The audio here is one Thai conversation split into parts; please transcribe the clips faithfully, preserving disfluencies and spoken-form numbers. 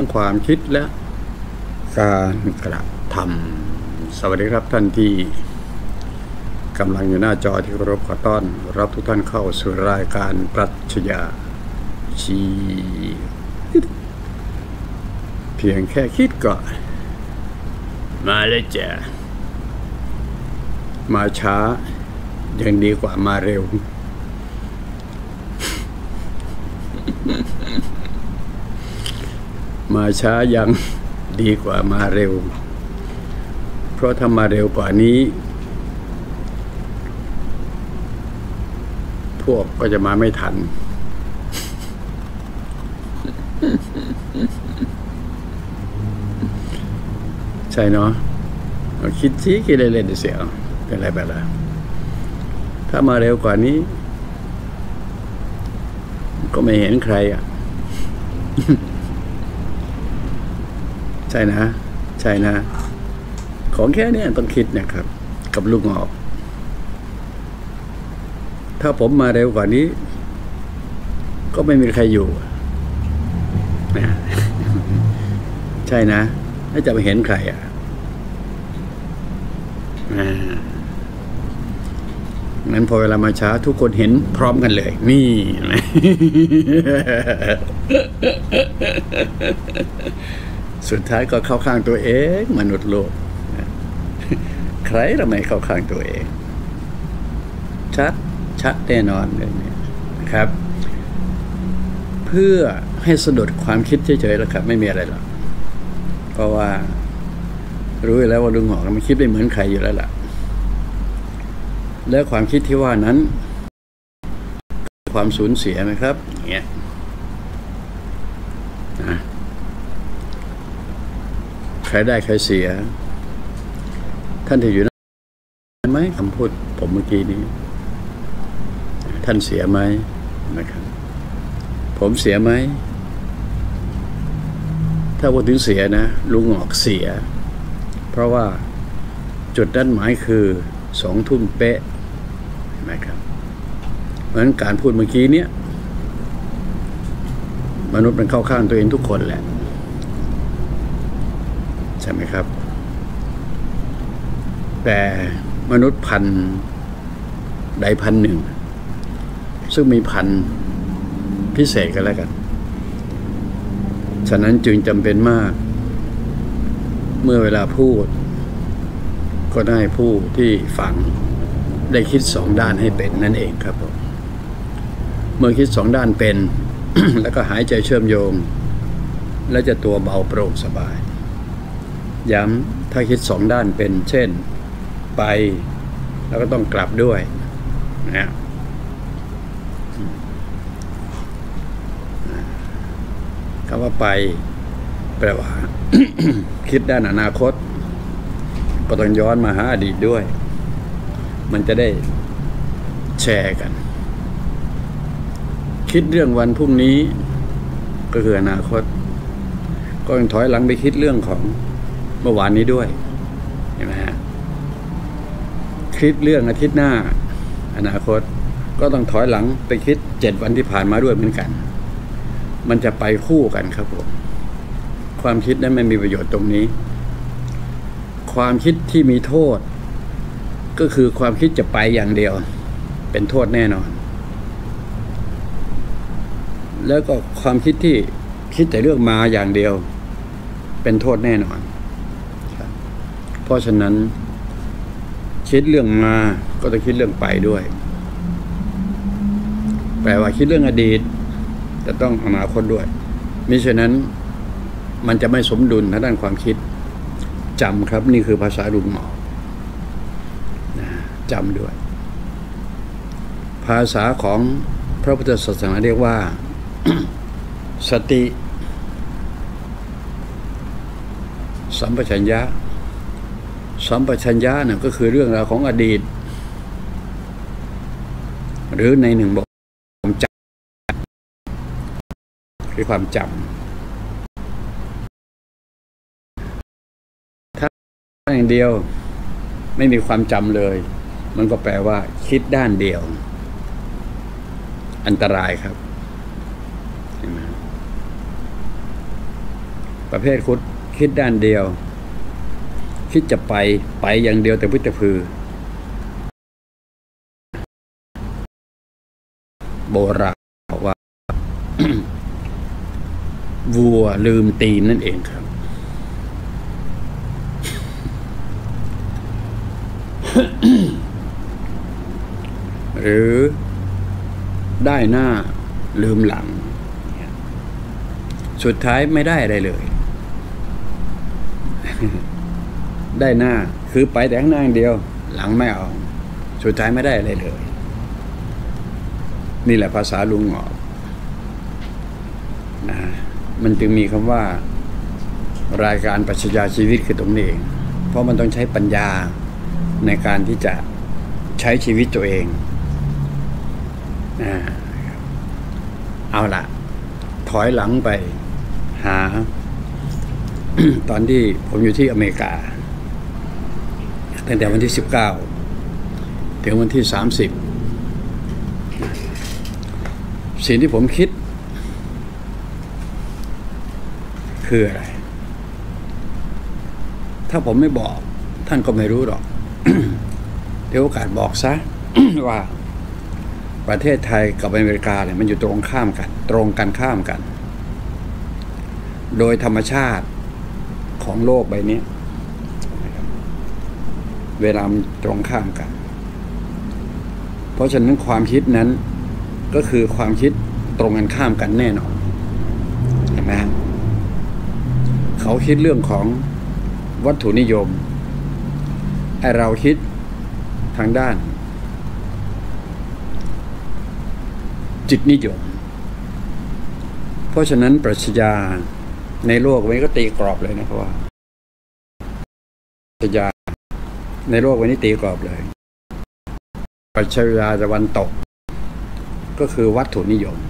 ความคิดและการกระทำสวัสดีครับท่านที่กำลังอยู่หน้าจอที่เคารพขอต้อนรับทุกท่านเข้าสู่รายการปรัชญาชีเพียงแค่คิดก่อนมาเลยจ้ะมาช้ายังดีกว่ามาเร็วมาช้ายังดีกว่ามาเร็วเพราะถ้ามาเร็วกว่านี้พวกก็จะมาไม่ทันใช่เนาะคิดชี้คิดเล่นๆเสียเป็นไรแบบนั้นถ้ามาเร็วกว่านี้ก็ไม่เห็นใครอ่ะใช่นะใช่นะของแค่นี้ต้องคิดนะครับกับลูกงอกถ้าผมมาเร็วกว่านี้ก็ไม่มีใครอยู่นะใช่นะแล้วจะไปเห็นใครอ่ะงั้นพอเวลามาช้าทุกคนเห็นพร้อมกันเลยนี่นะสุดท้ายก็เข้าข้างตัวเองมนุษย์โลกใครทำไมเข้าข้างตัวเองชัดชัดแน่นอนเลยนะครับเพื่อให้สะดุดความคิดเฉยๆแล้วครับไม่มีอะไรหรอกเพราะว่ารู้แล้วว่าลุงหอกมันคิดไม่เหมือนใครอยู่แล้วล่ะและความคิดที่ว่านั้นความสูญเสียไหมครับอย่างเงี้ยนะใครได้ใครเสียท่านที่อยู่นั้นไหมคำพูดผมเมื่อกี้นี้ท่านเสียไหมนะครับผมเสียไหมถ้าพูดถึงเสียนะลุงหอกเสียเพราะว่าจุดด้านหมายคือสองทุ่มเป๊ะนะครับเพราะฉะนั้นการพูดเมื่อกี้เนี้ยมนุษย์มันเข้าข้างตัวเองทุกคนแหละใช่ไหมครับแต่มนุษย์พันใดพันหนึ่งซึ่งมีพันพิเศษกันแล้วกันฉะนั้นจึงจำเป็นมากเมื่อเวลาพูดก็ได้ผู้ที่ฟังได้คิดสองด้านให้เป็นนั่นเองครับผมเมื่อคิดสองด้านเป็น แล้วก็หายใจเชื่อมโยงแล้วจะตัวเบาโปร่งสบายย้ำถ้าคิดสองด้านเป็นเช่นไปแล้วก็ต้องกลับด้วยนะคำว่าไปแปลว่า คิดด้านอนาคตก็ต้องย้อนมาหาอดีตด้วยมันจะได้แชร์กันคิดเรื่องวันพรุ่งนี้ก็คืออนาคตก็ต้องถอยหลังไปคิดเรื่องของเมื่อวานนี้ด้วยเห็นไหมฮะคิดเรื่องอาทิตย์หน้าอนาคตก็ต้องถอยหลังไปคิดเจ็ดวันที่ผ่านมาด้วยเหมือนกันมันจะไปคู่กันครับผมความคิดนั้นไม่มีประโยชน์ตรงนี้ความคิดที่มีโทษก็คือความคิดจะไปอย่างเดียวเป็นโทษแน่นอนแล้วก็ความคิดที่คิดแต่เรื่องมาอย่างเดียวเป็นโทษแน่นอนเพราะฉะนั้นคิดเรื่องมาก็ต้องคิดเรื่องไปด้วยแปลว่าคิดเรื่องอดีตจะต้องอนาคตด้วยมิฉะนั้นมันจะไม่สมดุลทางด้านความคิดจำครับนี่คือภาษาลุงหมอจำด้วยภาษาของพระพุทธศาสนาเรียกว่า สติสัมปชัญญะสัมปชัญญะเนี่ยก็คือเรื่องราวของอดีตหรือในหนึ่งบอกความจำคือความจำถ้าอย่างเดียวไม่มีความจำเลยมันก็แปลว่าคิดด้านเดียวอันตรายครับเห็นไหม พประเภทคุดคิดด้านเดียวคิดจะไปไปอย่างเดียวแต่พุทธพือโบราณบอกว่า วัวลืมตีนนั่นเองครับ หรือได้หน้าลืมหลังสุดท้ายไม่ได้อะไรเลย ได้หน้าคือไปแต่ข้างหน้าอย่างเดียวหลังไม่เอาสุดท้ายไม่ได้อะไรเลยนี่แหละภาษาลุงหงอกนะมันจึงมีคำว่ารายการปรัชญาชีวิตคือตรงนี้เองเพราะมันต้องใช้ปัญญาในการที่จะใช้ชีวิตตัวเองนะเอาล่ะถอยหลังไปหา ตอนที่ผมอยู่ที่อเมริกาตั้งแต่วันที่สิบเก้าถึงวันที่สามสิบสิ่งที่ผมคิดคืออะไรถ้าผมไม่บอกท่านก็ไม่รู้หรอก เดี๋ยวโอกาสบอกซะ ว่าประเทศไทยกับอเมริกาเนี่ยมันอยู่ตรงข้ามกันตรงกันข้ามกันโดยธรรมชาติของโลกใบนี้เวลามันตรงข้ามกันเพราะฉะนั้นความคิดนั้นก็คือความคิดตรงกันข้ามกันแน่นอนเห็นไหมเขาคิดเรื่องของวัตถุนิยมไอเราคิดทางด้านจิตนิยมเพราะฉะนั้นปรัชญาในโลกวันนี้ก็ตีกรอบเลยนะเพราะว่าปรัชญาในโลกวันนี้ตีกรอบเลยปรัชญาตะวันตกก็คือวัตถุนิยม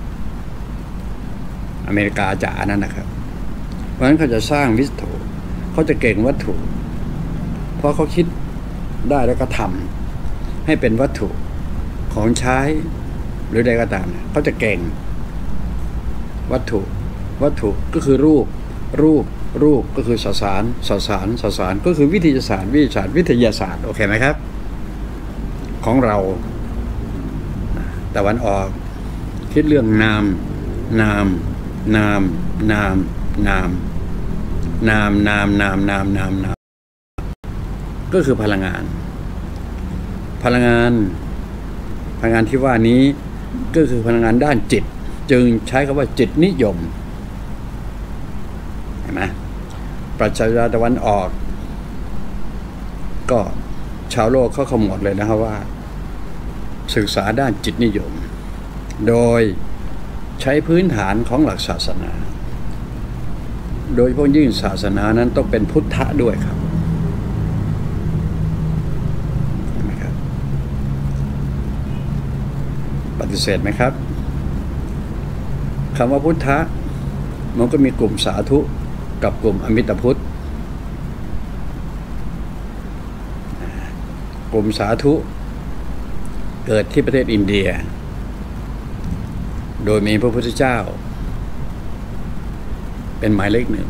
อเมริกาจ๋านั่นนะครับเพราะฉะนั้นเขาจะสร้างวิถีเขาจะเก่งวัตถุเพราะเขาคิดได้แล้วก็ทำให้เป็นวัตถุของใช้หรือใดก็ตามเขาจะเก่งวัตถุวัตถุก็คือรูปรูปรูปก็คือสสารสสารสสารก็คือวิทยาศาสตร์วิทยาศาสตร์วิทยาศาสตร์โอเคไหมครับของเราตะวันออกคิดเรื่องนามนามนามนามนามนามนามนามนามนามนามก็คือพลังงานพลังงานพลังงานที่ว่านี้ก็คือพลังงานด้านจิตจึงใช้คำว่าจิตนิยมเห็นไหมปรัชญาตะวันออกก็ชาวโลกเขาขมวดเลยนะครับว่าศึกษาด้านจิตนิยมโดยใช้พื้นฐานของหลักศาสนาโดยเฉพาะยิ่งศาสนานั้นต้องเป็นพุทธะด้วยครับเห็นไหมครับปฏิเสธไหมครับคำว่าพุทธะมันก็มีกลุ่มสาธุกับกลุ่มอมิตพุทธกลุ่มสาธุเกิดที่ประเทศอินเดียโดยมีพระพุทธเจ้าเป็นหมายเลขหนึ่ง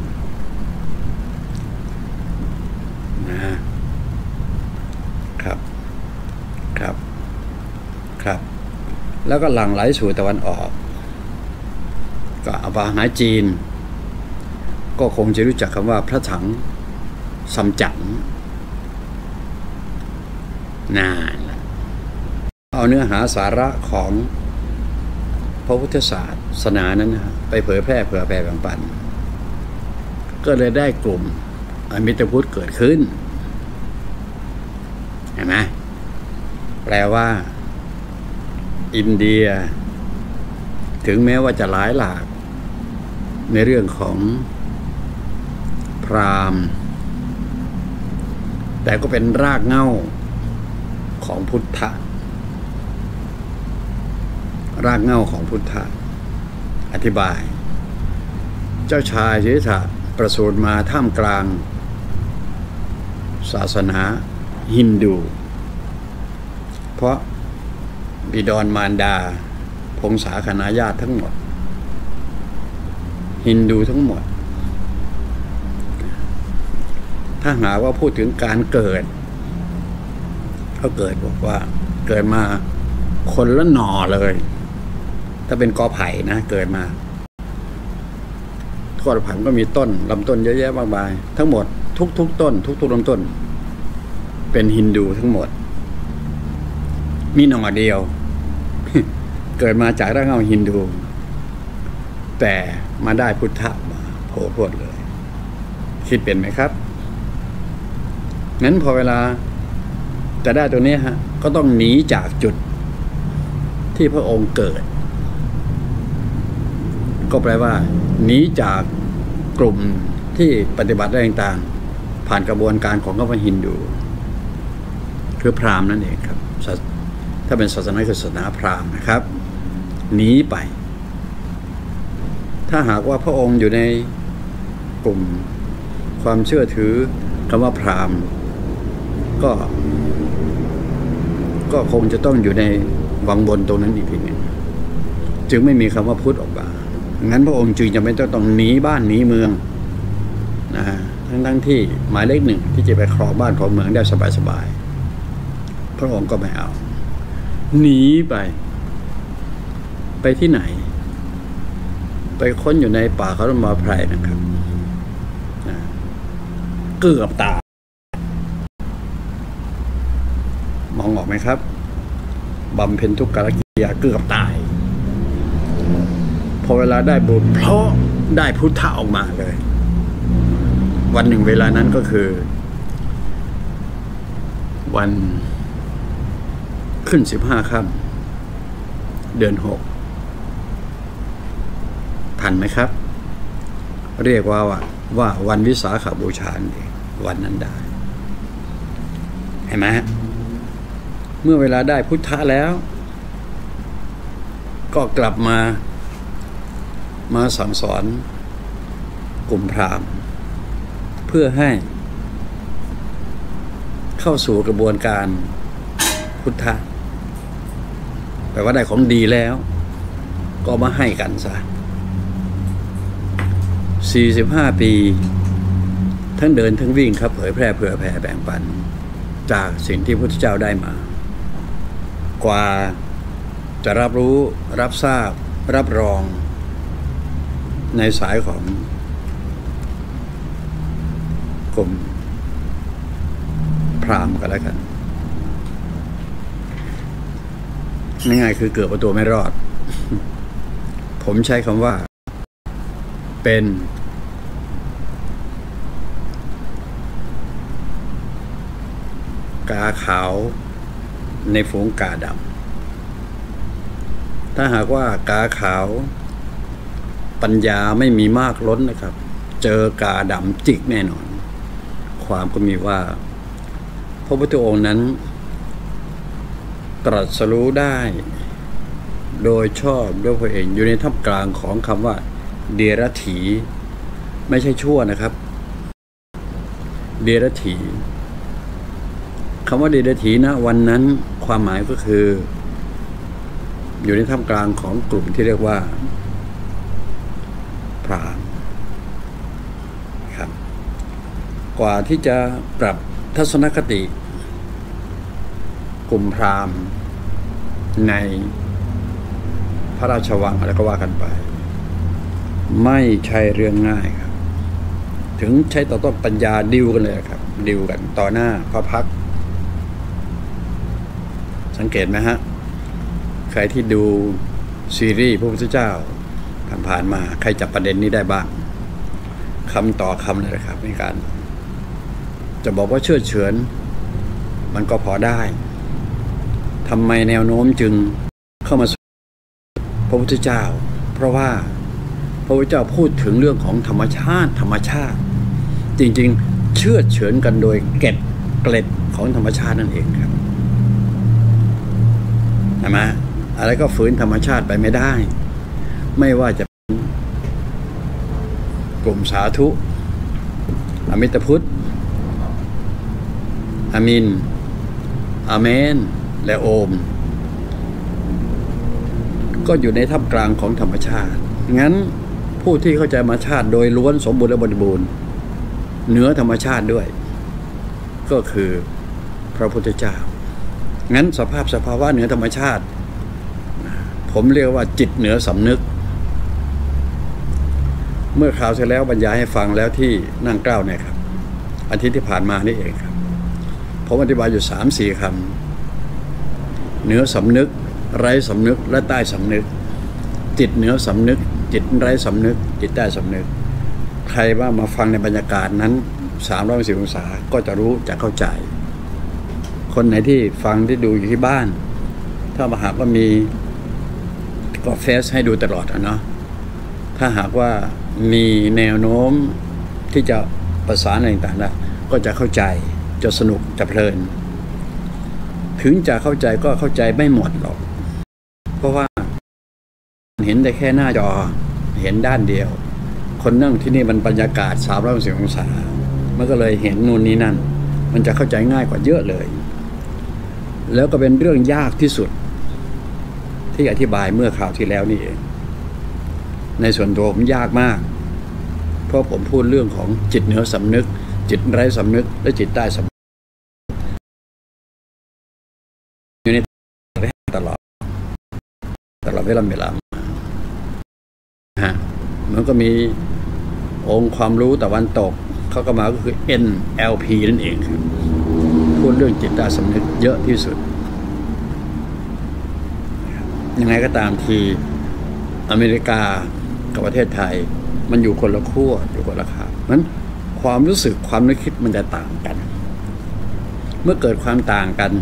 นะครับครับครับแล้วก็หลั่งไหลสู่ตะวันออกก็อาภาหาจีนก็คงจะรู้จักคำว่าพระถังซัมจั๋งน่าเอาเนื้อหาสาระของพระพุทธศาสนานั้นนะไปเผยแพร่เผื่อแผ่แบ่งปันก็เลยได้กลุ่มอมิตพุทธเกิดขึ้นเห็นไหมแปลว่าอินเดียถึงแม้ว่าจะหลายหลากในเรื่องของพราหมณ์แต่ก็เป็นรากเหง้าของพุทธะรากเหง้าของพุทธะอธิบายเจ้าชายสิทธัตถะประสูติมาท่ามกลางศาสนาฮินดูเพราะบิดรมารดาพงศาคณาญาติทั้งหมดฮินดูทั้งหมดถ้าหากว่าพูดถึงการเกิดก็เกิดบอกว่าเกิดมาคนละหน่อเลยถ้าเป็นกอไผ่นะเกิดมากอไผ่ก็มีต้นลำต้นเยอะแยะมากมายทั้งหมดทุกๆต้นทุกๆลำต้นเป็นฮินดูทั้งหมดมีหน่อเดียว เกิดมาจากรากเหง้าฮินดูแต่มาได้พุทธะมาโผล่พรวดเลยคิดเป็นไหมครับงั้นพอเวลาจะได้ตัวนี้ฮะก็ต้องหนีจากจุดที่พระองค์เกิดก็แปลว่าหนีจากกลุ่มที่ปฏิบัติได้ต่างๆผ่านกระบวนการของคำว่าฮินดูคือพราหมณ์นั่นเองครับถ้าเป็นศาสนาคือศาสนาพราหมณ์นะครับหนีไปถ้าหากว่าพระองค์อยู่ในกลุ่มความเชื่อถือคำว่าพราหมณ์ก็ก็คงจะต้องอยู่ในวังบนตรงนั้นอีกทีหนึ่งจึงไม่มีคำว่าพุทธออกมางั้นพระองค์จึงจะไม่ต้องต้องหนีบ้านหนีเมืองนะฮะทั้งทั้งที่หมายเลขหนึ่งที่จะไปครองบ้านครองเมืองได้สบายๆพระองค์ก็ไม่เอาหนีไปไปที่ไหนไปค้นอยู่ในป่าเขาลมาไพรนะครับนะเกือบตายมองออกไหมครับบำเพ็ญทุกขกิริยาเกือบตายพอเวลาได้บุญเพราะได้พุทธะออกมาเลยวันหนึ่งเวลานั้นก็คือวันขึ้นสิบห้าค่ำเดือนหกทันไหมครับเรียกว่าว่าว่าวันวิสาขบูชาเองวันนั้นได้เห็นไหมเมื่อเวลาได้พุทธะแล้วก็กลับมามาสั่งสอนกลุ่มพราหมณ์เพื่อให้เข้าสู่กระบวนการพุทธะแปลว่าได้ของดีแล้วก็มาให้กันซะสี่สิบห้าปีทั้งเดินทั้งวิ่งครับเผยแพร่เผื่อแผ่แบ่งปันจากสิ่งที่พระพุทธเจ้าได้มากว่าจะรับรู้รับทราบรับรองในสายของกลุ่มพราหมณ์กันแล้วกันง่ายๆคือเกือบเอาตัวไม่รอด ผมใช้คำว่าเป็นกาขาวในฝูงกาดำถ้าหากว่ากาขาวปัญญาไม่มีมากล้นนะครับเจอกาดำจิกแน่นอนความก็มีว่าพระพุทธองค์นั้นตรัสรู้ได้โดยชอบด้วยพระเองอยู่ในท่ามกลางของคำว่าเดรัจฉีไม่ใช่ชั่วนะครับเดรัจฉีคำว่าเดรัจฉีนะวันนั้นความหมายก็คืออยู่ในท่ามกลางของกลุ่มที่เรียกว่าพราหมณ์ครับกว่าที่จะปรับทัศนคติกลุ่มพราหมณ์ในพระราชวังอะไรก็ว่ากันไปไม่ใช่เรื่องง่ายครับถึงใช้ต่อต้นปัญญาดิวกันเลยครับดิวกันต่อหน้าพระพักตร์สังเกตไหมฮะใครที่ดูซีรีส์พระพุทธเจ้าผ่านๆมาใครจับประเด็นนี้ได้บ้างคำต่อคำเลยครับในการจะบอกว่าเชื่อเฉือนมันก็พอได้ทำไมแนวโน้มจึงเข้ามาสู่พระพุทธเจ้าเพราะว่าพระพุทธเจ้าพูดถึงเรื่องของธรรมชาติธรรมชาติจริงๆเชื่อเฉือนกันโดยเกล็ดเกล็ดของธรรมชาตินั่นเองครับใช่ไหมอะไรก็ฝืนธรรมชาติไปไม่ได้ไม่ว่าจะเป็นกลุ่มสาธุอมิตพุทธอามินอาเมนและโอมก็อยู่ในท่ามกลางของธรรมชาติงั้นผู้ที่เข้าใจธรรมชาติโดยล้วนสมบูรณ์และบริบูรณ์เหนือธรรมชาติด้วยก็คือพระพุทธเจ้างั้นสภาพสภาวะเหนือธรรมชาติผมเรียกว่าจิตเหนือสำนึกเมื่อคราวที่แล้วบรรยายให้ฟังแล้วที่นั่งเกล้าเนี่ยครับอาทิตย์ที่ผ่านมานี่เองครับผมอธิบายอยู่สามสี่คำเหนือสำนึกไร้สำนึกและใต้สำนึกจิตเหนือสำนึกจิตไร้สำนึกจิตใต้สำนึกใครว่ามาฟังในบรรยากาศนั้นสามร้อยสิบองศาก็จะรู้จะเข้าใจคนไหนที่ฟังที่ดูอยู่ที่บ้านถ้ามาหากว่ามีก็เฟซให้ดูตลอดนะเนาะถ้าหากว่ามีแนวโน้มที่จะประสานอะไรต่างๆก็จะเข้าใจจะสนุกจะเพลินถึงจะเข้าใจก็เข้าใจไม่หมดหรอกเพราะว่าเห็นได้แค่หน้าจอเห็นด้านเดียวคนนั่งที่นี่มันบรรยากาศสามร้อยสิบองศามันก็เลยเห็นนู่นนี่นั่นมันจะเข้าใจง่ายกว่าเยอะเลยแล้วก็เป็นเรื่องยากที่สุดที่อธิบายเมื่อคราวที่แล้วนี่เองในส่วนตัวผมยากมากเพราะผมพูดเรื่องของจิตเหนือสำนึกจิตไร้สำนึกและจิตใต้สำนึกอยู่ในตลอดตลอดเวลาเวลาฮะมันก็มีองค์ความรู้ตะวันตกเขาก็มาก็คือ เอ็น แอล พี นั่นเองครับพูดเรื่องจิตใต้สำนึกเยอะที่สุดยังไงก็ตามทีอเมริกากับประเทศไทยมันอยู่คนละขั้วอยู่คนละข้างนั้นความรู้สึกความนึกคิดมันจะต่างกันเมื่อเกิดความต่างกัน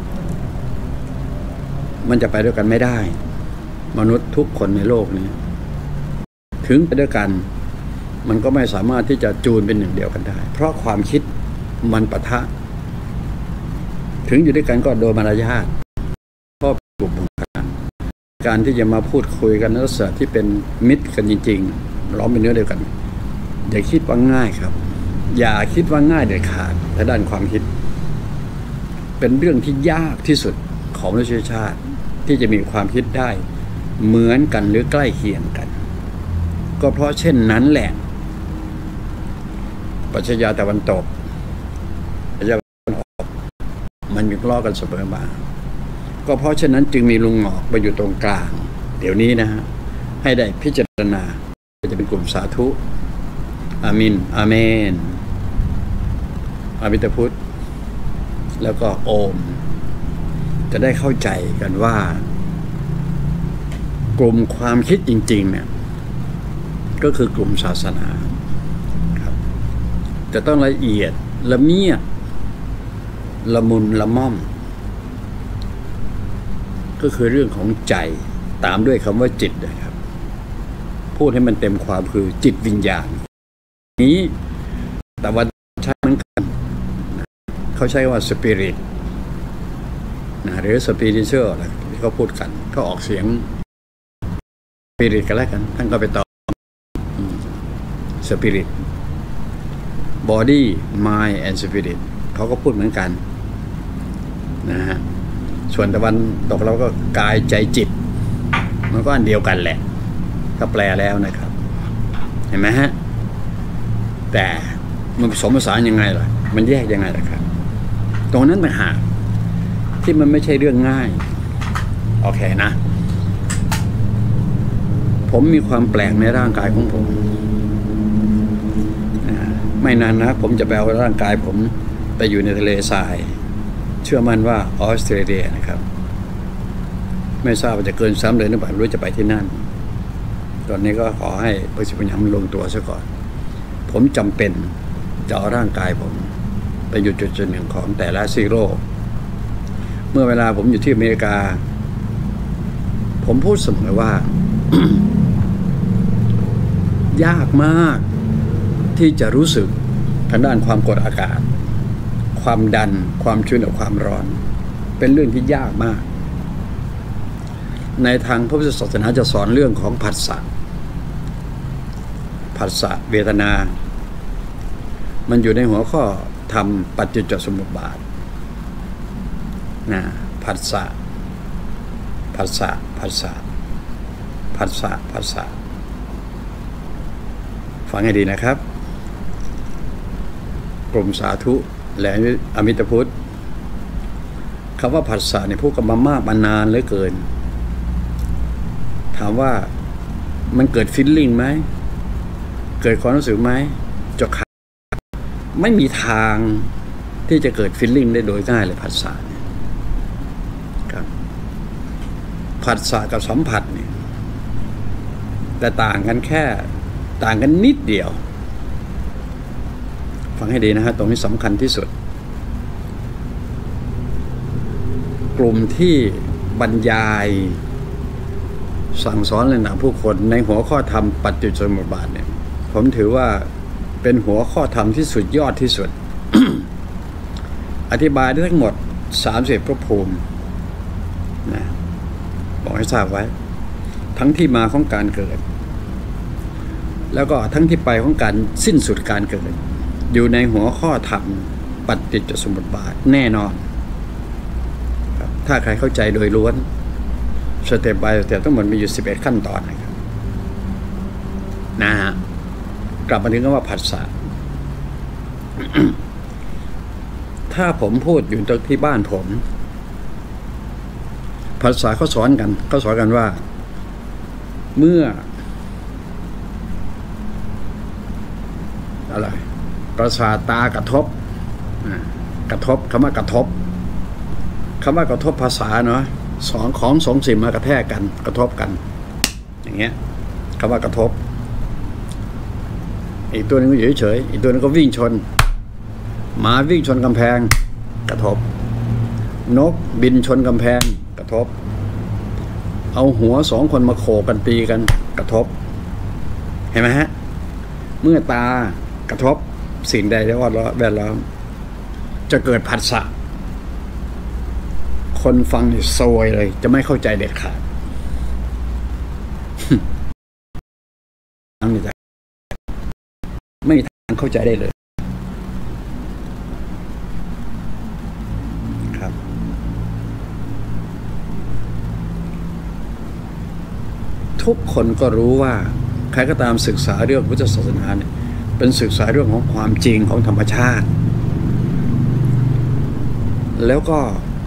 มันจะไปด้วยกันไม่ได้มนุษย์ทุกคนในโลกนี้ถึงไปด้วยกันมันก็ไม่สามารถที่จะจูนเป็นหนึ่งเดียวกันได้เพราะความคิดมันปะทะถึงอยู่ด้วยกันก็โดยมารยาทเพราะกลุ่มการที่จะมาพูดคุยกันในลักษณะที่เป็นมิตรกันจริงๆล้อมเป็นเนื้อเดียวกันอย่าคิดว่าง่ายครับอย่าคิดว่าง่ายเด็ดขาดและด้านความคิดเป็นเรื่องที่ยากที่สุดของมนุษยชาติที่จะมีความคิดได้เหมือนกันหรือใกล้เคียงกันก็เพราะเช่นนั้นแหละปรัชญาตะวันตกปรัชญาตะวันออกมันมีล้อกันเสมอมาก็เพราะฉะนั้นจึงมีลุงหงอกมาอยู่ตรงกลางเดี๋ยวนี้นะฮะให้ได้พิจารณาจะเป็นกลุ่มสาธุอามินอาเมนอามิตพุทธแล้วก็โอมจะได้เข้าใจกันว่ากลุ่มความคิดจริงๆเนี่ยก็คือกลุ่มศาสนาครับจะต้องละเอียดละเมียดละมุนละม่อมก็คือเรื่องของใจตามด้วยคำว่าจิตนะครับพูดให้มันเต็มความคือจิตวิญญาณนี้แต่ว่าใช้เหมือนกันเขาใช้ว่าสปิริตนะหรือสปิริตเชอร์อะไรที่เขาพูดกันเขาออกเสียงสปิริตกันแล้วกันท่านก็ไปต่อสปิริต body mind and spirit เขาก็พูดเหมือนกันนะฮะส่วนตะวันตกเราก็กายใจจิตมันก็อันเดียวกันแหละก็แปลแล้วนะครับเห็นไหมฮะแต่มันผสมผสานยังไงล่ะมันแยกยังไงล่ะครับตรงนั้นต่างหากที่มันไม่ใช่เรื่องง่ายโอเคนะผมมีความแปลกในร่างกายของผมไม่นานนะผมจะไปเอาร่างกายผมไปอยู่ในทะเลทรายเชื่อมั่นว่าออสเตรเลียนะครับไม่ทราบว่าจะเกินซ้ำเลยหรือเปล่ารู้จะไปที่นั่นตอนนี้ก็ขอให้พระสิบปัญญามันลงตัวซะก่อนผมจำเป็นจะเอาร่างกายผมไปอยู่จุดจุดหนึ่งของแต่ละซีโร่เมื่อเวลาผมอยู่ที่อเมริกาผมพูดเสมอว่า ยากมากที่จะรู้สึกทางด้านความกดอากาศความดันความชื้นกับความร้อนเป็นเรื่องที่ยากมากในทางพระพุทธศาสนาจะสอนเรื่องของผัสสะผัสสะเวทนามันอยู่ในหัวข้อธรรมปัจจจสมุปบาทนะผัสสะผัสสะผัสสะผัสสะผัสสะฟังให้ดีนะครับกลุ่มสาธุและอมิตพุทธคำว่าผัสสะเนี่ยพูดกันมามากมานานเหลือเกินถามว่ามันเกิดฟีลลิ่งไหมเกิดความรู้สึกไหมจบขาไม่มีทางที่จะเกิดฟีลลิ่งได้โดยง่ายเลยผัสสะเนี่ยครับผัสสะกับสัมผัสเนี่ยแต่ต่างกันแค่ต่างกันนิดเดียวฟังให้ดีนะฮะตรงนี้สำคัญที่สุดกลุ่มที่บรรยายสั่งสอนแนะนำผู้คนในหัวข้อธรรมปัจจุบันบาทเนี่ยผมถือว่าเป็นหัวข้อธรรมที่สุดยอดที่สุด อธิบายได้ทั้งหมดสามสิบภพภูมินะบอกให้ทราบไว้ทั้งที่มาของการเกิดแล้วก็ทั้งที่ไปของการสิ้นสุดการเกิดอยู่ในหัวข้อธรรมปฏิจจสมุปบาทแน่นอนถ้าใครเข้าใจโดยล้วนสเต็ปบายสเต็ปทั้งหมดมีอยู่สิบเอ็ดขั้นตอนนะครับนะฮะกลับมาถึงคำว่าผัสสะ ถ้าผมพูดอยู่ที่บ้านผมผัสสะเขาสอนกันเขาสอนกันว่าเมื่ออะไรประสาทตากระทบกระทบคำว่ากระทบคำว่ากระทบภาษาเนาะสองของสองสิ่งมากระแทกกันกระทบกันอย่างเงี้ยคำว่ากระทบอีกตัวนึงก็อยู่เฉยอีกตัวนึงก็วิ่งชนหมาวิ่งชนกำแพงกระทบนกบินชนกำแพงกระทบเอาหัวสองคนมาโขกกันตีกันกระทบเห็นไหมฮะเมื่อตากระทบสิ่งใดที่ว่าแวดล้อมจะเกิดผัสสะคนฟังนี่ซวยเลยจะไม่เข้าใจเด็ดขาดไม่มีทางเข้าใจได้เลยครับทุกคนก็รู้ว่าใครก็ตามศึกษาเรื่องพุทธศาสนาเนี่ยเป็นศึกษาเรื่องของความจริงของธรรมชาติแล้วก็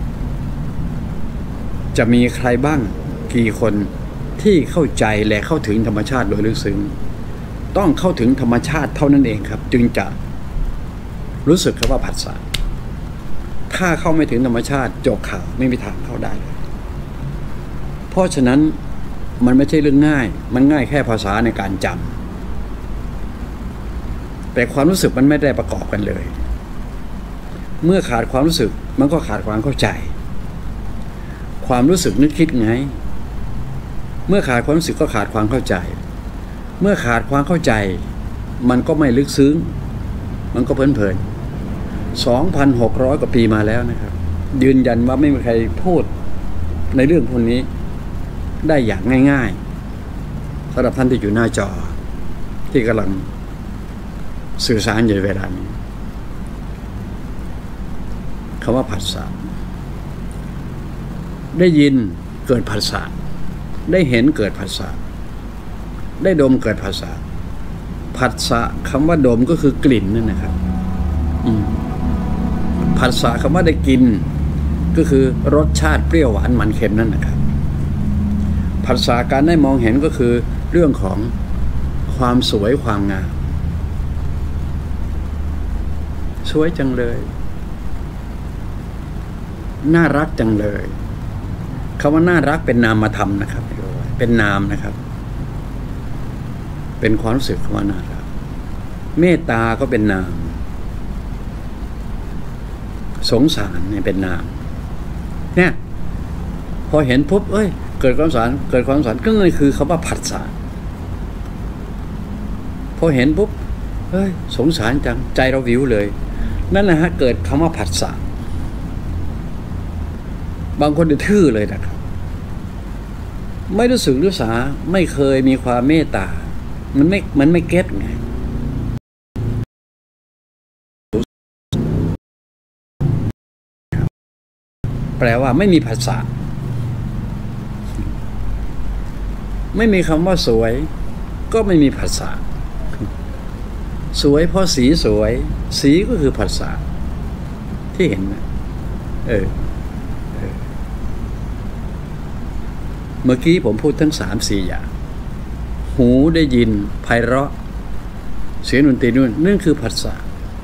จะมีใครบ้างกี่คนที่เข้าใจและเข้าถึงธรรมชาติโดยลึกซึ้งต้องเข้าถึงธรรมชาติเท่านั้นเองครับจึงจะรู้สึกคำว่าผัสสะถ้าเข้าไม่ถึงธรรมชาติจบข่าวไม่มีทางเข้าได้เลยเพราะฉะนั้นมันไม่ใช่เรื่องง่ายมันง่ายแค่ภาษาในการจำแต่ความรู้สึกมันไม่ได้ประกอบกันเลยเมื่อขาดความรู้สึกมันก็ขาดความเข้าใจความรู้สึกนึกคิดไงเมื่อขาดความรู้สึกก็ขาดความเข้าใจเมื่อขาดความเข้าใจมันก็ไม่ลึกซึ้งมันก็เพลินๆ สองพันหกร้อย กว่าปีมาแล้วนะครับยืนยันว่าไม่มีใครพูดในเรื่องพวกนี้ได้อย่างง่ายๆสำหรับท่านที่อยู่หน้าจอที่กำลังสื่อสารอยู่เวลานี้คำว่าผัสสะได้ยินเกิดผัสสะได้เห็นเกิดผัสสะได้ดมเกิดผัสสะผัสสะคำว่าดมก็คือกลิ่นนั่นนะครับผัสสะคำว่าได้กินก็คือรสชาติเปรี้ยวหวานมันเค็มนั่นนะครับผัสสะการได้มองเห็นก็คือเรื่องของความสวยความงามสวยจังเลยน่ารักจังเลยคำว่าน่ารักเป็นนามธรรมนะครับเป็นนามนะครับเป็นความรู้สึกคำว่าน่ารักเมตตาก็เป็นนามสงสารเนี่ยเป็นนามเนี่ยพอเห็นปุ๊บเอ้ยเกิดความสงสารเกิดความสงสารก็เลยคือคำว่าผัสสะพอเห็นปุ๊บเฮ้ยสงสารจังใจเราวิวเลยนั่นแหละฮะเกิดคำว่าผัสสะบางคนจะทื่อเลยนะครับไม่รู้สึกรู้สาไม่เคยมีความเมตตามันไม่มันไม่เก็ตไงแปลว่าไม่มีภาษาไม่มีคำว่าสวยก็ไม่มีภาษาสวยเพราะสีสวยสีก็คือภาษาที่เห็นนะเออเออเมื่อกี้ผมพูดทั้งสามสี่อย่างหูได้ยินไพเราะเสียงดนตรีนู่นนั่นคือผัสสะ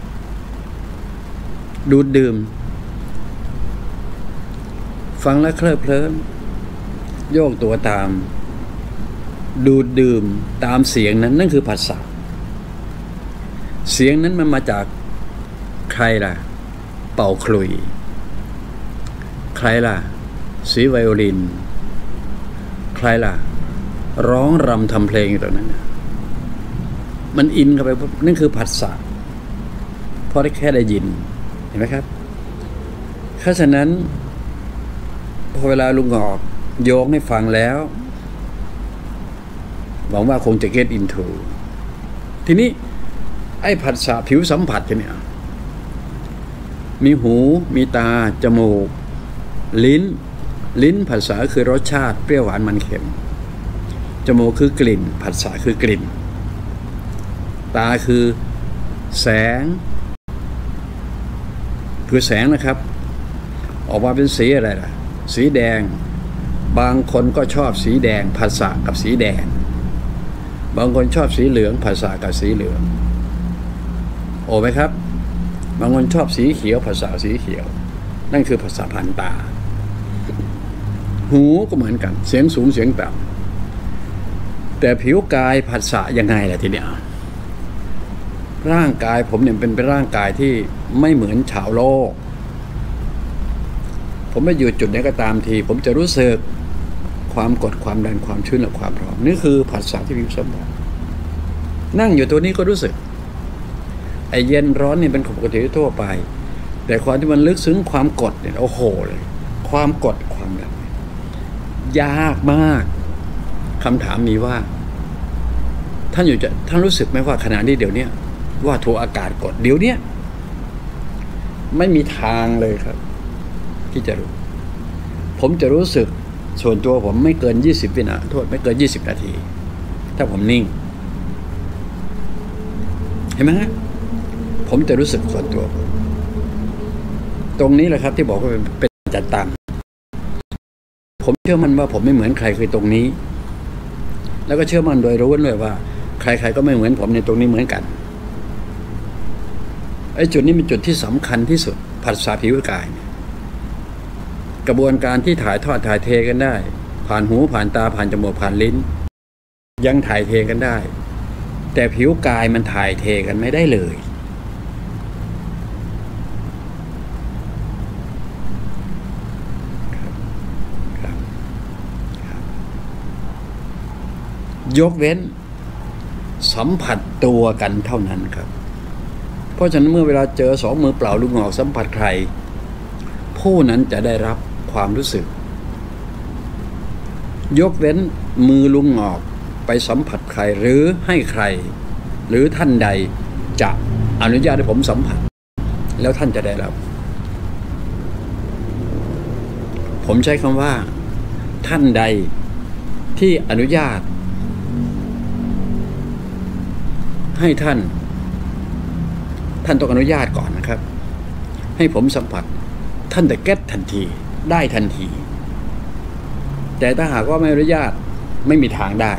ดูดดื่มฟังแล้วเคลิบเคลิ้มโยกตัวตามดูดดื่มตามเสียงนั้นนั่นคือผัสสะเสียงนั้นมันมาจากใครล่ะเป่าขลุ่ยใครล่ะสีไวโอลินใครล่ะร้องรำทำเพลงอยู่ตรงนั้นมันอินเข้าไปนั่นคือผัสสะเพราะได้แค่ได้ยินเห็นไหมครับเพราะฉะนั้นพอเวลาลุงออกโยงให้ฟังแล้วหวังว่าคงจะ get into ทีนี้ไอ้ผัสสะผิวสัมผัสเนี่ยมีหูมีตาจมูกลิ้นลิ้นผัสสะคือรสชาติเปรี้ยวหวานมันเค็มจมูกคือกลิ่นผัสสะคือกลิ่นตาคือแสงคือแสงนะครับออกมาเป็นสีอะไรล่ะสีแดงบางคนก็ชอบสีแดงผัสสะกับสีแดงบางคนชอบสีเหลืองผัสสะกับสีเหลืองโอ้ไหมครับบางคนชอบสีเขียวผัสสะสีเขียวนั่นคือผัสสะผ่านตาหูก็เหมือนกันเสียงสูงเสียงต่ำแต่ผิวกายผัสสะยังไงล่ะทีเนี้ยร่างกายผมเนี่ยเป็นเป็นร่างกายที่ไม่เหมือนชาวโลกผมไม่อยู่จุดไหนก็ตามทีผมจะรู้สึกความกดความดันความชื้นและความร้อนนี่คือผัสสะที่ผิวสัมผัสนั่งอยู่ตัวนี้ก็รู้สึกไอ้เย็นร้อนนี่เป็นปกติทั่วไปแต่ความที่มันลึกซึ้งความกดเนี่ยโอ้โหเลยความกดความดันยากมากคำถามมีว่าท่านอยู่จะท่านรู้สึกไหมว่าขณะนี้เดี๋ยวนี้ว่าถูกอากาศกดเดี๋ยวนี้ไม่มีทางเลยครับที่จะรู้ผมจะรู้สึกส่วนตัวผมไม่เกินยี่สิบวินาทีโทษไม่เกินยี่สิบนาทีถ้าผมนิ่งเห็นไหมฮะผมจะรู้สึกส่วนตัวตรงนี้แหละครับที่บอกว่าเป็นจัดตังผมเชื่อมั่นว่าผมไม่เหมือนใครคือตรงนี้แล้วก็เชื่อมั่นโดยรู้เลยว่าใครๆก็ไม่เหมือนผมในตรงนี้เหมือนกันไอ้จุดนี้เป็นจุดที่สำคัญที่สุดผัสสะผิวกายกระบวนการที่ถ่ายทอดถ่ายเทกันได้ผ่านหูผ่านตาผ่านจมูกผ่านลิ้นยังถ่ายเทกันได้แต่ผิวกายมันถ่ายเทกันไม่ได้เลยยกเว้นสัมผัสตัวกันเท่านั้นครับเพราะฉะนั้นเมื่อเวลาเจอสองมือเปล่าลุงหอกสัมผัสใครผู้นั้นจะได้รับความรู้สึกยกเว้นมือลุงหอกไปสัมผัสใครหรือให้ใครหรือท่านใดจะอนุญาตให้ผมสัมผัสแล้วท่านจะได้รับผมใช้คำว่าท่านใดที่อนุญาตให้ท่านท่านต้องอนุญาตก่อนนะครับให้ผมสัมผัสท่านจะเก็ตทันทีได้ทันทีแต่ถ้าหากว่าไม่อนุญาตไม่มีทางได้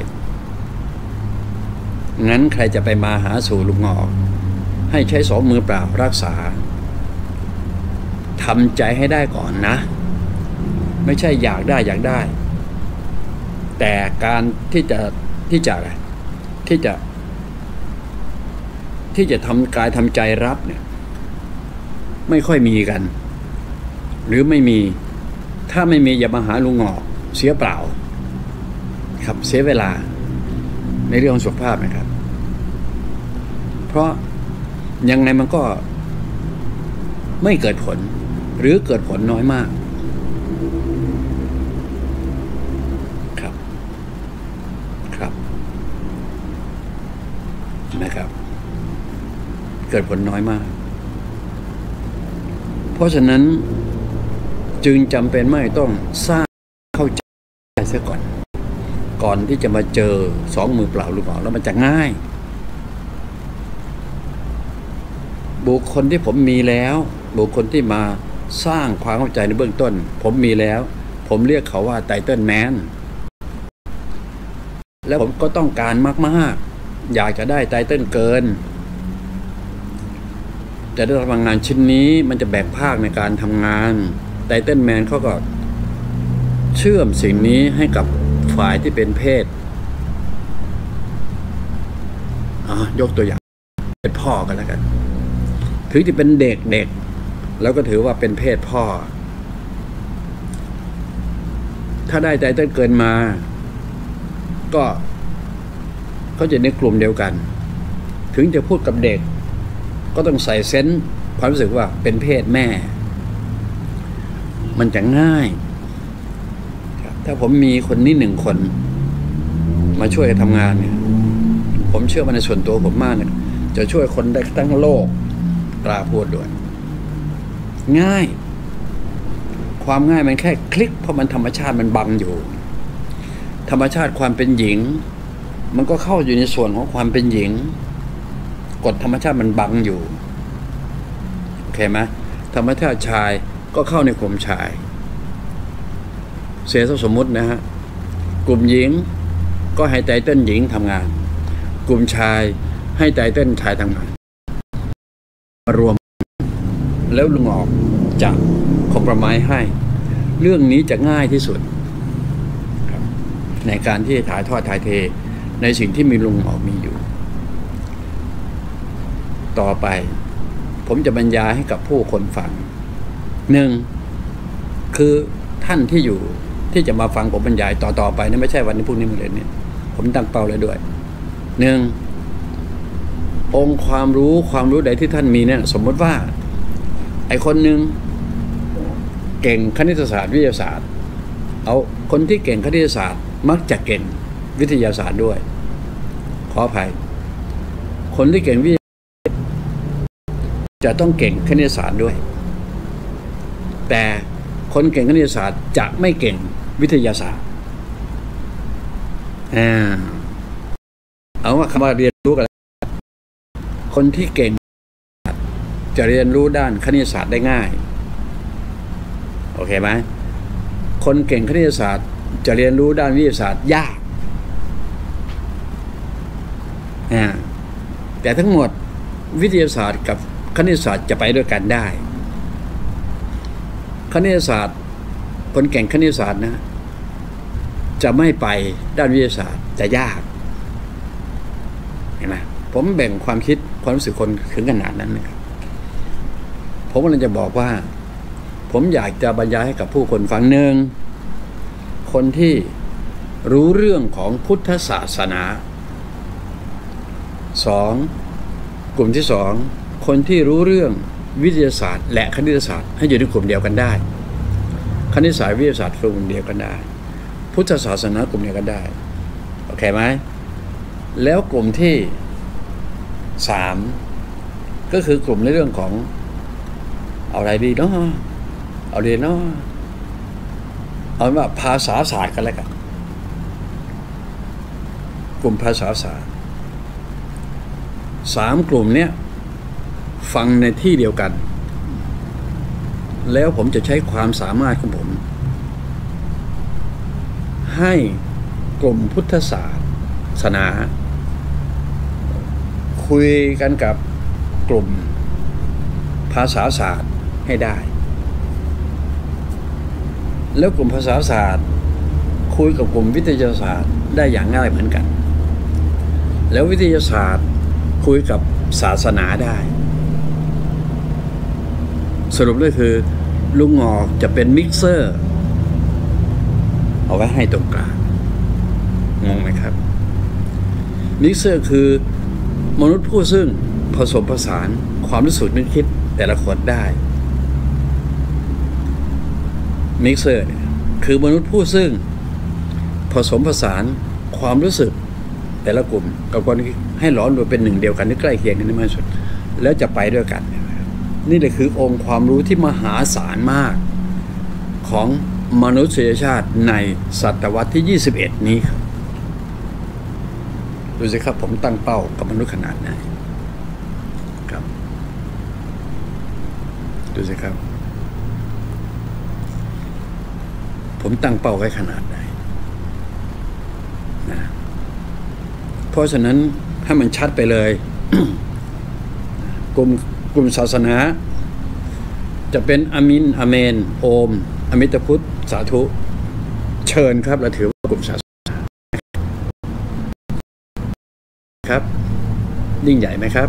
งั้นใครจะไปมาหาสู่ลุงหอกให้ใช้สองมือเปล่ารักษาทำใจให้ได้ก่อนนะไม่ใช่อยากได้อยากได้แต่การที่จะที่จะอะไรที่จะที่จะทำกายทำใจรับเนี่ยไม่ค่อยมีกันหรือไม่มีถ้าไม่มีอย่ามาหาลุงหอกเสียเปล่าครับเสียเวลาในเรื่องของสุขภาพนะครับเพราะยังไงมันก็ไม่เกิดผลหรือเกิดผลน้อยมากครับครับนะครับเกิดผลน้อยมากเพราะฉะนั้นจึงจำเป็นไม่ต้องสร้างเข้าใจเสียก่อนก่อนที่จะมาเจอสองมือเปล่าหรือเปล่าแล้วมันจะง่ายบุคคลที่ผมมีแล้วบุคคลที่มาสร้างความเข้าใจในเบื้องต้นผมมีแล้วผมเรียกเขาว่าไตเติ้ลแมนแล้วผมก็ต้องการมากๆอยากจะได้ไตเติ้ลเกินแต่ถ้าทำงานชิ้นนี้มันจะแบ่งภาคในการทำงานไตเติ้ลแมนเขาก็เชื่อมสิ่งนี้ให้กับฝ่ายที่เป็นเพศยกตัวอย่างเป็นพ่อกันแล้วกันถึงจะเป็นเด็กเด็กแล้วก็ถือว่าเป็นเพศพ่อถ้าได้ไตเติ้ลเกินมาก็เขาจะในกลุ่มเดียวกันถึงจะพูดกับเด็กก็ต้องใส่เซนส์ความรู้สึกว่าเป็นเพศแม่มันจะง่ายถ้าผมมีคนนี้หนึ่งคนมาช่วยทำงานเนี่ยผมเชื่อมันในส่วนตัวผมมากเนี่ยจะช่วยคนได้ทั้งโลกกล้าพูดด้วยง่ายความง่ายมันแค่คลิกเพราะมันธรรมชาติมันบังอยู่ธรรมชาติความเป็นหญิงมันก็เข้าอยู่ในส่วนของความเป็นหญิงกฎธรรมชาติมันบังอยู่โอเคไหมธรรมชาติชายก็เข้าในกลุ่มชายเสียสมมตินะฮะกลุ่มหญิงก็ให้ไตเติ้ลหญิงทำงานกลุ่มชายให้ไตเติ้ลชายทำงานมารวมแล้วลุงออกจะคอมโพรไมซ์ให้เรื่องนี้จะง่ายที่สุดในการที่ถ่ายทอดถ่ายเทในสิ่งที่มีลุงออกมีอยู่ต่อไปผมจะบรรยายให้กับผู้คนฟังหนึ่งคือท่านที่อยู่ที่จะมาฟังผมบรรยายต่อๆไปนี่ไม่ใช่วันนี้พรุ่งนี้มาเลยเนี่ยผมตั้งเป้าเลยด้วยหนึ่งองค์ความรู้ความรู้ใดที่ท่านมีเนี่ยสมมติว่าไอ้คนหนึ่งเก่งคณิตศาสตร์วิทยาศาสตร์เอาคนที่เก่งคณิตศาสตร์มักจะเก่งวิทยาศาสตร์ด้วยขออภัยคนที่เก่งวิทยาศาสตร์จะต้องเก่งคณิตศาสตร์ด้วยแต่คนเก่งคณิตศาสตร์จะไม่เก่งวิทยาศาสตร์อ่าเอาว่าคำว่าเรียนรู้กันคนที่เก่งจะเรียนรู้ด้านคณิตศาสตร์ได้ง่ายโอเคไหมคนเก่งคณิตศาสตร์จะเรียนรู้ด้านวิทยาศาสตร์ยากอ่าแต่ทั้งหมดวิทยาศาสตร์กับคณิตศาสตร์จะไปด้วยกันได้คณิตศาสตร์คนเก่งคณิตศาสตร์นะจะไม่ไปด้านวิทยาศาสตร์จะยากเห็นไหมผมแบ่งความคิดความรู้สึกคนถึงขนาดนั้นนะครับผมกำลังจะบอกว่าผมอยากจะบรรยายให้กับผู้คนฟังหนึ่งคนที่รู้เรื่องของพุทธศาสนาสองกลุ่มที่สองคนที่รู้เรื่องวิทยาศาสตร์และคณิตศาสตร์ให้อยู่ในกลุ่มเดียวกันได้คณิตศาสตร์วิทยาศาสตร์กลุ่มเดียวกันได้พุทธศาสนากลุ่มเดียวกันได้โอเคไหมแล้วกลุ่มที่สามก็คือกลุ่มในเรื่องของเอาอะไรดีเนาะเอาเรียนเนาะเอาว่าภาษาศาสตร์กันแล้วกันกลุ่มภาษาศาสตร์สามกลุ่มเนี้ยฟังในที่เดียวกันแล้วผมจะใช้ความสามารถของผมให้กลุ่มพุทธศาสนาคุยกันกับกลุ่มภาษาศาสตร์ให้ได้แล้วกลุ่มภาษาศาสตร์คุยกับกลุ่มวิทยาศาสตร์ได้อย่างง่ายเหมือนกันแล้ววิทยาศาสตร์คุยกับศาสนาได้สรุปเลยคือลุงงอกจะเป็นมิกเซอร์เอาไว้ให้ตรงกลางงงไหมครับมิกเซอร์คือมนุษย์ผู้ซึ่งผสมผสานความรู้สึกนึกคิดแต่ละคนได้มิกเซอร์เนี่ยคือมนุษย์ผู้ซึ่งผสมผสานความรู้สึกแต่ละกลุ่มกับคนให้หลอมรวมเป็นหนึ่งเดียวกันที่ใกล้เคียงกันที่มากที่สุดแล้วจะไปด้วยกันนี่แหละคือองค์ความรู้ที่มหาศาลมากของมนุษยชาติในศตวรรษที่ยี่สิบเอ็ดนี้ครับดูสิครับผมตั้งเป้ากับมนุษย์ขนาดไหนครับดูสิครับผมตั้งเป้าไว้ขนาดไหนนะเพราะฉะนั้นให้มันชัดไปเลย กลุ่มกลุ่มศาสนาจะเป็นอามินอาเมนโอมอมิตพุทธสาธุเชิญครับเราถือว่ากลุ่มศาสนาครับยิ่งใหญ่ไหมครับ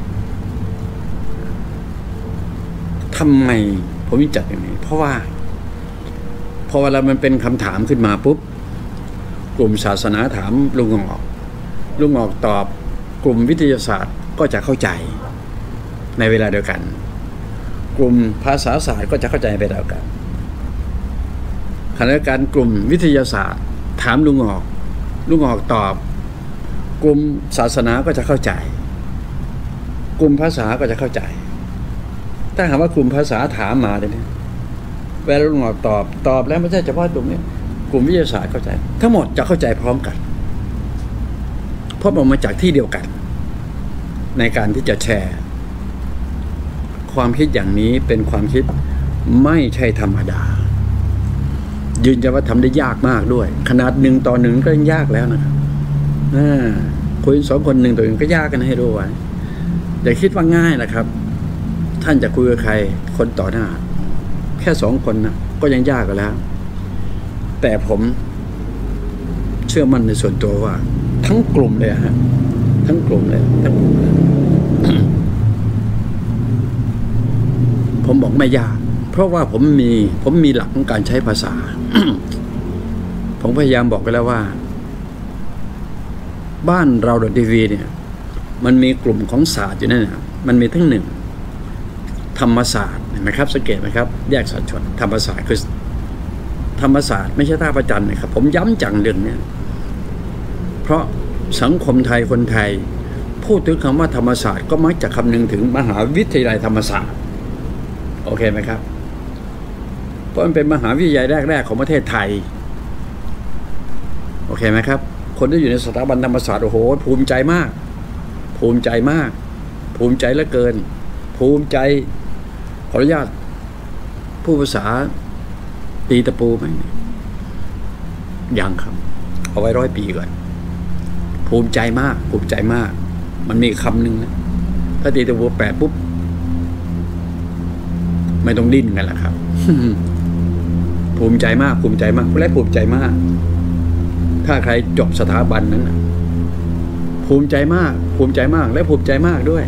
ทำไมผมจัดอย่างนี้เพราะว่าพอเวลามันเป็นคำถามขึ้นมาปุ๊บกลุ่มศาสนาถามลุงออกลุงออกตอบกลุ่มวิทยาศาสตร์ก็จะเข้าใจในเวลาเดียวกันกลุ่มภาษาศาสตร์ก็จะเข้าใจไปเดียวกันขณะเดียวกันกลุ่มวิทยาศาสตร์ถามลุงออกลุงออกตอบกลุ่มศาสนาก็จะเข้าใจกลุ่มภาษาก็จะเข้าใจถ้าหากว่ากลุ่มภาษาถามมาเนี่ยเวลาลุงออกตอบตอบแล้วไม่ใช่เฉพาะตรงนี้กลุ่มวิทยาศาสตร์เข้าใจทั้งหมดจะเข้าใจพร้อมกันเพราะมันมาจากที่เดียวกันในการที่จะแชร์ความคิดอย่างนี้เป็นความคิดไม่ใช่ธรรมดายืนยันว่าทำได้ยากมากด้วยขนาดหนึ่งต่อหนึ่งก็ยังยากแล้วนะครับคุยสองคนหนึ่งต่อหนึ่งก็ยากกันให้รู้ไว้อย่าคิดว่าง่ายนะครับท่านจะคุยกับใครคนต่อหน้าแค่สองคนนะก็ยังยากกันแล้วแต่ผมเชื่อมั่นในส่วนตัวว่าทั้งกลุ่มเลยฮะทั้งกลุ่มเลยทั้งกลุ่มเลย ผมบอกไม่ยากเพราะว่าผมมีผมมีหลักของการใช้ภาษา ผมพยายามบอกไปแล้วว่าบ้านเราดอททีวีเนี่ยมันมีกลุ่มของศาสตร์อยู่นั่นนะมันมีทั้งหนึ่งธรรมศาสตร์เห็นไหมครับสังเกตไหมครับแยกสัดส่วนธรรมศาสตร์คือธรรมศาสตร์ไม่ใช่ท่าพระจันทร์นะครับผมย้ำจังเรื่องนี้เพราะสังคมไทยคนไทยพูดถึงคำว่าธรรมศาสตร์ก็มักจะคำนึงถึงมหาวิทยาลัยธรรมศาสตร์โอเคไหมครับเพราะมันเป็นมหาวิทยาลัยแรกๆของประเทศไทยโอเคไหมครับคนที่อยู่ในสถาบันธรรมศาสตร์โอ้โหภูมิใจมากภูมิใจมากภูมิใจเหลือเกินภูมิใจขออนุญาตผู้ภาษาตีตะปูไหมยังครับเอาไว้ร้อยปีก่อนภูมิใจมากภูมิใจมากมันมีคำหนึ่งนะถ้าตีตะปูแปดปุ๊บไม่ต้องดิ้นกันแล้วครับ ภูมิใจมากภูมิใจมากและภูมิใจมากถ้าใครจบสถาบันนั้นนะภูมิใจมากภูมิใจมากและภูมิใจมากด้วย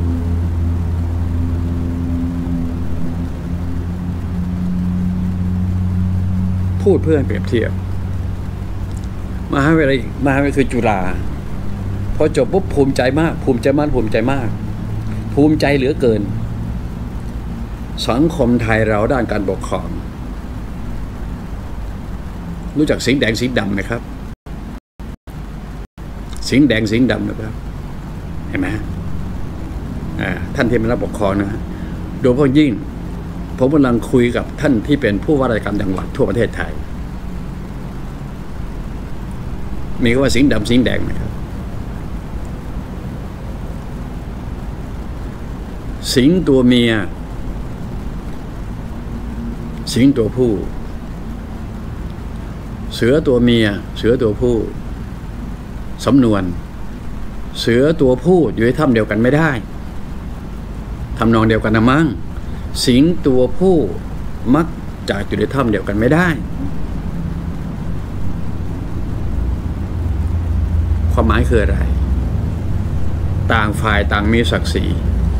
พูดเพื่อเปรียบเทียบมหาวิทยาลัยมหาวิทยาลัยคือจุฬาพอจบปุ๊บภูมิใจมากภูมิใจมากภูมิใจมากภูมิใจเหลือเกินสังคมไทยเราด้านการปกครองรู้จักสิงห์แดงสิงห์ดำไหมครับสิงห์แดงสิงห์ดำนะครับเห็นไหมอ่าท่านที่มารับปกครองนะโดยเฉพาะยิ่งผมกำลังคุยกับท่านที่เป็นผู้ว่าราชการจังหวัดทั่วประเทศไทยมีคำว่าสิงห์ดำสิงห์แดงนะครับสิงห์ตัวเมียสิงห์ตัวผู้เสือตัวเมียเสือตัวผู้สำนวนเสือตัวผู้อยู่ในถ้ำเดียวกันไม่ได้ทำนองเดียวกันนะมั้งสิงห์ตัวผู้มักจะอยู่ในถ้ำเดียวกันไม่ได้ความหมายคืออะไรต่างฝ่ายต่างมีศักดิ์ศรี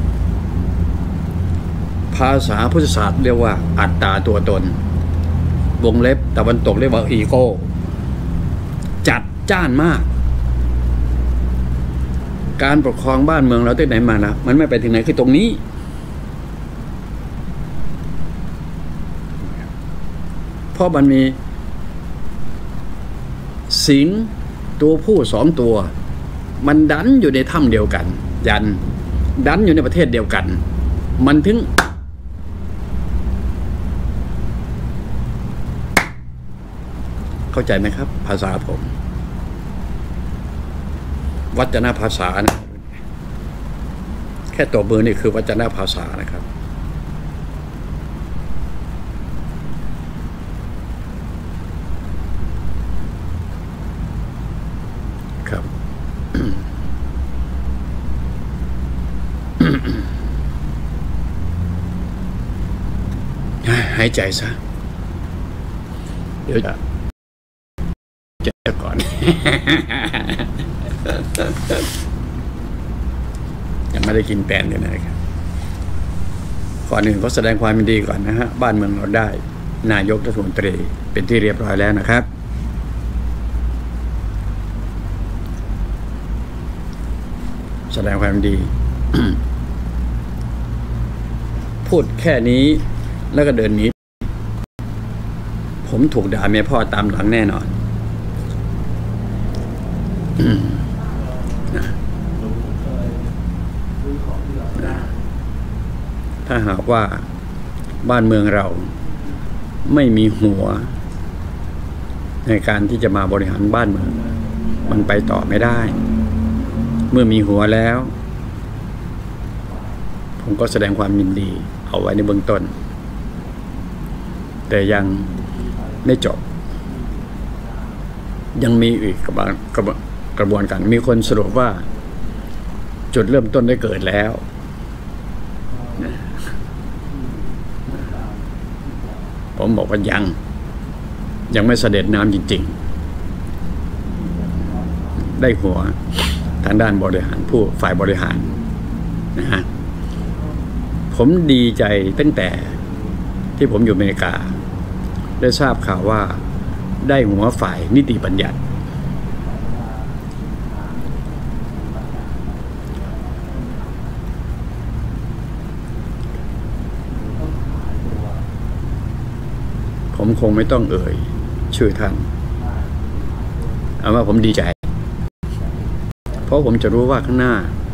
ภาษาพุทธศาสตร์เรียกว่าอัตตาตัวตนวงเล็บตะวันตกเรียกว่าอีโก้จัดจ้านมากการปกครองบ้านเมืองเราตั้งไหนมานะมันไม่ไปถึงไหนคือตรงนี้เพราะมันมีสิงห์ตัวผู้สองตัวมันดันอยู่ในถ้ำเดียวกันยันดันอยู่ในประเทศเดียวกันมันถึงเข้าใจไหมครับภาษาผมวัจนภาษานะแค่ตัวมือนี่คือวัจนภาษานะครับหายใจซะเดี๋ยวจะจะก่อน ยังไม่ได้กินแป้งเลยนะครับก่อนหนึ่งก็แสดงความยินดีก่อนนะฮะบ้านเมืองเราได้นายกรัฐมนตรีเป็นที่เรียบร้อยแล้วนะครับแสดงความยินดี พูดแค่นี้แล้วก็เดินหนีผมถูกด่าเมียพ่อตามหลังแน่นอนนะนะถ้าหากว่าบ้านเมืองเราไม่มีหัวในการที่จะมาบริหารบ้านเมืองมันไปต่อไม่ได้เมื่อมีหัวแล้วผมก็แสดงความยินดีเอาไว้ในเบื้องต้นแต่ยังไม่จบยังมีอีกกระบวนกระบวนกระบวนการมีคนสรุปว่าจุดเริ่มต้นได้เกิดแล้วผมบอกว่ายังยังไม่เสด็จน้ำจริงๆได้หัวทางด้านบริหารผู้ฝ่ายบริหารนะฮะผมดีใจตั้งแต่ที่ผมอยู่อเมริกาได้ทราบข่าวว่าได้หัวฝ่ายนิติบัญญัติผมคงไม่ต้องเอ่ยชื่อท่านเอาว่าผมดีใจเพราะผมจะรู้ว่าข้างหน้า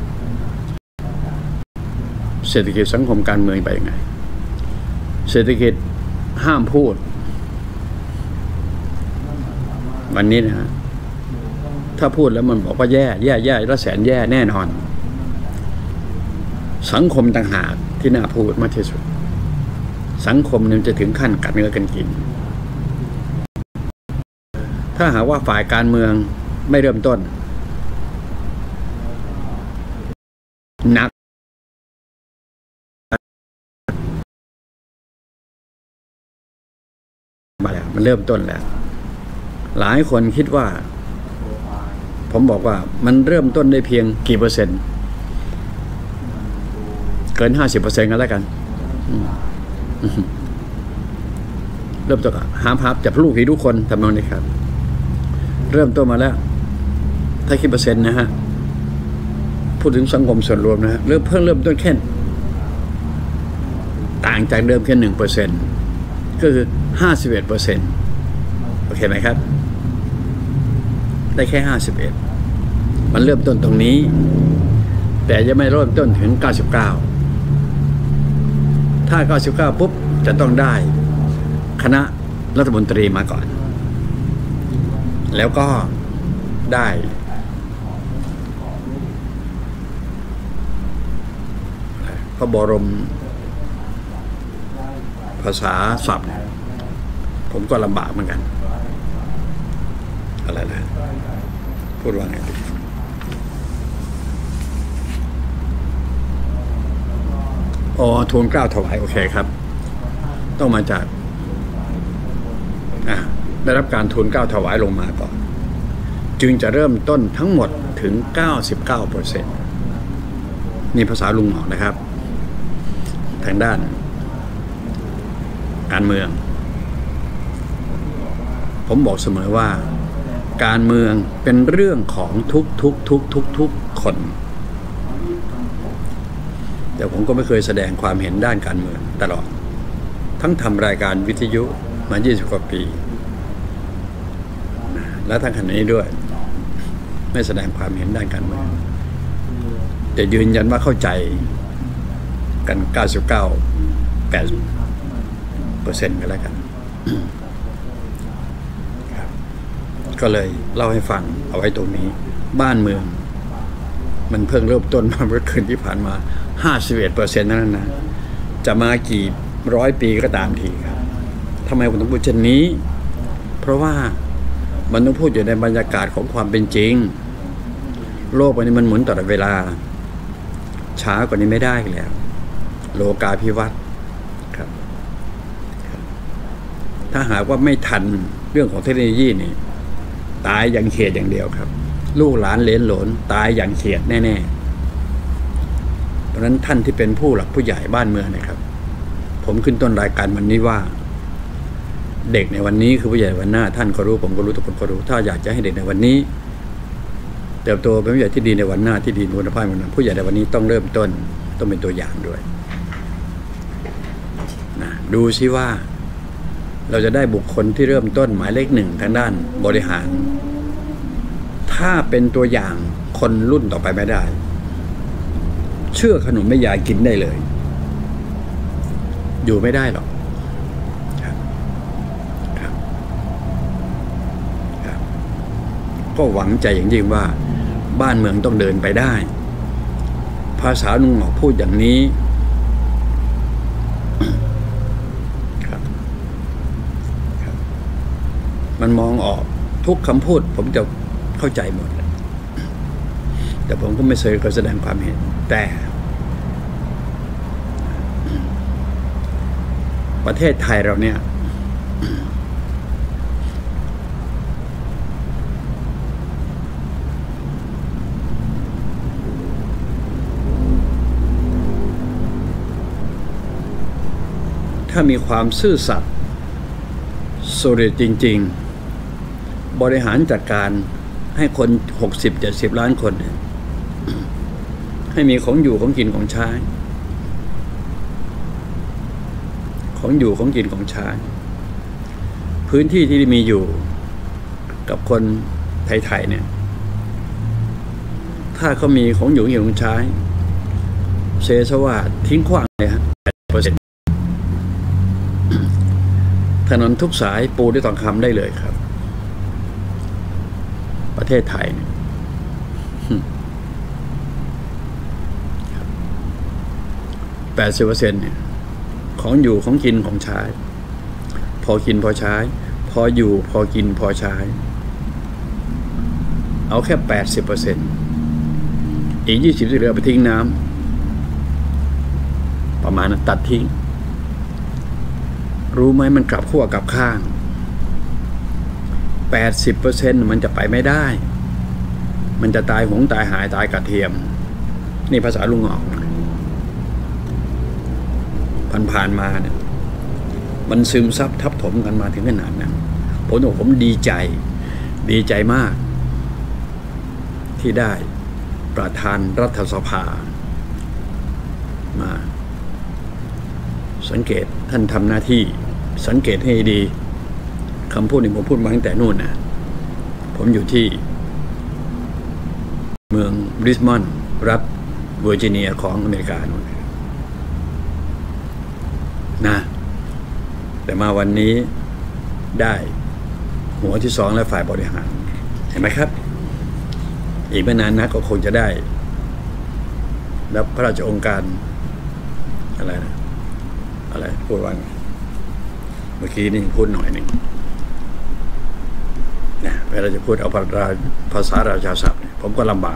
เศรษฐกิจสังคมการเมืองไปยังไงเศรษฐกิจห้ามพูดวันนี้นะฮะถ้าพูดแล้วมันบอกว่าแย่แย่แย่แล้วแสนแย่แน่นอนสังคมต่างหากที่น่าพูดมากที่สุดสังคมนั้นจะถึงขั้นกัดเนื้อกันกินถ้าหากว่าฝ่ายการเมืองไม่เริ่มต้นหนักมาแล้วมันเริ่มต้นแล้วหลายคนคิดว่าผมบอกว่ามันเริ่มต้นได้เพียงกี่เปอร์เซ็นต์เกินห้าสิบเปอร์เซ็นต์กันแล้วกันเริ่มต้นหามพับจับลูกผีทุกคนทำนองนี้ครับเริ่มต้นมาแล้วถ้าคิดเปอร์เซ็นต์นะฮะพูดถึงสังคมส่วนรวมนะฮะเริ่มเพิ่งเริ่มต้นแค่ต่างจากเดิมแค่หนึ่งเปอร์เซ็นต์ก็คือห้าสิบเอ็ดเปอร์เซ็นต์โอเคไหมครับได้แค่ห้าสิบเอ็ดมันเริ่มต้นตรงนี้แต่ยังไม่เริ่มต้นถึงเก้าสิบเก้าถ้าเก้าสิบเก้าปุ๊บจะต้องได้คณะรัฐมนตรีมาก่อนแล้วก็ได้พระบรมภาษาศัพท์ผมก็ลำบากเหมือนกันอะไรนะพูดว่าไงดีอ๋อทูลเกล้าถวายโอเคครับต้องมาจากอ่าได้รับการทูลเกล้าถวายลงมาก่อนจึงจะเริ่มต้นทั้งหมดถึง เก้าสิบเก้าเปอร์เซ็นต์ นี่ภาษาลุงหมอกนะครับทางด้านการเมืองผมบอกเสมอว่าการเมืองเป็นเรื่องของทุกทุกทุกทุกทุกคนแต่ผมก็ไม่เคยแสดงความเห็นด้านการเมืองตลอดทั้งทำรายการวิทยุมายี่สิบกว่าปีและทั้งขณะนี้ด้วยไม่แสดงความเห็นด้านการเมืองแต่ยืนยันว่าเข้าใจกัน เก้าสิบเก้า แปดสิบเปอร์เซ็นต์ กันแล้วกันก็เลยเล่าให้ฟังเอาไว้ตรงนี้บ้านเมืองมันเพิ่งเริ่มต้นมาเมื่อคืนที่ผ่านมาห้าสิบเอ็ดเปอร์เซ็นต์นั้นนะจะมากี่ร้อยปีก็ตามทีครับทำไมผมต้องพูดเช่นนี้เพราะว่ามันต้องพูดอยู่ในบรรยากาศของความเป็นจริงโลกวันนี้มันหมุนตลอดเวลาช้ากว่านี้ไม่ได้แล้วโลกาภิวัตน์ครับถ้าหากว่าไม่ทันเรื่องของเทคโนโลยีนี่ตายอย่างเขียดอย่างเดียวครับลูกหลานเหลนหลนตายอย่างเขียดแน่ๆเพราะฉะนั้นท่านที่เป็นผู้หลักผู้ใหญ่บ้านเมืองนะครับผมขึ้นต้นรายการวันนี้ว่าเด็กในวันนี้คือผู้ใหญ่วันหน้าท่านก็รู้ผมก็รู้ทุกคนก็รู้ถ้าอยากจะให้เด็กในวันนี้เติบโตเป็นผู้ใหญ่ที่ดีในวันหน้าที่ดีคุณภาพวันนั้นผู้ใหญ่ในวันนี้ต้องเริ่มต้นต้องเป็นตัวอย่างด้วยนะดูซิว่าเราจะได้บุคคลที่เริ่มต้นหมายเลขหนึ่งทางด้านบริหารถ้าเป็นตัวอย่างคนรุ่นต่อไปไม่ได้เชื่อขนมไม่ยายกินได้เลยอยู่ไม่ได้หรอกครับครับครับก็หวังใจอย่างยิ่งว่าบ้านเมืองต้องเดินไปได้ภาษาลุงหมอพูดอย่างนี้ครับครับมันมองออกทุกคำพูดผมจะเข้าใจหมดแต่ผมก็ไม่เคยแสดงความเห็นแต่ประเทศไทยเราเนี่ยถ้ามีความซื่อสัตย์สุจริตจริงๆบริหารจัดการให้คน หกสิบเจ็ดสิบ ล้านคนเนี่ยให้มีของอยู่ของกินของใช้ของอยู่ของกินของใช้พื้นที่ที่มีอยู่กับคนไทยๆเนี่ยถ้าเขามีของอยู่ของกินของใช้เซซะว่าทิ้งขว้างเลยฮะ แปดสิบเปอร์เซ็นต์ ถนนทุกสายปูด้วยทองคำได้เลยครับประเทศไทยเนี่ยแปดสิบเปอร์เซ็นต์เนี่ยของอยู่ของกินของใช้พอกินพอใช้พออยู่พอกินพอใช้เอาแค่ แปดสิบเปอร์เซ็นต์ อีก ยี่สิบเปอร์เซ็นต์ ที่เหลือไปทิ้งน้ำประมาณนั้นตัดทิ้งรู้ไหมมันกลับขั้วกลับข้าง แปดสิบเปอร์เซ็นต์ มันจะไปไม่ได้มันจะตายหงตายหายตายกระเทียมนี่ภาษาลุงออกผ่านๆมาเนี่ยมันซึมซับทับถมกันมาถึงขนาดนั้นผมบอกผมดีใจดีใจมากที่ได้ประธานรัฐสภามาสังเกตท่านทำหน้าที่สังเกตให้ดีคำพูดนี้ผมพูดมาตั้งแต่นู่นนะผมอยู่ที่เมืองบริสมอนด์รัฐเวอร์จิเนียของอเมริกานู่นนะแต่มาวันนี้ได้หัวที่สองและฝ่ายบริหารเห็นไหมครับอีกไม่นานนักก็คงจะได้รับพระราชองค์การอะไรนะอะไรพูดว่าเมื่อกี้นี่พูดหน่อยหนึ่งนะเวลาจะพูดเอาภาษาราชาศัพท์ผมก็ลำบาก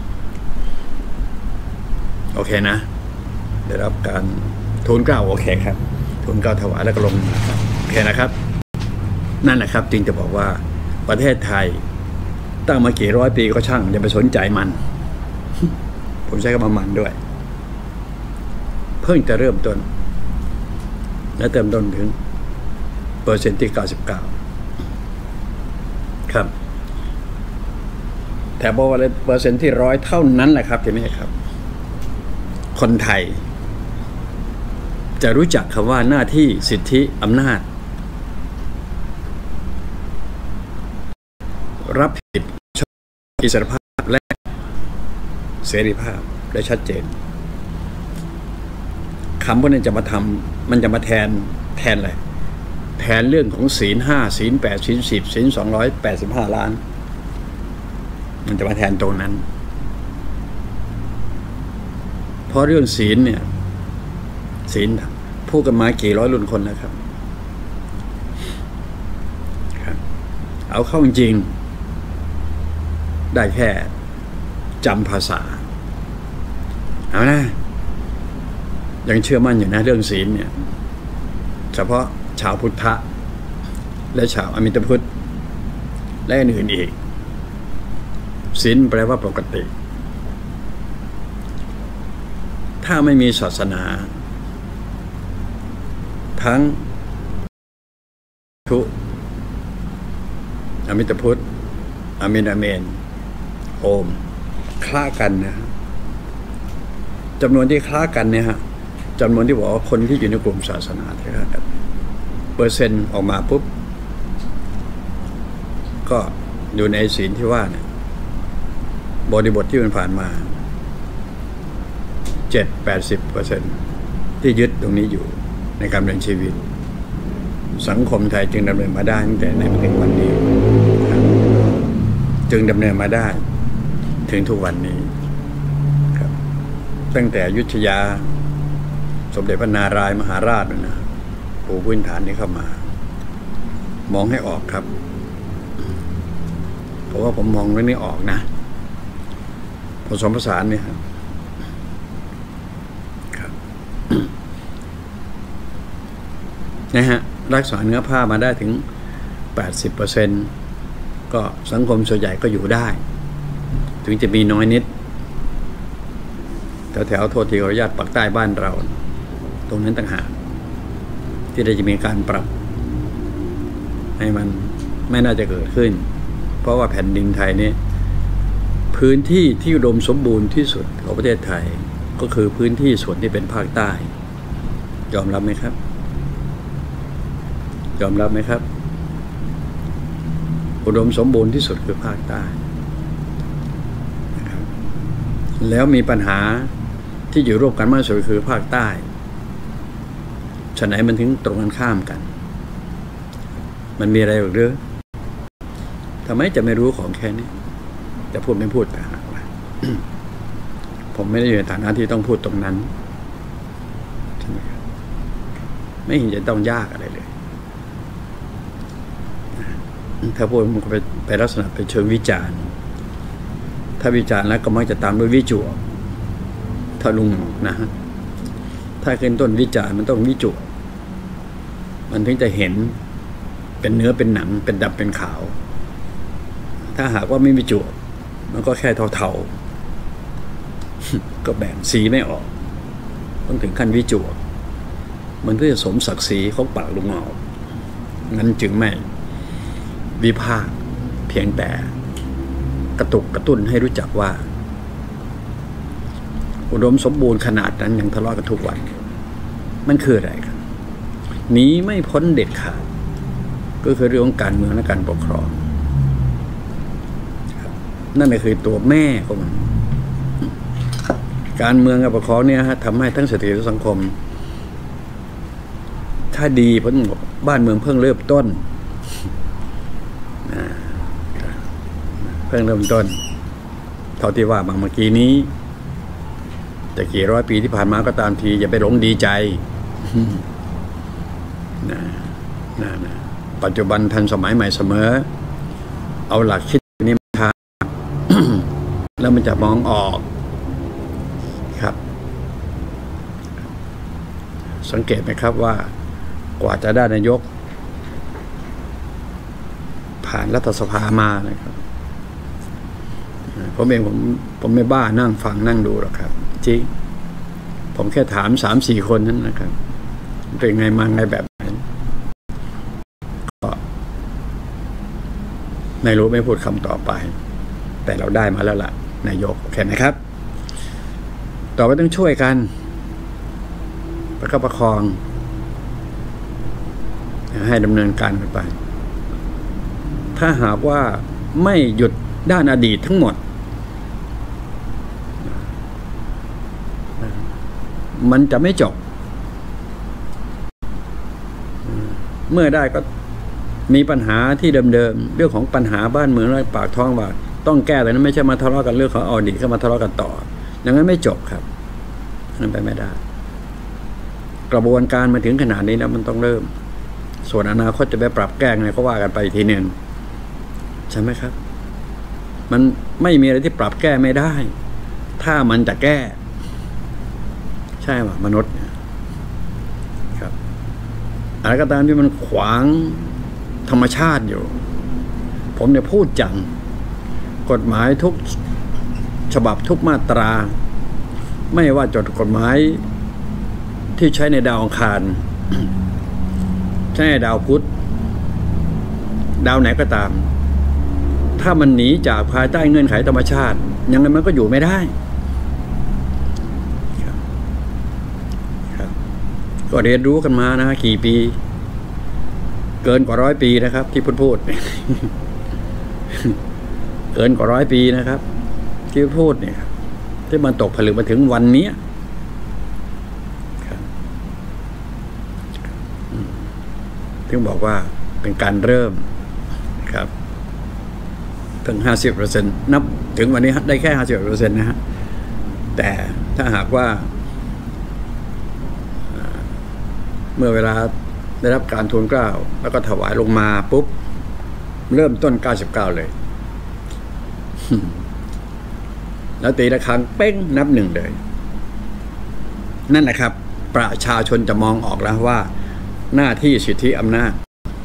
โอเคนะได้รับการทูลเกล้าโอเคครับทูลเกล้าถวายแล้วก็ลงโอเคนะครับนั่นแหละครับจึงจะบอกว่าประเทศไทยตั้งมากี่ร้อยปีก็ช่างอย่าไปสนใจมันผมใช้คำว่ามันด้วยเพิ่งจะเริ่มต้นและเติมต้นถึงเปอร์เซ็นต์ที่เก้าสิบเก้าครับแต่บอกว่าเปอร์เซ็นต์ที่ร้อยเท่านั้นแหละครับทีนี้ครับคนไทยจะรู้จักคำว่าหน้าที่สิทธิอำนาจรับผิดชอบอิสรภาพและเสรีภาพได้ชัดเจนคำพวกนี้จะมาทำมันจะมาแทนแทนอะไรแทนเรื่องของศีลห้าศีลแปดศีลสิบศีลสองร้อยแปดสิบห้าล้านมันจะมาแทนตรงนั้นเพราะเรื่องศีลเนี่ยศีลพูดกันมากี่ร้อยรุ่นคนแล้วครับเอาเข้าจริงได้แค่จำภาษาเอานะยังเชื่อมั่นอยู่นะเรื่องศีลเนี่ยเฉพาะชาวพุทธะและชาวอมิตพุทธและอื่นๆอีกศีลแปลว่าปกติถ้าไม่มีศาสนาทั้งทุอมิตพุทธอมินอเมนโอมคล้ากันนะจำนวนที่คล้ากันเนี่ยฮะจำนวนที่บอกว่าคนที่อยู่ในกลุ่มศาสนาที่คล้ากันเปอร์เซ็นต์ออกมาปุ๊บก็อยู่ในศีลที่ว่าเนี่ยบริบทที่มันผ่านมาเจ็ดแปดสิบเปอร์เซ็นต์ที่ยึดตรงนี้อยู่ในการดำเนินชีวิตสังคมไทยจึงดำเนินมาได้ตั้งแต่ในถึงวันนี้จึงดำเนินมาได้ถึงทุกวันนี้ครับตั้งแต่อยุธยาสมเด็จพระนารายณ์มหาราชนะปูพื้นฐานนี้เข้ามามองให้ออกครับเพราะว่าผมมองเรื่องนี้ออกนะผสมผสานเนี่ยครับครับ นะฮะรักษาเนื้อผ้ามาได้ถึง แปดสิบเปอร์เซ็นต์ ก็สังคมส่วนใหญ่ก็อยู่ได้ถึงจะมีน้อยนิดแถวๆโทษทีขออนุญาตปากใต้บ้านเราตรงนั้นต่างหากที่ได้จะมีการปรับให้มันไม่น่าจะเกิดขึ้นเพราะว่าแผ่นดินไทยนี่พื้นที่ที่อุดมสมบูรณ์ที่สุดของประเทศไทยก็คือพื้นที่ส่วนที่เป็นภาคใต้ยอมรับไหมครับยอมรับไหมครับอุดมสมบูรณ์ที่สุดคือภาคใต้นะครับแล้วมีปัญหาที่อยู่ร่วมกันมากที่สุดคือภาคใต้ฉะไหนมันถึงตรงกันข้ามกันมันมีอะไรหรือทำไมจะไม่รู้ของแค่นี้จะพูดไม่พูดแต่หากว่า ผมไม่ได้อยู่ในฐานะที่ต้องพูดตรงนั้นใช่ไหมครับไม่เห็นจะต้องยากอะไรเลยถ้าพูดมันก็ไปไปลักษณะเป็นเชิงวิจารณ์ถ้าวิจารณ์แล้วก็มักจะตามด้วยวิจวกถ้าลุงนะฮะถ้าขึ้นต้นวิจารณ์มันต้องวิจวกมันถึงจะเห็นเป็นเนื้อเป็นหนังเป็นดำเป็นขาวถ้าหากว่าไม่วิจวกมันก็แค่เทาๆก็แบ่งสีไม่ออกต้องถึงขั้นวิจวกมันก็จะสมศักดิ์ศรีของปากลุงออกงั้นจึงไม่วิพากษ์เพียงแต่กระตุกกระตุ้นให้รู้จักว่าอุดมสมบูรณ์ขนาดนั้นยังทะเลาะกันทุกวันมันคืออะไรครับหนีไม่พ้นเด็ดขาดก็คือเรื่องของการเมืองและการปกครองนั่นก็คือตัวแม่ของมันการเมืองกับปกครองเนี่ยฮะทำให้ทั้งเศรษฐกิจและสังคมถ้าดีเพราะบ้านเมืองเพิ่งเริ่มต้นเพิ่งเริ่มต้นเท่าที่ว่ามาเมื่อกี้นี้แต่กี่ร้อยปีที่ผ่านมาก็ตามทีอย่าไปหลงดีใจนะนะนะปัจจุบันทันสมัยใหม่เสมอเอาหลักคิดนี้มาทำแล้วมันจะมองออกครับสังเกตไหมครับว่ากว่าจะได้นายกผ่านรัฐสภามานะครับผมเองผมผมไม่บ้านั่งฟังนั่งดูหรอกครับจริงผมแค่ถามสามสี่คนนั้นนะครับเป็นไงมาไงแบบไหนก็ไม่รู้ไม่พูดคำต่อไปแต่เราได้มาแล้วล่ะนายกโอเคไหมครับต่อไปต้องช่วยกันประคับประคองให้ดำเนินการกันไปถ้าหากว่าไม่หยุดด้านอดีตทั้งหมดมันจะไม่จบเมื่อได้ก็มีปัญหาที่เดิมๆเรื่องของปัญหาบ้านเมืองและปากท้องว่าต้องแก้แต่นั้นไม่ใช่มาทะเลาะกันเรื่องของอดีตก็มาทะเลาะกันต่ออย่างนั้นไม่จบครับนั่นไปไม่ได้กระบวนการมาถึงขนาดนี้แล้วมันต้องเริ่มส่วนอนาคตจะไปปรับแก้ไงก็ว่ากันไปทีหนึ่งใช่ไหมครับมันไม่มีอะไรที่ปรับแก้ไม่ได้ถ้ามันจะแก้ใช่ป่ะมนุษย์ครับอะไรก็ตามที่มันขวางธรรมชาติอยู่ผมเนี่ยพูดจังกฎหมายทุกฉบับทุกมาตราไม่ว่าจดกฎหมายที่ใช้ในดาวอังคารใช้ในดาวพุธดาวไหนก็ตามถ้ามันหนีจากภายใต้เงื่อนไขธรรมชาติยังไงมันก็อยู่ไม่ได้ครับครับก็เรียนรู้กันมานะกี่ปีเกินกว่าร้อยปีนะครับที่พูดพูด เกินกว่าร้อยปีนะครับที่พูดเนี่ยที่มันตกผลึกมาถึงวันนี้ครับถึงบอกว่าเป็นการเริ่มครับถึงห้าสิบเปอร์เซ็นต์นับถึงวันนี้ได้แค่ห้าสิบเปอร์เซ็นต์นะฮะแต่ถ้าหากว่าเมื่อเวลาได้รับการทูลเกล้าแล้วก็ถวายลงมาปุ๊บเริ่มต้นเก้าสิบเก้าเลยแล้วตีระฆังเป้งนับหนึ่งเลยนั่นแหละครับประชาชนจะมองออกแล้วว่าหน้าที่สิทธิอำนาจ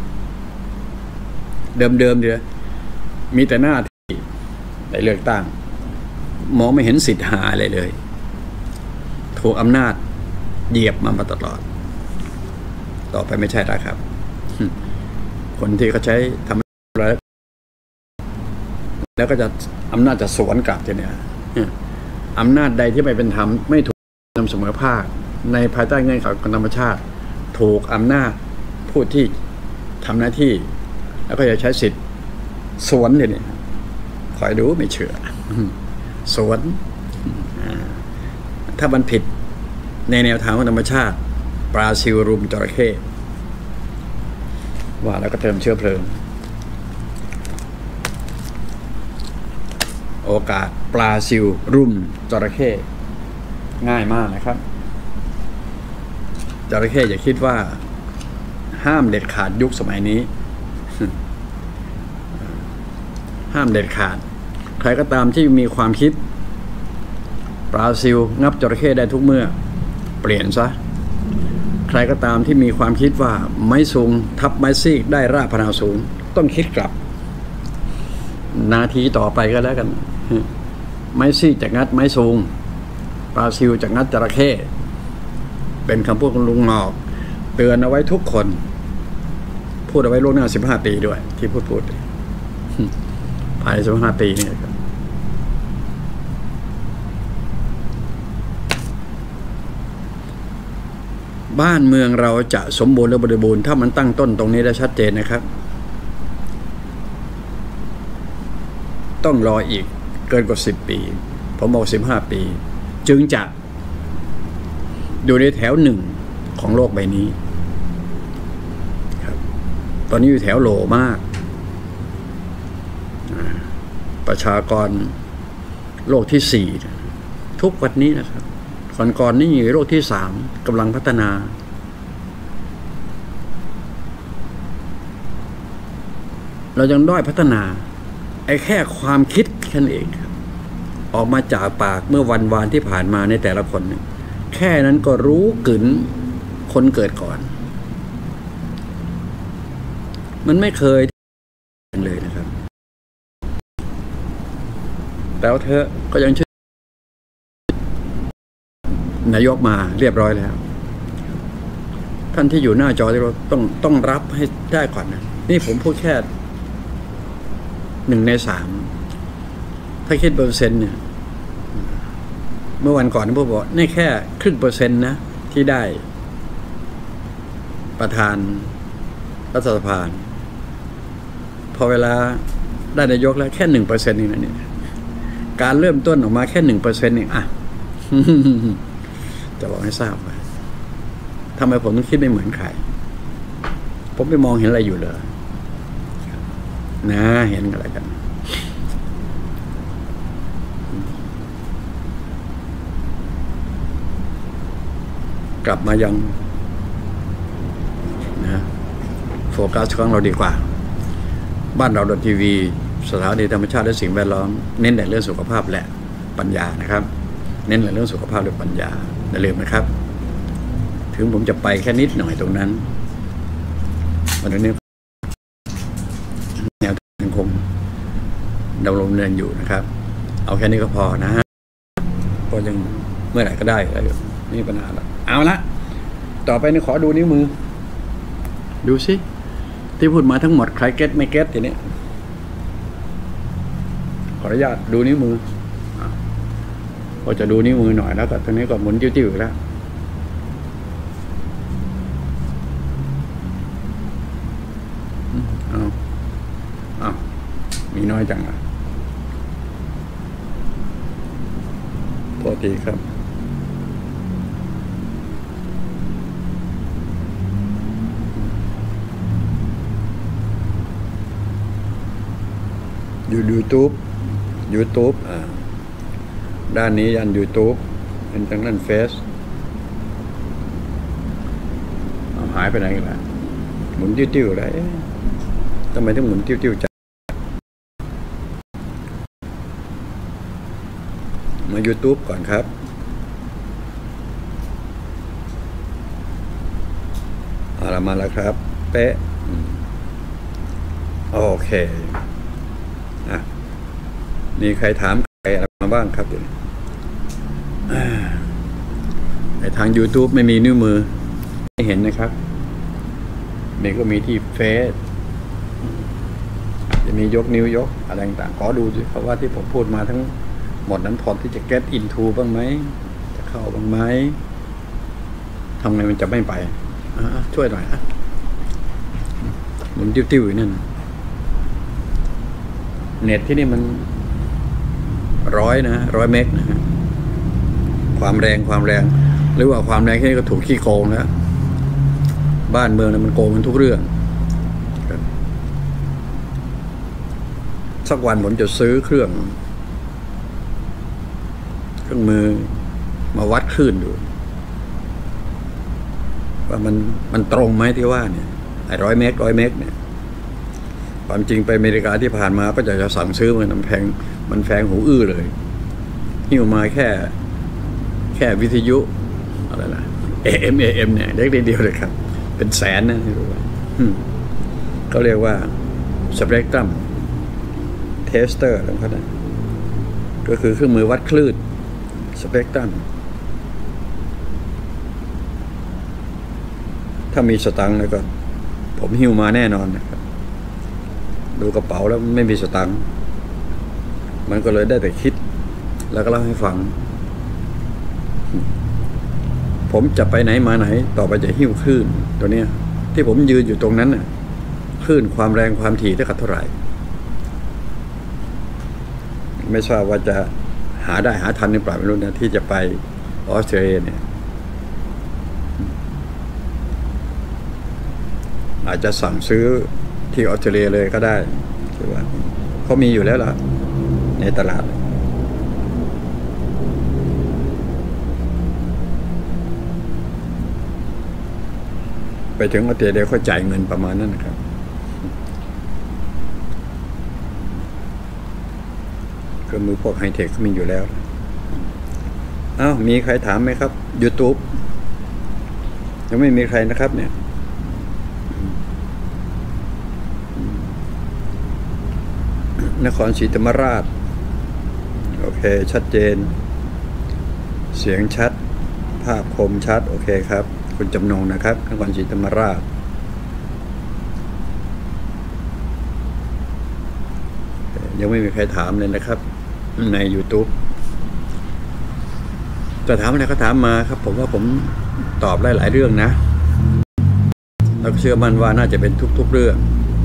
เดิมๆเดียวมีแต่หน้าที่ในเลือกตั้งมองไม่เห็นสิทธิหาอะไรเลยถูกอำนาจเหยียบมามาตลอดต่อไปไม่ใช่แล้วครับคนที่เขาใช้ทำอะไรแล้วก็จะอำนาจจะสวนกลับทีเนี้ยอำนาจใดที่ไม่เป็นธรรมไม่ถูกนำเสมอภาคในภายใต้เงื่อนไขของธรรมชาติถูกอำนาจผู้ที่ทำหน้าที่แล้วก็จะใช้สิทธิ์สวนทีนี้คอยดูไม่เชื่อสวนถ้ามันผิดในแนวทางของธรรมชาติปลาซิวรุมจระเข้ว่าแล้วก็เติมเชื้อเพลิงโอกาสปลาซิวรุมจระเข้ง่ายมากนะครับจระเข้อย่าคิดว่าห้ามเด็ดขาดยุคสมัยนี้ห้ามเด็ดขาดใครก็ตามที่มีความคิดปลาซิวงับจระเข้ได้ทุกเมื่อเปลี่ยนซะใครก็ตามที่มีความคิดว่าไม้สูงทับไม้ซีกได้รากพนาสูงต้องคิดกลับนาทีต่อไปก็แล้วกันไม้ซีกจะงัดไม้สูงปลาซิวจะงัดจระเข้เป็นคำพูดของลุงหงอกเตือนเอาไว้ทุกคนพูดเอาไว้ล่วงหน้าสิบห้าปีด้วยที่พูดพูดภายในสิบห้าปีนี่ครับบ้านเมืองเราจะสมบูรณ์และบริบูรณ์ถ้ามันตั้งต้นตรงนี้ได้ชัดเจนนะครับต้องรออีกเกินกว่าสิบปีผมบอกสิบห้าปีจึงจะอยู่ในแถวหนึ่งของโลกใบนี้ครับตอนนี้อยู่แถวโหลมากประชากรโลกที่สี่ทุกวันนี้นะครับก่อนก่อนนี่โลกที่สามกำลังพัฒนาเรายังด้อยพัฒนาไอ้แค่ความคิดแค่นั้นเองครับออกมาจากปากเมื่อวันวานที่ผ่านมาในแต่ละคนแค่นั้นก็รู้กึ๋นคนเกิดก่อนมันไม่เคยเลยนะครับแล้วเธอก็ยังชื่อนายกมาเรียบร้อยแล้วท่านที่อยู่หน้าจอที่เราต้องต้องรับให้ได้ก่อนนะนี่ผมพูดแค่หนึ่งในสามถ้าคิดเปอร์เซ็นต์เนี่ยเมื่อวันก่อนผมบอกนี่แค่ครึ่งเปอร์เซ็นต์นะที่ได้ประธานรัฐสภาพอเวลาได้นายกแล้วแค่หนึ่งเปอร์เซ็นต์นี่นะเนี่ยการเริ่มต้นออกมาแค่หนึ่งเปอร์เซ็นต์นี่อ่ะ จะบอกให้ทราบว่าทำไมผมต้องคิดไม่เหมือนใครผมไปมองเห็นอะไรอยู่เลยนะเห็นอะไรกันกลับมายังนะโฟกัสของเราดีกว่าบ้านเราดนทีวีสถานีธรรมชาติและสิ่งแวดล้อมเน้นแต่เรื่องสุขภาพและปัญญานะครับเน้นแต่เรื่องสุขภาพและปัญญาอย่าลืมนะครับถึงผมจะไปแค่นิดหน่อยตรงนั้นวันนี้แนวทางคงดำรงเนินอยู่นะครับเอาแค่นี้ก็พอนะฮะก็ยังเมื่อไหร่ก็ได้แล้วนี่ปัญหาแล้วเอาละต่อไปนี่ขอดูนิ้วมือดูสิที่พูดมาทั้งหมดใครเก็ตไม่เก็ตทีนี้ขออนุญาตดูนิ้วมือก็จะดูนิ้วมือหน่อยแล้วก็ตอนนี้ก็หมุนติ้วๆแล้วเอาเอามีน้อยจังอ่ะโทษทีครับอยู่ยูทูบยูทูบอ่าด้านนี้ยันยูทูบเป็นทางด้านเฟซเอาหายไปไหนกันล่ะหมุนติ้วๆอะไรทำไมต้องหมุนติ้วๆจังมา YouTube ก่อนครับเอาละมาแล้วครับเป๊ะโอเคอ่ะมีใครถามใครอะไรมาบ้างครับเดี๋ยวนี้ในทาง YouTube ไม่มีนิ้วมือไม่เห็นนะครับมีก็มีที่เฟซจะมียกนิ้วยกอะไรต่างๆขอดูสิเพราะว่าที่ผมพูดมาทั้งหมดนั้นพอที่จะ get into บ้างไหมจะเข้าบ้างไหมทำไงมันจะไม่ไปช่วยหน่อยอ่ะหมุนติ้วๆอยู่นั่นเน็ตที่นี่มันร้อยนะร้อยเมกนะฮะความแรงความแรงหรือว่าความแรงที่นี่ก็ถูกขี้โกงแล้วบ้านเมืองนะมันโกงมันทุกเรื่องสักวันผมจะซื้อเครื่องเครื่องมือมาวัดคลื่นดูว่ามันมันตรงไหมที่ว่าเนี่ยไอ้ร้อยเมกร้อยเมกเนี่ยความจริงไปอเมริกาที่ผ่านมาก็จะจะสั่งซื้อมันแพงมันแพงหูอื้อเลยหิ้วมาแค่แค่วิทยุอะไรนะ เอ เอ็ม เอ เอ็ม เนี่ยเล็กนิดเดียวเลยครับเป็นแสนนะที่รู้ว่าเขาเรียกว่าสเปกตรัมเทสเตอร์แล้วก็ได้ก็คือเครื่องมือวัดคลื่นสเปกตรัมถ้ามีสตังค์แล้วก็ผมหิ้วมาแน่นอนนะครับดูกระเป๋าแล้วไม่มีสตังค์มันก็เลยได้แต่คิดแล้วก็เล่าให้ฟังผมจะไปไหนมาไหนต่อไปจะหิ้วคลื่นตัวเนี้ยที่ผมยืนอยู่ตรงนั้นน่ะคลื่นความแรงความถี่ได้กับเท่าไหร่ไม่ทราบว่าจะหาได้หาทันหรือเปล่าไม่รู้นะที่จะไปออสเตรเลียเนี่ยอาจจะสั่งซื้อที่ออสเตรเลียเลยก็ได้คือว่าเขามีอยู่แล้วล่ะในตลาดไปถึงออสเตรเลียเขาจ่ายเงินประมาณนั้นนะครับเครื่องมือพวกไฮเทคก็มีอยู่แล้วอ้าวมีใครถามไหมครับ YouTube ยังไม่มีใครนะครับเนี่ยนครศรีธรรมราชโอเคชัดเจนเสียงชัดภาพคมชัดโอเคครับคุณจำนงนะครับนครศรีธรรมราชยังไม่มีใครถามเลยนะครับใน YouTube จะถามอะไรก็ถามมาครับผมว่าผมตอบได้หลายเรื่องนะแล้วเชื่อมั่นว่าน่าจะเป็นทุกๆเรื่อง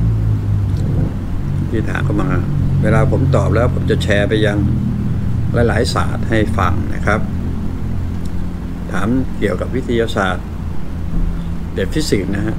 ที่ถามเข้ามาเวลาผมตอบแล้วผมจะแชร์ไปยังหลายๆศาสตร์ให้ฟังนะครับถามเกี่ยวกับวิทยาศาสตร์เด็กฟิสิกส์นะฮะ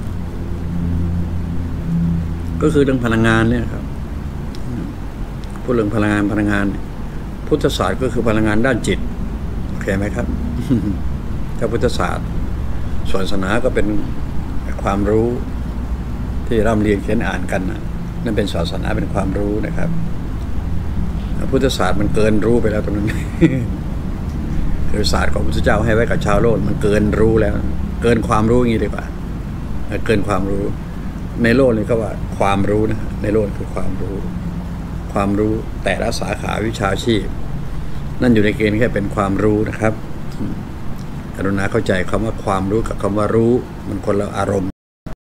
ก็คือเรื่องพลังงานเนี่ยครับพูดเรื่องพลังงานพลังงานพุทธศาสตร์ก็คือพลังงานด้านจิตโอเคไหมครับ ถ้าพุทธศาสตร์ส่วนศาสนาก็เป็นความรู้ที่ร่ำเรียนเขียนอ่านกันนะนั่นเป็นศาสนาเป็นความรู้นะครับพุทธศาสตร์มันเกินรู้ไปแล้วตรงนั้น คือศาสตร์ของพระพุทธเจ้าให้ไว้กับชาวโลกมันเกินรู้แล้วเกินความรู้อย่างนี้ดีกว่าเกินความรู้ในโลกนี่ก็ว่าความรู้นะในโลกคือความรู้ความรู้แต่ละสาขาวิชาชีพนั่นอยู่ในเกณฑ์แค่เป็นความรู้นะครับกรุณาเข้าใจคำว่าความรู้กับคำว่ารู้มันคนละอารมณ์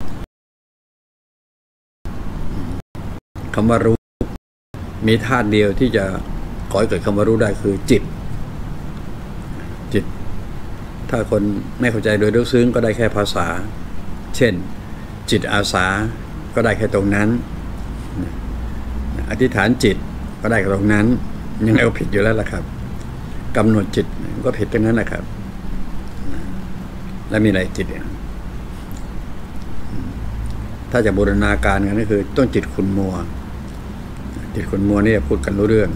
คำว่ารู้มีธาตุเดียวที่จะก่อให้เกิดคำว่ารู้ได้คือจิตจิตถ้าคนไม่เข้าใจโดยลึกซึ้งก็ได้แค่ภาษาเช่นจิตอาสาก็ได้แค่ตรงนั้นอธิษฐานจิตก็ได้แค่ตรงนั้นยังเอาผิดอยู่แล้วล่ะครับกำหนดจิตก็ผิดตรงนั้นแหละครับแล้วมีอะไรจิตเนี่ยถ้าจะบูรณาการกันก็คือต้องจิตขุ่นมัวจิตขุ่นมัวนี่พูดกันรู้เรื่อง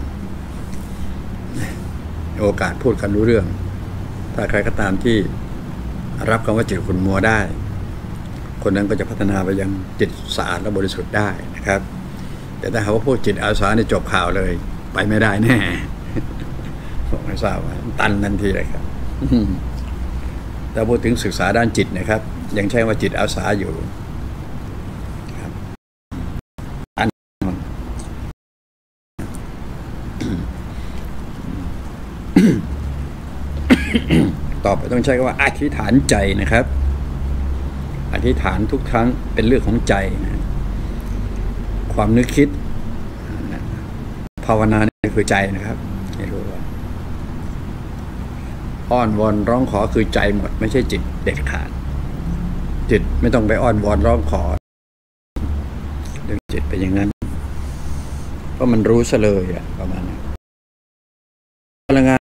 โอกาสพูดกันรู้เรื่องถ้าใครก็ตามที่รับคำว่าจิตขุ่นมัวได้คนนั้นก็จะพัฒนาไปยังจิตสะอาดและบริสุทธิ์ได้นะครับแต่ถ้าหากว่าพวกจิตอาสาเนี่ยจบข่าวเลยไปไม่ได้แน่ผมไม่ทราบว่าตันทันทีเลยครับแต่พูดถึงศึกษาด้านจิตนะครับยังใช่ว่าจิตอาสาอยู่ครับอันต่อไปต้องใช้คำว่าอธิษฐานใจนะครับอธิษฐานทุกครั้งเป็นเรื่องของใจนะความนึกคิดภาวนานี่คือใจนะครับให้รู้ว่าอ้อนวอนร้องขอคือใจหมดไม่ใช่จิตเด็ดขาดจิตไม่ต้องไปอ้อนวอนร้องขอเรื่องจิตเป็นอย่างนั้นเพราะมันรู้ซะเลยอะประมาณนั้นพลังงาน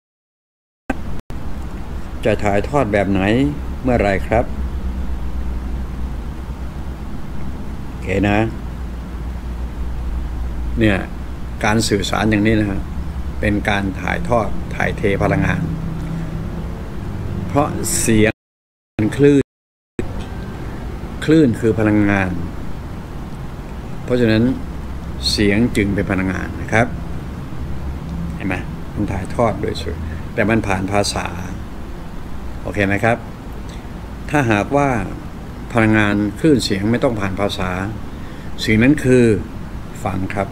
จะถ่ายทอดแบบไหนเมื่อไรครับโอเคนะเนี่ยการสื่อสารอย่างนี้นะฮะเป็นการถ่ายทอดถ่ายเทพลังงานเพราะเสียงเป็นคลื่นคลื่นคือพลังงานเพราะฉะนั้นเสียงจึงเป็นพลังงานนะครับเห็นไหมมันถ่ายทอดโดยสุดแต่มันผ่านภาษาโอเคไหมครับถ้าหากว่าพลังงานคลื่นเสียงไม่ต้องผ่านภาษาสิ่งนั้นคือฟังครับ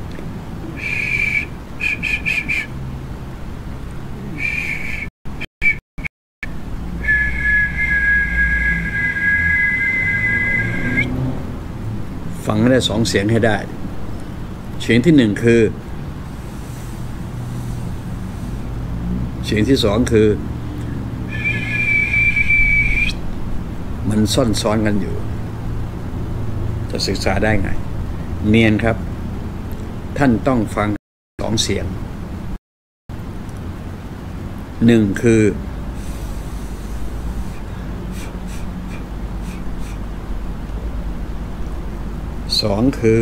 ฟังได้สองเสียงให้ได้เสียงที่หนึ่งคือเสียงที่สองคือมันซ่อนซ้อนกันอยู่จะศึกษาได้ไงเนียนครับท่านต้องฟังสองเสียงหนึ่งคือสองคือ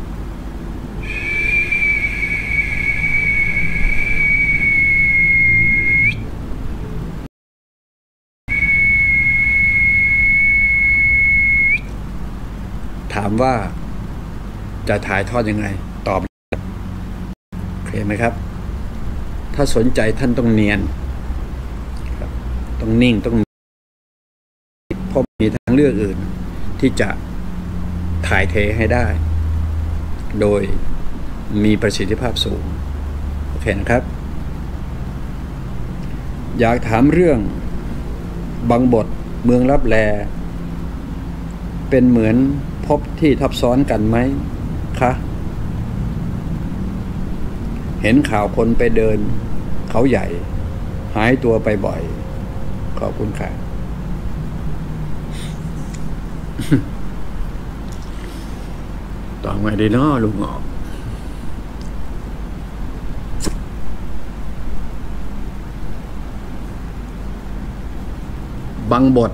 ถามว่าจะถ่ายทอดยังไงตอบโอเคไหมครับถ้าสนใจท่านต้องเนียนต้องนิ่งต้องเพราะมีทางเลือกอื่นที่จะถ่ายเทให้ได้โดยมีประสิทธิภาพสูงโอเคนะครับอยากถามเรื่องบางบทเมืองลับแลเป็นเหมือนพบที่ทับซ้อนกันไหมคะเห็นข่าวคนไปเดินเขาใหญ่หายตัวไปบ่อยขอบคุณค่ะต่อมาดีเนาะลุงออกบางบท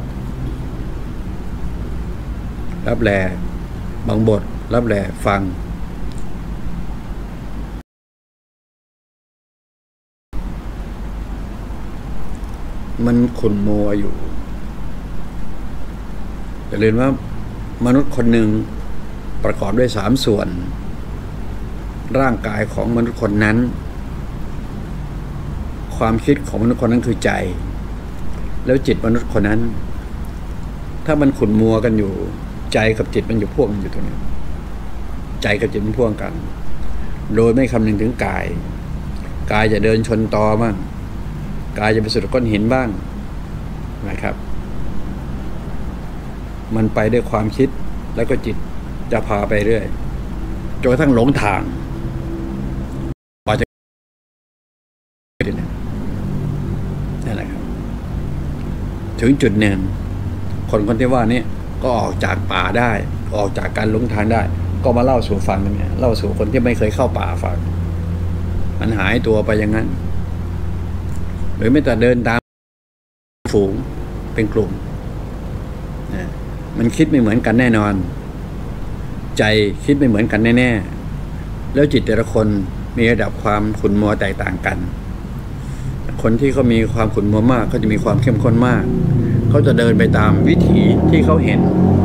รับแลบางบทรับแลฟังมันขุ่นมัวอยู่แต่เรียนว่ามนุษย์คนหนึ่งประกอบด้วยสามส่วนร่างกายของมนุษย์คนนั้นความคิดของมนุษย์คนนั้นคือใจแล้วจิตมนุษย์คนนั้นถ้ามันขุ่นมัวกันอยู่ใจกับจิตมันอยู่พ่วงอยู่ตรงนี้ใจกับจิตมันพ่วงกันโดยไม่คำนึงถึงกายกายจะเดินชนตอบ้างกายจะไปสุดก้อนหินบ้างนะครับมันไปด้วยความคิดแล้วก็จิตจะพาไปเรื่อยจนกระทั่งหลงทางพอจะนั่นแหละครับถึงจุดหนึ่งคนคนที่ว่านี่ก็ออกจากป่าได้ออกจากการหลงทางได้ก็มาเล่าสู่ฟังกันเนี่ยเล่าสู่คนที่ไม่เคยเข้าป่าฟังมันหายตัวไปอย่างนั้นหรือไม่แต่เดินตามฝูงเป็นกลุ่มนะมันคิดไม่เหมือนกันแน่นอนใจคิดไม่เหมือนกันแน่ๆแล้วจิตแต่ละคนมีระดับความขุ่นมัวแตกต่างกันคนที่เขามีความขุ่นมัวมากเขาจะมีความเข้มข้นมากเขาจะเดินไปตามวิถีที่เขาเห็น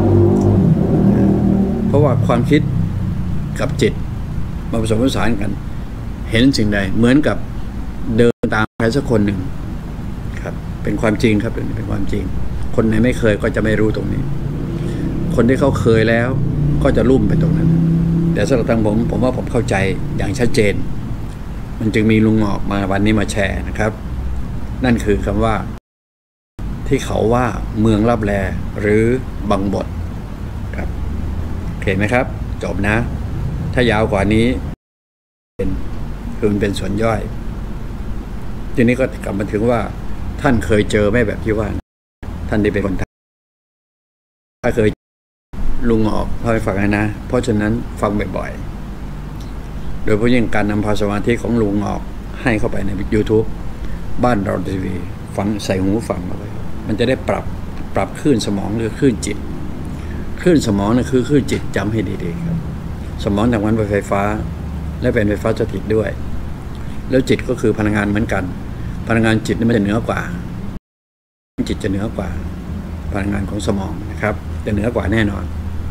เพราะว่าความคิดกับจิตมาผสมผสานกันเห็นสิ่งใดเหมือนกับเดินตามใครสักคนหนึ่งครับเป็นความจริงครับเป็นความจริงคนไหนไม่เคยก็จะไม่รู้ตรงนี้คนที่เขาเคยแล้วก็จะลุ่มไปตรงนั้นแต่สำหรับทางผมผมว่าผมเข้าใจอย่างชัดเจนมันจึงมีลุงงอกมาวันนี้มาแชร์นะครับนั่นคือคำว่าที่เขาว่าเมืองลับแลหรือบังบดครับโอเคไหมครับจบนะถ้ายาวกว่านี้เป็นคือมันเป็นส่วนย่อยทีนี้ก็กลับมาถึงว่าท่านเคยเจอไหมแบบที่ว่าท่านได้เป็นคนทำถ้าเคยลุงออกเล่าให้ฟังนะเพราะฉะนั้นฟังบ่อยๆโดยเฉพาะยิ่งการนำพาสมาธิของลุงออกให้เข้าไปใน YouTube บ้านเราทีวีฟังใส่หูฟังมาเลยมันจะได้ปรับปรับคลื่นสมองหรือคลื่นจิตคลื่นสมองนั่นคือคลื่นจิตจำให้ดีๆครับสมองทำงานไฟฟ้าและเป็นไฟฟ้าสถิตด้วยแล้วจิตก็คือพลังงานเหมือนกันพลังงานจิตนี่มันจะเหนือกว่าจิตจะเหนือกว่าพลังงานของสมองนะครับจะเหนือกว่าแน่นอน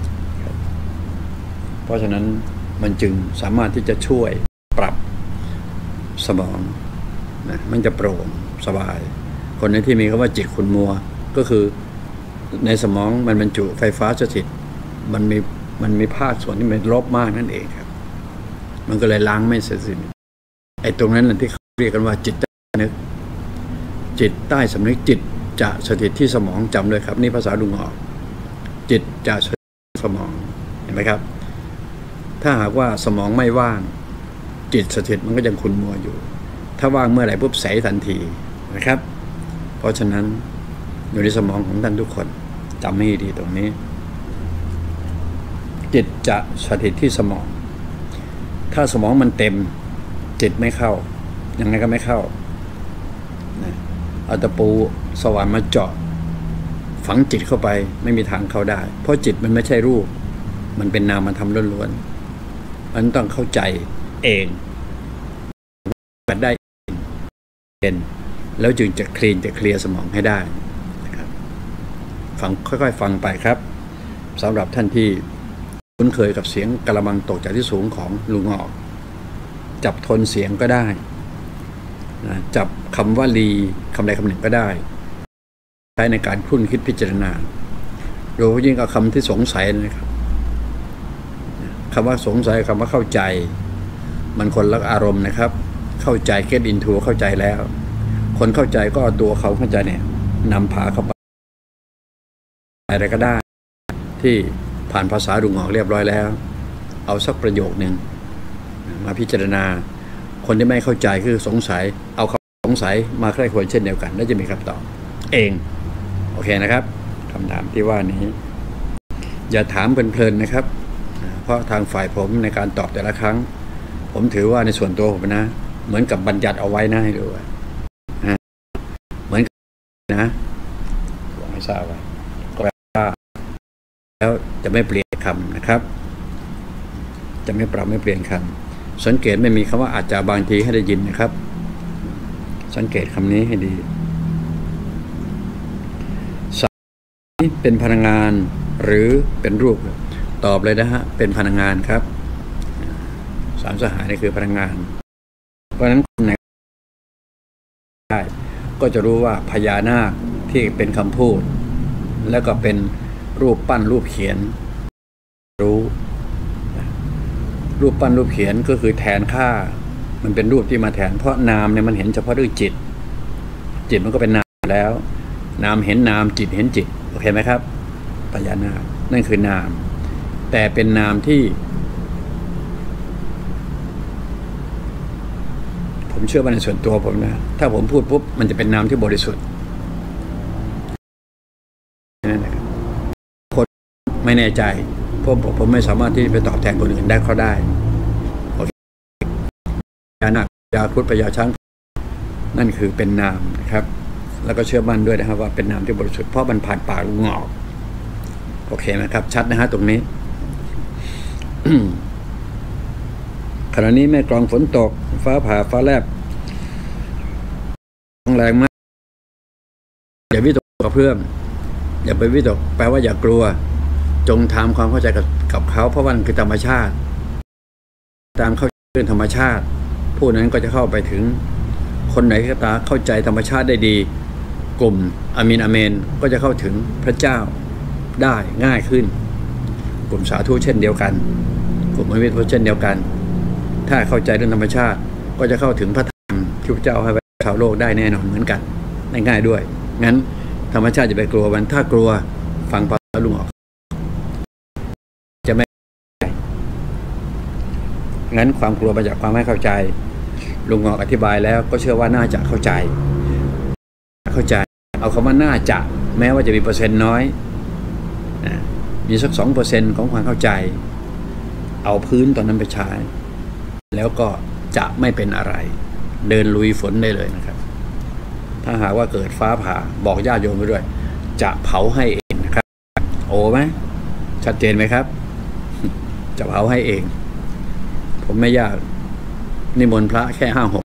เพราะฉะนั้นมันจึงสามารถที่จะช่วยปรับสมองนะมันจะโปร่งสบายคนในที่มีคำว่าจิตขุ่นมัวก็คือในสมองมันบรรจุไฟฟ้าสถิตมันมีมันมีภาคส่วนที่มันลบมากนั่นเองครับมันก็เลยล้างไม่เสร็จสิ้นไอ้ตรงนั้นแหละที่เขาเรียกกันว่าจิตใต้สำนึกจิตใต้สำนึกจิตจะสถิตที่สมองจำเลยครับนี่ภาษาลุงออกจิตจะสถิตที่สมองเห็นไหมครับถ้าหากว่าสมองไม่ว่างจิตสถิตมันก็ยังขุ่นมัวอยู่ถ้าว่างเมื่อไหร่ปุ๊บใสทันทีนะครับเพราะฉะนั้นอยู่ในสมองของท่านทุกคนจำให้ดีตรงนี้จิตจะสถิตที่สมองถ้าสมองมันเต็มจิตไม่เข้ายังไงก็ไม่เข้าเอาตะปูสว่านมาเจาะฝังจิตเข้าไปไม่มีทางเข้าได้เพราะจิตมันไม่ใช่รูปมันเป็นนามธรรมล้วนๆมันต้องเข้าใจเองมันได้เองแล้วจึงจะคลีนจะเคลียร์สมองให้ได้นะครับฟังค่อยๆฟังไปครับสำหรับท่านที่คุ้นเคยกับเสียงกระมังตกจากที่สูงของลุงออกจับทนเสียงก็ได้นะจับคำว่าลีคำใดคำหนึ่งก็ได้ใช้ในการคุ้นคิดพิจารณาโดยเฉพาะยิ่งเอาคำที่สงสัยนะครับคำว่าสงสัยคำว่าเข้าใจมันคนละอารมณ์นะครับเข้าใจ get into เข้าใจแล้วคนเข้าใจก็เอาตัวเขาเข้าใจเนี่ยนำพาเข้าไปอะไรก็ได้ที่ผ่านภาษาลุงออกเรียบร้อยแล้วเอาสักประโยคนึงมาพิจารณาคนที่ไม่เข้าใจคือสงสัยเอาคำสงสัยมาใคร่ครวญเช่นเดียวกันแล้วจะมีคำตอบเองโอเคนะครับคำถามที่ว่านี้อย่าถามเพลินๆนะครับเพราะทางฝ่ายผมในการตอบแต่ละครั้งผมถือว่าในส่วนตัวผมนะเหมือนกับบัญญัติเอาไว้นะให้ดูเหมือนนะหวังให้ทราบไว้ก็แปลว่าแล้วจะไม่เปลี่ยนคำนะครับจะไม่ปรับไม่เปลี่ยนคำสังเกตไม่มีคำว่าอาจจะบางทีให้ได้ยินนะครับสังเกตคำนี้ให้ดีสายเป็นพลังงานหรือเป็นรูปตอบเลยนะฮะเป็นพลังงานครับสามสหายนี่คือพลังงานเพราะฉะนั้นคนไหนได้ก็จะรู้ว่าพญานาคที่เป็นคำพูดแล้วก็เป็นรูปปั้นรูปเขียนรู้รูปปั้นรูปเขียนก็คือแทนค่ามันเป็นรูปที่มาแทนเพราะนามเนี่ยมันเห็นเฉพาะด้วยจิตจิตมันก็เป็นนามแล้วนามเห็นนามจิตเห็นจิตโอเคไหมครับพญานาคนั่นคือนามแต่เป็นนามที่ผมเชื่อว่าในส่วนตัวผมนะถ้าผมพูดปุ๊บมันจะเป็นนามที่บริสุทธิ์นั่นแหละคนไม่แน่ใจเพราะผมไม่สามารถที่ไปตอบแทนคนอื่นได้เขาได้โอเคพญานาคพญาครุฑพญาช้างนั่นคือเป็นนามนะครับแล้วก็เชื่อมั่นด้วยนะครับว่าเป็นนามที่บริสุทธิ์เพราะมันผ่านปากลุงหงอกโอเคไหมครับชัดนะฮะตรงนี้ ขณะนี้แม่กลองฝนตกฟ้าผ่าฟ้าแลบแรงมากอย่าวิตกกับเพื่อนอย่าไปวิตกแปลว่าอย่ากลัวจงทำความเข้าใจกับกับเขาเพราะมันคือธรรมชาติตามเข้าใจเรื่องธรรมชาติผู้นั้นก็จะเข้าไปถึงคนไหนก็ตามเข้าใจธรรมชาติได้ดีกลุ่มอามีนอาเมนก็จะเข้าถึงพระเจ้าได้ง่ายขึ้นกลุ่มสาธุเช่นเดียวกันกลุ่มอมิตรเช่นเดียวกันถ้าเข้าใจเรื่องธรรมชาติก็จะเข้าถึงพระธรรมที่พระเจ้าให้ไว้ชาวโลกได้แน่นอนเหมือนกันง่ายๆด้วยงั้นธรรมชาติจะไปกลัวมันถ้ากลัวฟังพระลุงออกจะไม่งั้นความกลัวมาจากความไม่เข้าใจลุงออกอธิบายแล้วก็เชื่อว่าน่าจะเข้าใจเข้าใจเอาคำว่าน่าจะแม้ว่าจะมีเปอร์เซ็นต์น้อยมีสักสองเปอร์เซ็นต์ของความเข้าใจเอาพื้นตอนนั้นไปใช้แล้วก็จะไม่เป็นอะไรเดินลุยฝนได้เลยนะครับถ้าหากว่าเกิดฟ้าผ่าบอกญาติโยมไปด้วยจะเผาให้เองนะครับโอ้ไหมชัดเจนไหมครับจะเผาให้เองผมไม่ยากนิมนต์พระแค่ห้าหก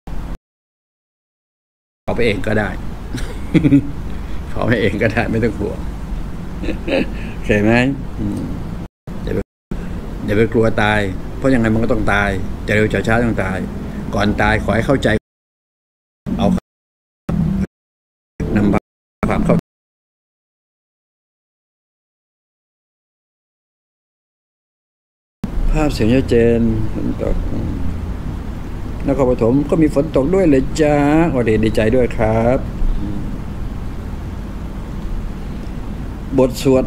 เผาไปเองก็ได้เผาให้เองก็ได้ไม่ต้องกลัวเข้าใจไหมอย่าไปอย่าไปกลัวตายเพราะยังไงมันก็ต้องตายจะเร็วจะช้าต้องตายก่อนตายขอให้เข้าใจเอานำความเข้าภาพเสียงชัดเจนฝนตกนครปฐมก็มีฝนตกด้วยเลยจ้าโอเคดีใจด้วยครับบทสวด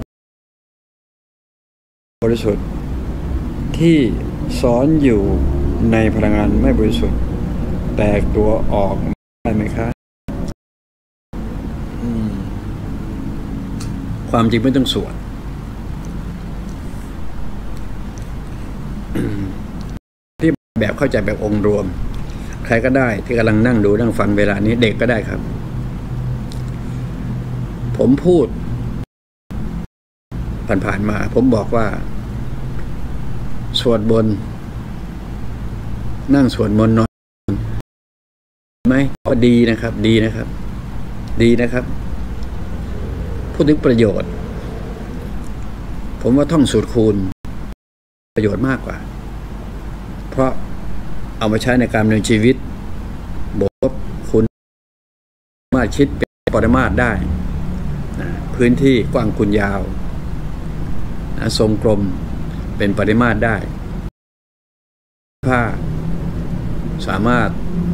บริสุทธิ์ที่สอนอยู่ในพลังงานไม่บริสุทธิ์แตกตัวออกได้ไหมครับความจริงไม่ต้องสวดที่แบบเข้าใจแบบองค์รวมใครก็ได้ที่กำลังนั่งดูนั่งฟังเวลานี้เด็กก็ได้ครับผมพูดผ่านๆมาผมบอกว่าสวดบนนั่งสวดมนต์นอนไหมก็ดีนะครับดีนะครับดีนะครับพูดถึงประโยชน์ผมว่าท่องสูตรคูณประโยชน์มากกว่าเพราะเอามาใช้ในการดำเนินชีวิตบวกคูณสามารถคิดเป็นปริมาตรได้นะพื้นที่กว้างคูณยาวนะทรงกลมเป็นปริมาตรได้ผ้าสามารถ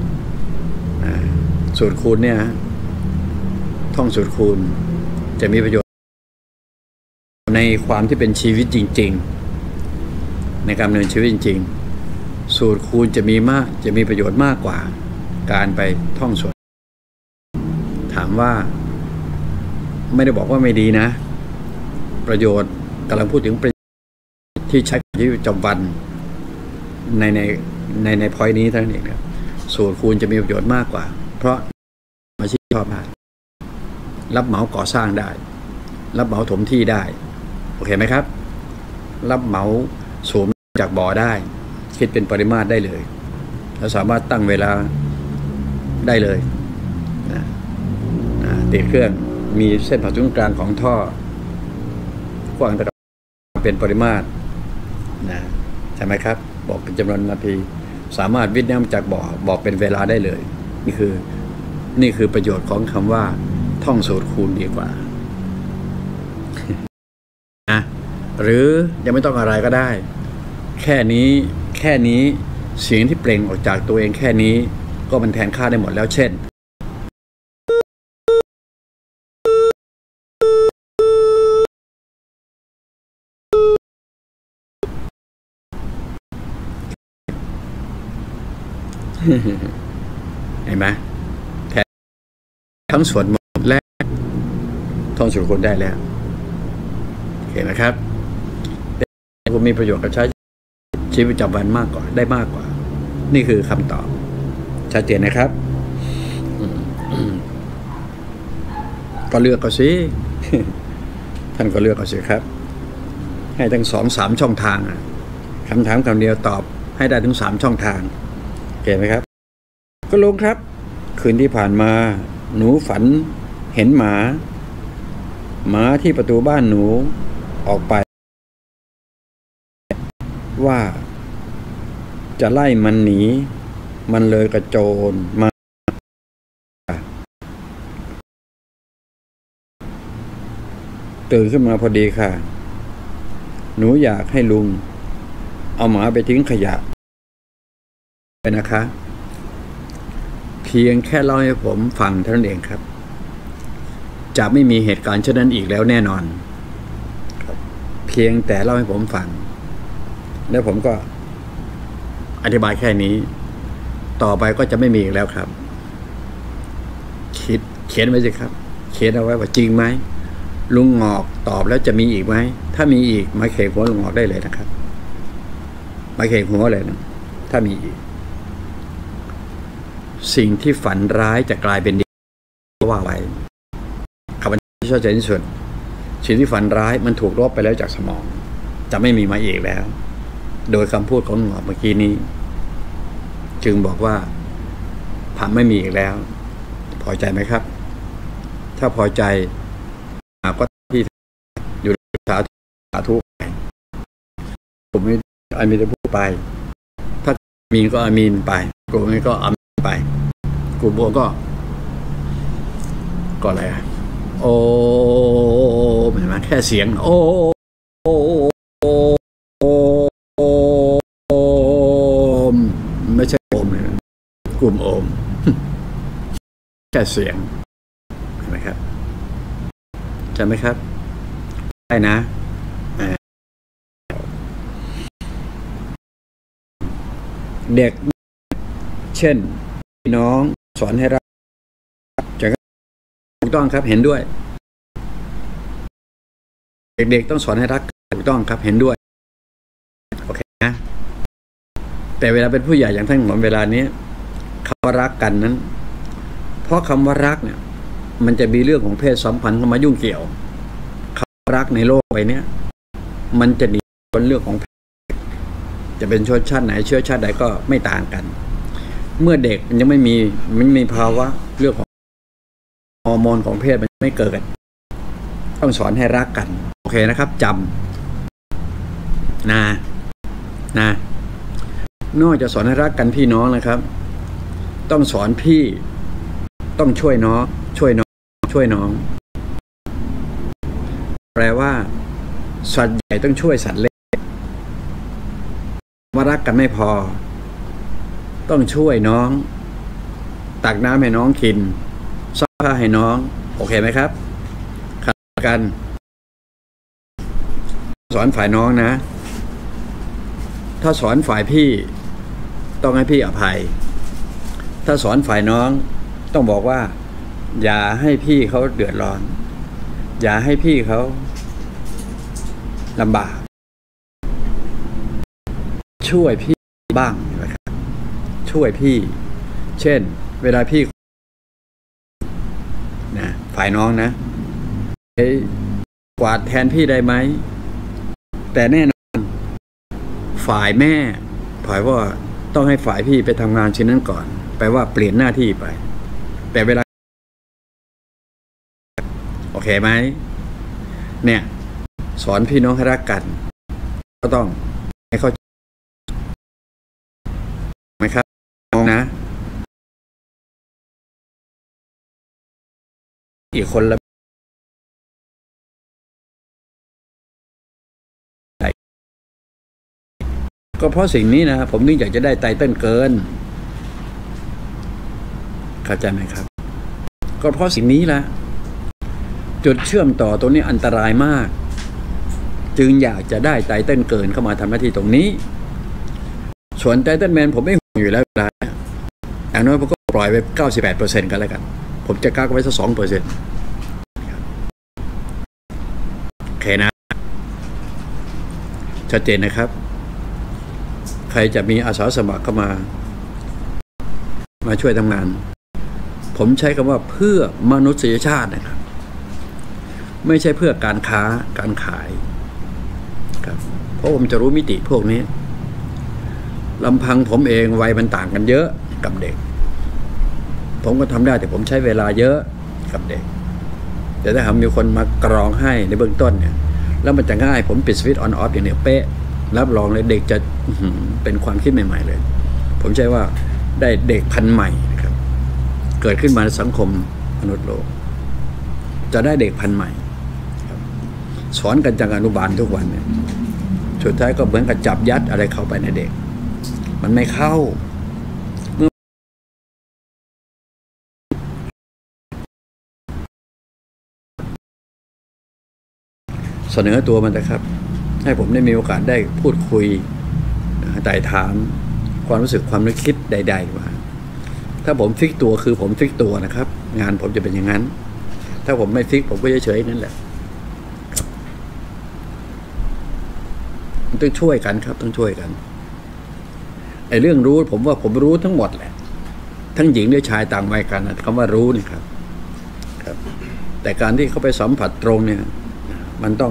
สูตรคูณเนี่ยท่องสูตรคูณจะมีประโยชน์ในความที่เป็นชีวิตจริงๆในการดำเนินชีวิตจริงๆสูตรคูณจะมีมากจะมีประโยชน์มากกว่าการไปท่องสวดถามว่าไม่ได้บอกว่าไม่ดีนะประโยชน์กำลังพูดถึงที่ใช้ในชีวิตประจำวันในในในในพอยต์นี้เท่านั้นเองครับสูตรคูณจะมีประโยชน์มากกว่าเพราะอาชีพชอบได้รับเหมาก่อสร้างได้รับเหมาถมที่ได้โอเคไหมครับรับเหมาสูบจากบ่อได้คิดเป็นปริมาตรได้เลยแล้วสามารถตั้งเวลาได้เลยนะนะติดเครื่องมีเส้นผ่าศูนย์กลางของท่อกว้างระดับเป็นปริมาตรนะใช่ไหมครับบอกเป็นจำนวนนาทีสามารถวิทย์น้ำจากบอกบอกเป็นเวลาได้เลยนี่คือนี่คือประโยชน์ของคำว่าท่องสูตรคูณดีกว่านะหรือยังไม่ต้องอะไรก็ได้แค่นี้แค่นี้เสียงที่เปล่งออกจากตัวเองแค่นี้ก็มันแทนค่าได้หมดแล้วเช่นเห็นไหมแทนทั้งส่วนหมดและท่องสูตรคูณได้แล้วเห็นไหมครับผมมีประโยชน์กับใช้ชีวิตประจำวันมากกว่าได้มากกว่านี่คือคำตอบชัดเจนนะครับก็เลือกก็สิท่านก็เลือกก็สิครับให้ทั้งสองสามช่องทางคำถามคำเดียวตอบให้ได้ถึงสามช่องทางเห็นไหมครับก็ลงครับคืนที่ผ่านมาหนูฝันเห็นหมาหมาที่ประตูบ้านหนูออกไปว่าจะไล่มันหนีมันเลยกระโจนมาตื่นขึ้นมาพอดีค่ะหนูอยากให้ลุงเอาหมาไปทิ้งขยะไปนะคะเพียงแค่เล่าให้ผมฟังเท่านั้นเองครับจะไม่มีเหตุการณ์เช่นนั้นอีกแล้วแน่นอนเพียงแต่เล่าให้ผมฟังแล้วผมก็อธิบายแค่นี้ต่อไปก็จะไม่มีอีกแล้วครับคิดเขียนไว้สิครับเขียนเอาไว้ว่าจริงไหมลุงงอกตอบแล้วจะมีอีกไหมถ้ามีอีกมาเขกหัวลุงงอกได้เลยนะครับมาเขกหัวเลยนะถ้ามีอีกสิ่งที่ฝันร้ายจะกลายเป็นดีว่าไว้คำที่เข้าใจที่สุดสิ่งที่ฝันร้ายมันถูกลบไปแล้วจากสมองจะไม่มีมาอีกแล้วโดยคำพูดของหมอเมื่อกี้นี้จึงบอกว่าผันไม่มีอีกแล้วพอใจไหมครับถ้าพอใจก็ที่อยู่สาธุสาธุไปผมไม่อามีนจะพูดไปถ้ามีนก็อามีนไปกลุ่มนี้ก็อามีนไปกลุ่มโบก็ก็อะไรอ่ะโอ้เห็นไหมแค่เสียงโอ้โอ้ไม่ใช่โอมเลยกลุ่มโอมแค่เสียงเห็นไหมครับใช่ไหมครับได้นะเด็กเช่นพี่น้องสอนให้รักจะถูกต้องครับเห็นด้วยเด็กๆต้องสอนให้รักถูกต้องครับเห็นด้วยโอเคนะแต่เวลาเป็นผู้ใหญ่อย่างท่านหมอเวลานี้คำว่ารักกันนั้นเพราะคำว่ารักเนี่ยมันจะมีเรื่องของเพศสัมพันธ์เข้ามายุ่งเกี่ยวคำว่ารักในโลกใบนี้มันจะหนีเป็นเรื่องของเพศจะเป็นชนชาติไหนเชื้อชาติใดก็ไม่ต่างกันเมื่อเด็กมันยังไม่มีมันมีภาวะเรื่องของฮอร์โมนของเพศมันไม่เกิดต้องสอนให้รักกันโอเคนะครับจำนะนะนอกจากสอนให้รักกันพี่น้องนะครับต้องสอนพี่ต้องช่วยน้องช่วยน้องช่วยน้องแปลว่าสัตว์ใหญ่ต้องช่วยสัตว์เล็กว่ารักกันไม่พอต้องช่วยน้องตักน้ำให้น้องกินซักผ้าให้น้องโอเคไหมครับขัดกันสอนฝ่ายน้องนะถ้าสอนฝ่ายพี่ต้องให้พี่อภัยถ้าสอนฝ่ายน้องต้องบอกว่าอย่าให้พี่เขาเดือดร้อนอย่าให้พี่เขาลำบากช่วยพี่บ้างนะครับช่วยพี่เช่นเวลาพี่นะฝ่ายน้องนะกวาดแทนพี่ได้ไหมแต่แน่นอนฝ่ายแม่ฝ่ายว่าต้องให้ฝ่ายพี่ไปทำงานชิ้นนั้นก่อนแปลว่าเปลี่ยนหน้าที่ไปแต่เวลาโอเคไหมเนี่ยสอนพี่น้องให้รักกันก็ต้องให้เข้าใจไหมครับนะอีกคนละก็เพราะสิ่งนี้นะผมนึกอยากจะได้ไตเติ้ลเกินเข้าใจไหมครับก็เพราะสิ่งนี้แหละจุดเชื่อมต่อตัวนี้อันตรายมากจึงอยากจะได้ไตเติ้ลเกินเข้ามาทำหน้าที่ตรงนี้ส่วนไตเติ้ลแมนผมไม่ห่วงอยู่แล้วนะอย่างน้อยผมก็ปล่อยไป เก้าสิบแปดเปอร์เซ็นต์ กันแล้วกันผมจะกักไว้สัก สองเปอร์เซ็นต์ โอเคนะชัดเจนนะครับใครจะมีอาสาสมัครเข้ามามาช่วยทำงานผมใช้คำว่าเพื่อมนุษยชาตินะครับไม่ใช่เพื่อการค้าการขายครับเพราะผมจะรู้มิติพวกนี้ลำพังผมเองวัยมันต่างกันเยอะกับเด็กผมก็ทำได้แต่ผมใช้เวลาเยอะกับเด็กแต่ถ้าหากมีคนมากรองให้ในเบื้องต้นเนี่ยแล้วมันจะง่ายผมปิดสวิตช์ออนออฟอย่างเดียวเป๊ะรับรองเลยเด็กจะเป็นความคิดใหม่ๆเลยผมใช้ว่าได้เด็กพันธุ์ใหม่นะครับเกิดขึ้นมาในสังคมมนุษย์โลกจะได้เด็กพันธุ์ใหม่สอนกันจากอนุบาลทุกวันเนี่ยสุดท้ายก็เหมือนกับจับยัดอะไรเข้าไปในเด็กมันไม่เข้าเมื่อเสนอตัวมันนะครับให้ผมได้มีโอกาสได้พูดคุยไต่ถามความรู้สึกความนึกคิดใดๆมาถ้าผมฟิกตัวคือผมฟิกตัวนะครับงานผมจะเป็นอย่างนั้นถ้าผมไม่ฟิกผมก็เฉยๆนั่นแหละต้องช่วยกันครับต้องช่วยกันไอ้เรื่องรู้ผมว่าผมรู้ทั้งหมดแหละทั้งหญิงและชายต่างวัยกันคำว่ารู้นี่ครับครับแต่การที่เขาไปสัมผัสตรงเนี่ยมันต้อง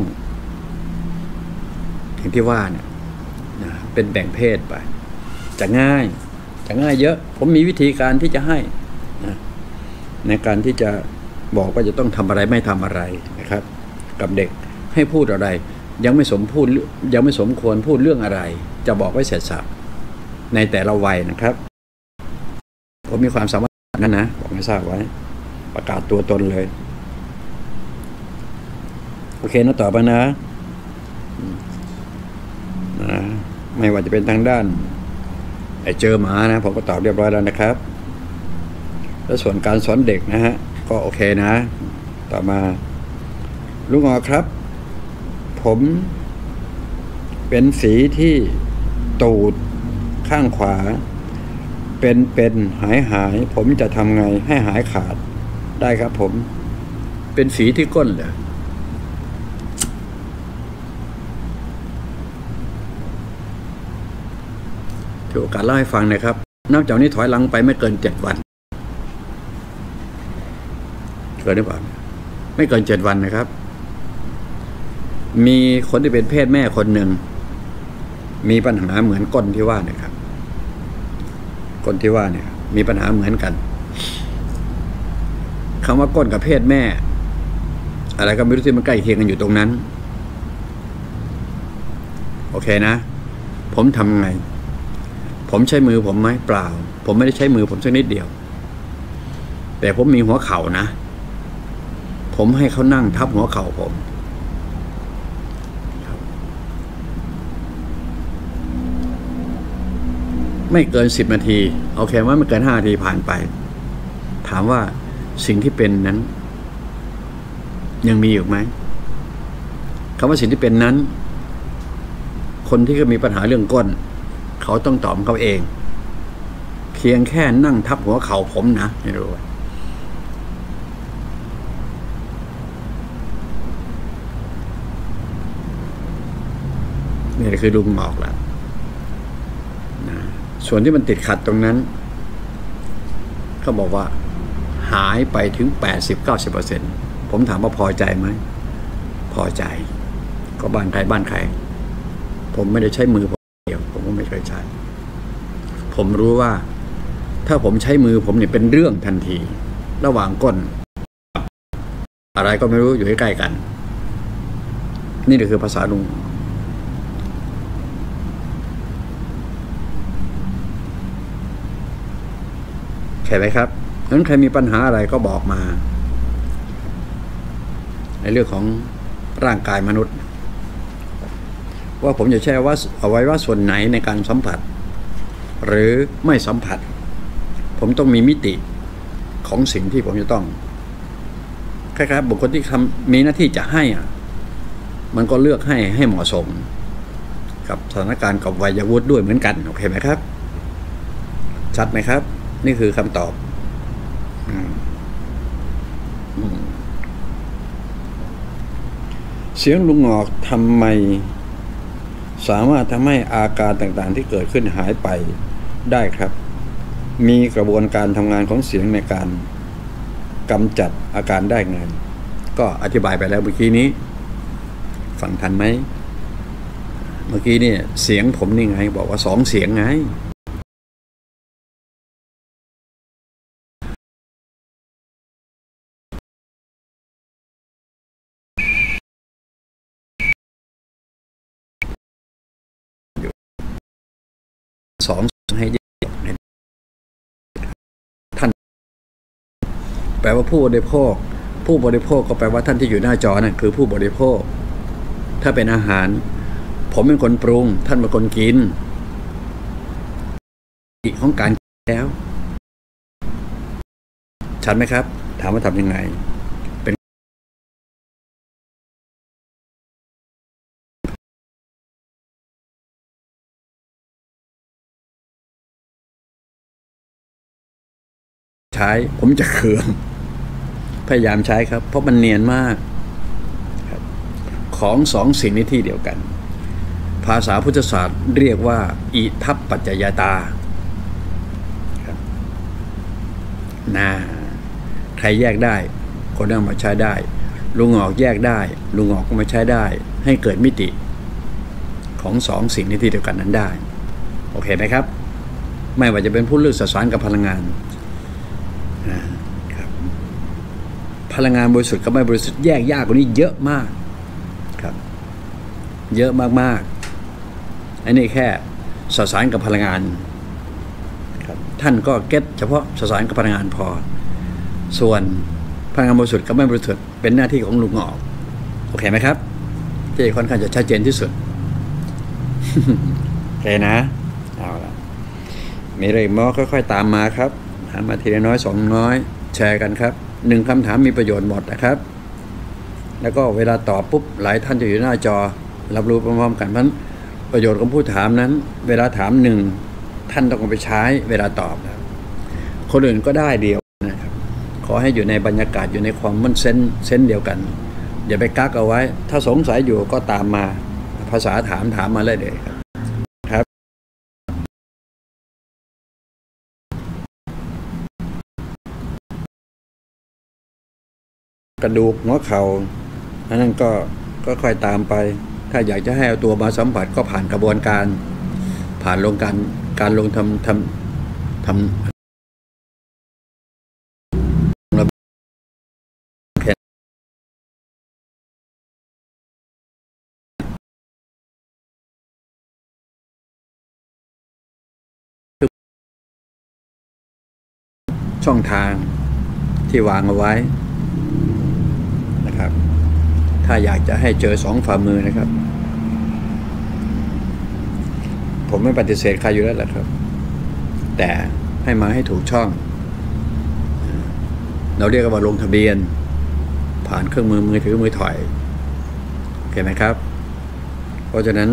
อย่างที่ว่าเนี่ยเป็นแบ่งเพศไปจะง่ายจะง่ายเยอะผมมีวิธีการที่จะให้นะในการที่จะบอกว่าจะต้องทำอะไรไม่ทำอะไรนะครับกับเด็กให้พูดอะไรยังไม่สมพูดยังไม่สมควรพูดเรื่องอะไรจะบอกไว้เสร็จสับในแต่ละวัยนะครับผมมีความสามารถนั้นนะบอกให้ทราบไว้ประกาศตัวตนเลยโอเคนะต่อไปนะนะไม่ว่าจะเป็นทางด้านไอ้เจอหมานะผมก็ตอบเรียบร้อยแล้วนะครับแล้วส่วนการสอนเด็กนะฮะก็โอเคนะต่อมาลุงอ๋อครับผมเป็นสีที่ตูดข้างขวาเป็นเป็นหายหายผมจะทำไงให้หายขาดได้ครับผมเป็นฝีที่ก้นเหรอถือโอกาสเล่าให้ฟังนะครับนับจากนี้ถอยหลังไปไม่เกินเจ็ดวันเกินหรือเปล่าไม่เกินเจ็ดวันนะครับมีคนที่เป็นเพศแม่คนหนึ่งมีปัญหาเหมือนก้นที่ว่าเนี่ยครับก้นที่ว่าเนี่ยมีปัญหาเหมือนกันคำว่าก้นกับเพศแม่อะไรก็ไม่รู้ที่มันใกล้เคียงกันอยู่ตรงนั้นโอเคนะผมทำไงผมใช้มือผมไหมเปล่าผมไม่ได้ใช้มือผมสักนิดเดียวแต่ผมมีหัวเข่านะผมให้เขานั่งทับหัวเข่าผมไม่เกินสิบนาทีโอเคว่าไม่เกินห้านาทีผ่านไปถามว่าสิ่งที่เป็นนั้นยังมีอยู่ไหมคำว่าสิ่งที่เป็นนั้นคนที่ก็มีปัญหาเรื่องก้นเขาต้องตอบเขาเองเพียงแค่นั่งทับหัวเข่าผมนะไม่รู้นี่คือลุงบอกแล้วนะส่วนที่มันติดขัดตรงนั้นเขาบอกว่าหายไปถึง แปดสิบถึงเก้าสิบเปอร์เซ็นต์ ผมถามว่าพอใจไหมพอใจก็บ้านใครบ้านใครผมไม่ได้ใช้มือผมเดียวผมก็ไม่เคยใช้ผมรู้ว่าถ้าผมใช้มือผมเนี่ยเป็นเรื่องทันทีระหว่างก้นอะไรก็ไม่รู้อยู่ใกล้ๆกันนี่คือภาษาลุงใช่ไหมครับงั้นใครมีปัญหาอะไรก็บอกมาในเรื่องของร่างกายมนุษย์ว่าผมจะใช้ว่าเอาไว้ว่าส่วนไหนในการสัมผัสหรือไม่สัมผัสผมต้องมีมิติของสิ่งที่ผมจะต้องคล้ายๆบุคคลที่ทำมีหน้าที่จะให้อ่ะมันก็เลือกให้ให้เหมาะสมกับสถานการณ์กับวัยวุฒิด้วยเหมือนกันโอเคไหมครับชัดไหมครับนี่คือคำตอบเสียงลุงงอกทำไมสามารถทำให้อาการต่างๆที่เกิดขึ้นหายไปได้ครับมีกระบวนการทำงานของเสียงในการกำจัดอาการได้ไงก็อธิบายไปแล้วเมื่อกี้นี้ฟังทันไหมเมื่อกี้เนี่ยเสียงผมนี่ไงบอกว่าสองเสียงไงสองให้ท่านแปลว่าผู้บริโภคผู้บริโภคก็แปลว่าท่านที่อยู่หน้าจอนั่นคือผู้บริโภคถ้าเป็นอาหารผมเป็นคนปรุงท่านเป็นคนกินอีกของการแล้วชัดไหมครับถามว่าทำยังไงเป็นใช้ผมจะเคืองพยายามใช้ครับเพราะมันเนียนมากของสองสิ่งในที่เดียวกันภาษาพุทธศาสตร์เรียกว่าอิทัปปัจจยตานะใครแยกได้คนนั้นมาใช้ได้ลุงออกแยกได้ลุงออกก็มาใช้ได้ให้เกิดมิติของสองสิ่งในที่เดียวกันนั้นได้โอเคไหมครับไม่ว่าจะเป็นผู้เลือกสสารกับพลังงานนะครับพลังงานบริสุทธิ์กับไม่บริสุทธิ์แยกยากกว่านี้เยอะมากครับเยอะมากๆอันนี้แค่สสารกับพลังงานครับท่านก็เก็ตเฉพาะสสารกับพลังงานพอส่วนพลังงานบริสุทธิ์กับไม่บริสุทธิ์เป็นหน้าที่ของลุงออกโอเคไหมครับที่ค่อนข้างจะชัดเจนที่สุดโอเคนะเอาละมีอะไรมอค่อยๆตามมาครับถามมาทีละน้อยสองน้อยแชร์กันครับหนึ่งคำถามมีประโยชน์หมดนะครับแล้วก็เวลาตอบปุ๊บหลายท่านจะอยู่หน้าจอรับรู้พร้อมๆกันเพราะประโยชน์ของผู้ถามนั้นเวลาถามหนึ่งท่านต้องเอาไปใช้เวลาตอบนะคนอื่นก็ได้เดียวนะครับขอให้อยู่ในบรรยากาศอยู่ในความมันเซนเซนเดียวกันอย่าไปกักเอาไว้ถ้าสงสัยอยู่ก็ตามมาภาษาถามถามมาเลยเด็กครับครับกระดูกหัวเข่าอันนั้นก็ก็ค่อยตามไปถ้าอยากจะให้เอาตัวมาสัมผัสก็ผ่านกระบวนการผ่านลงการการลงทำทำทำช่องทางที่วางเอาไว้นะครับถ้าอยากจะให้เจอสองฝ่ามือนะครับผมไม่ปฏิเสธใครอยู่แล้วแหละครับแต่ให้มาให้ถูกช่องเราเรียกว่าลงทะเบียนผ่านเครื่องมือมือถือมือถอยโอเคไหมครับเพราะฉะนั้น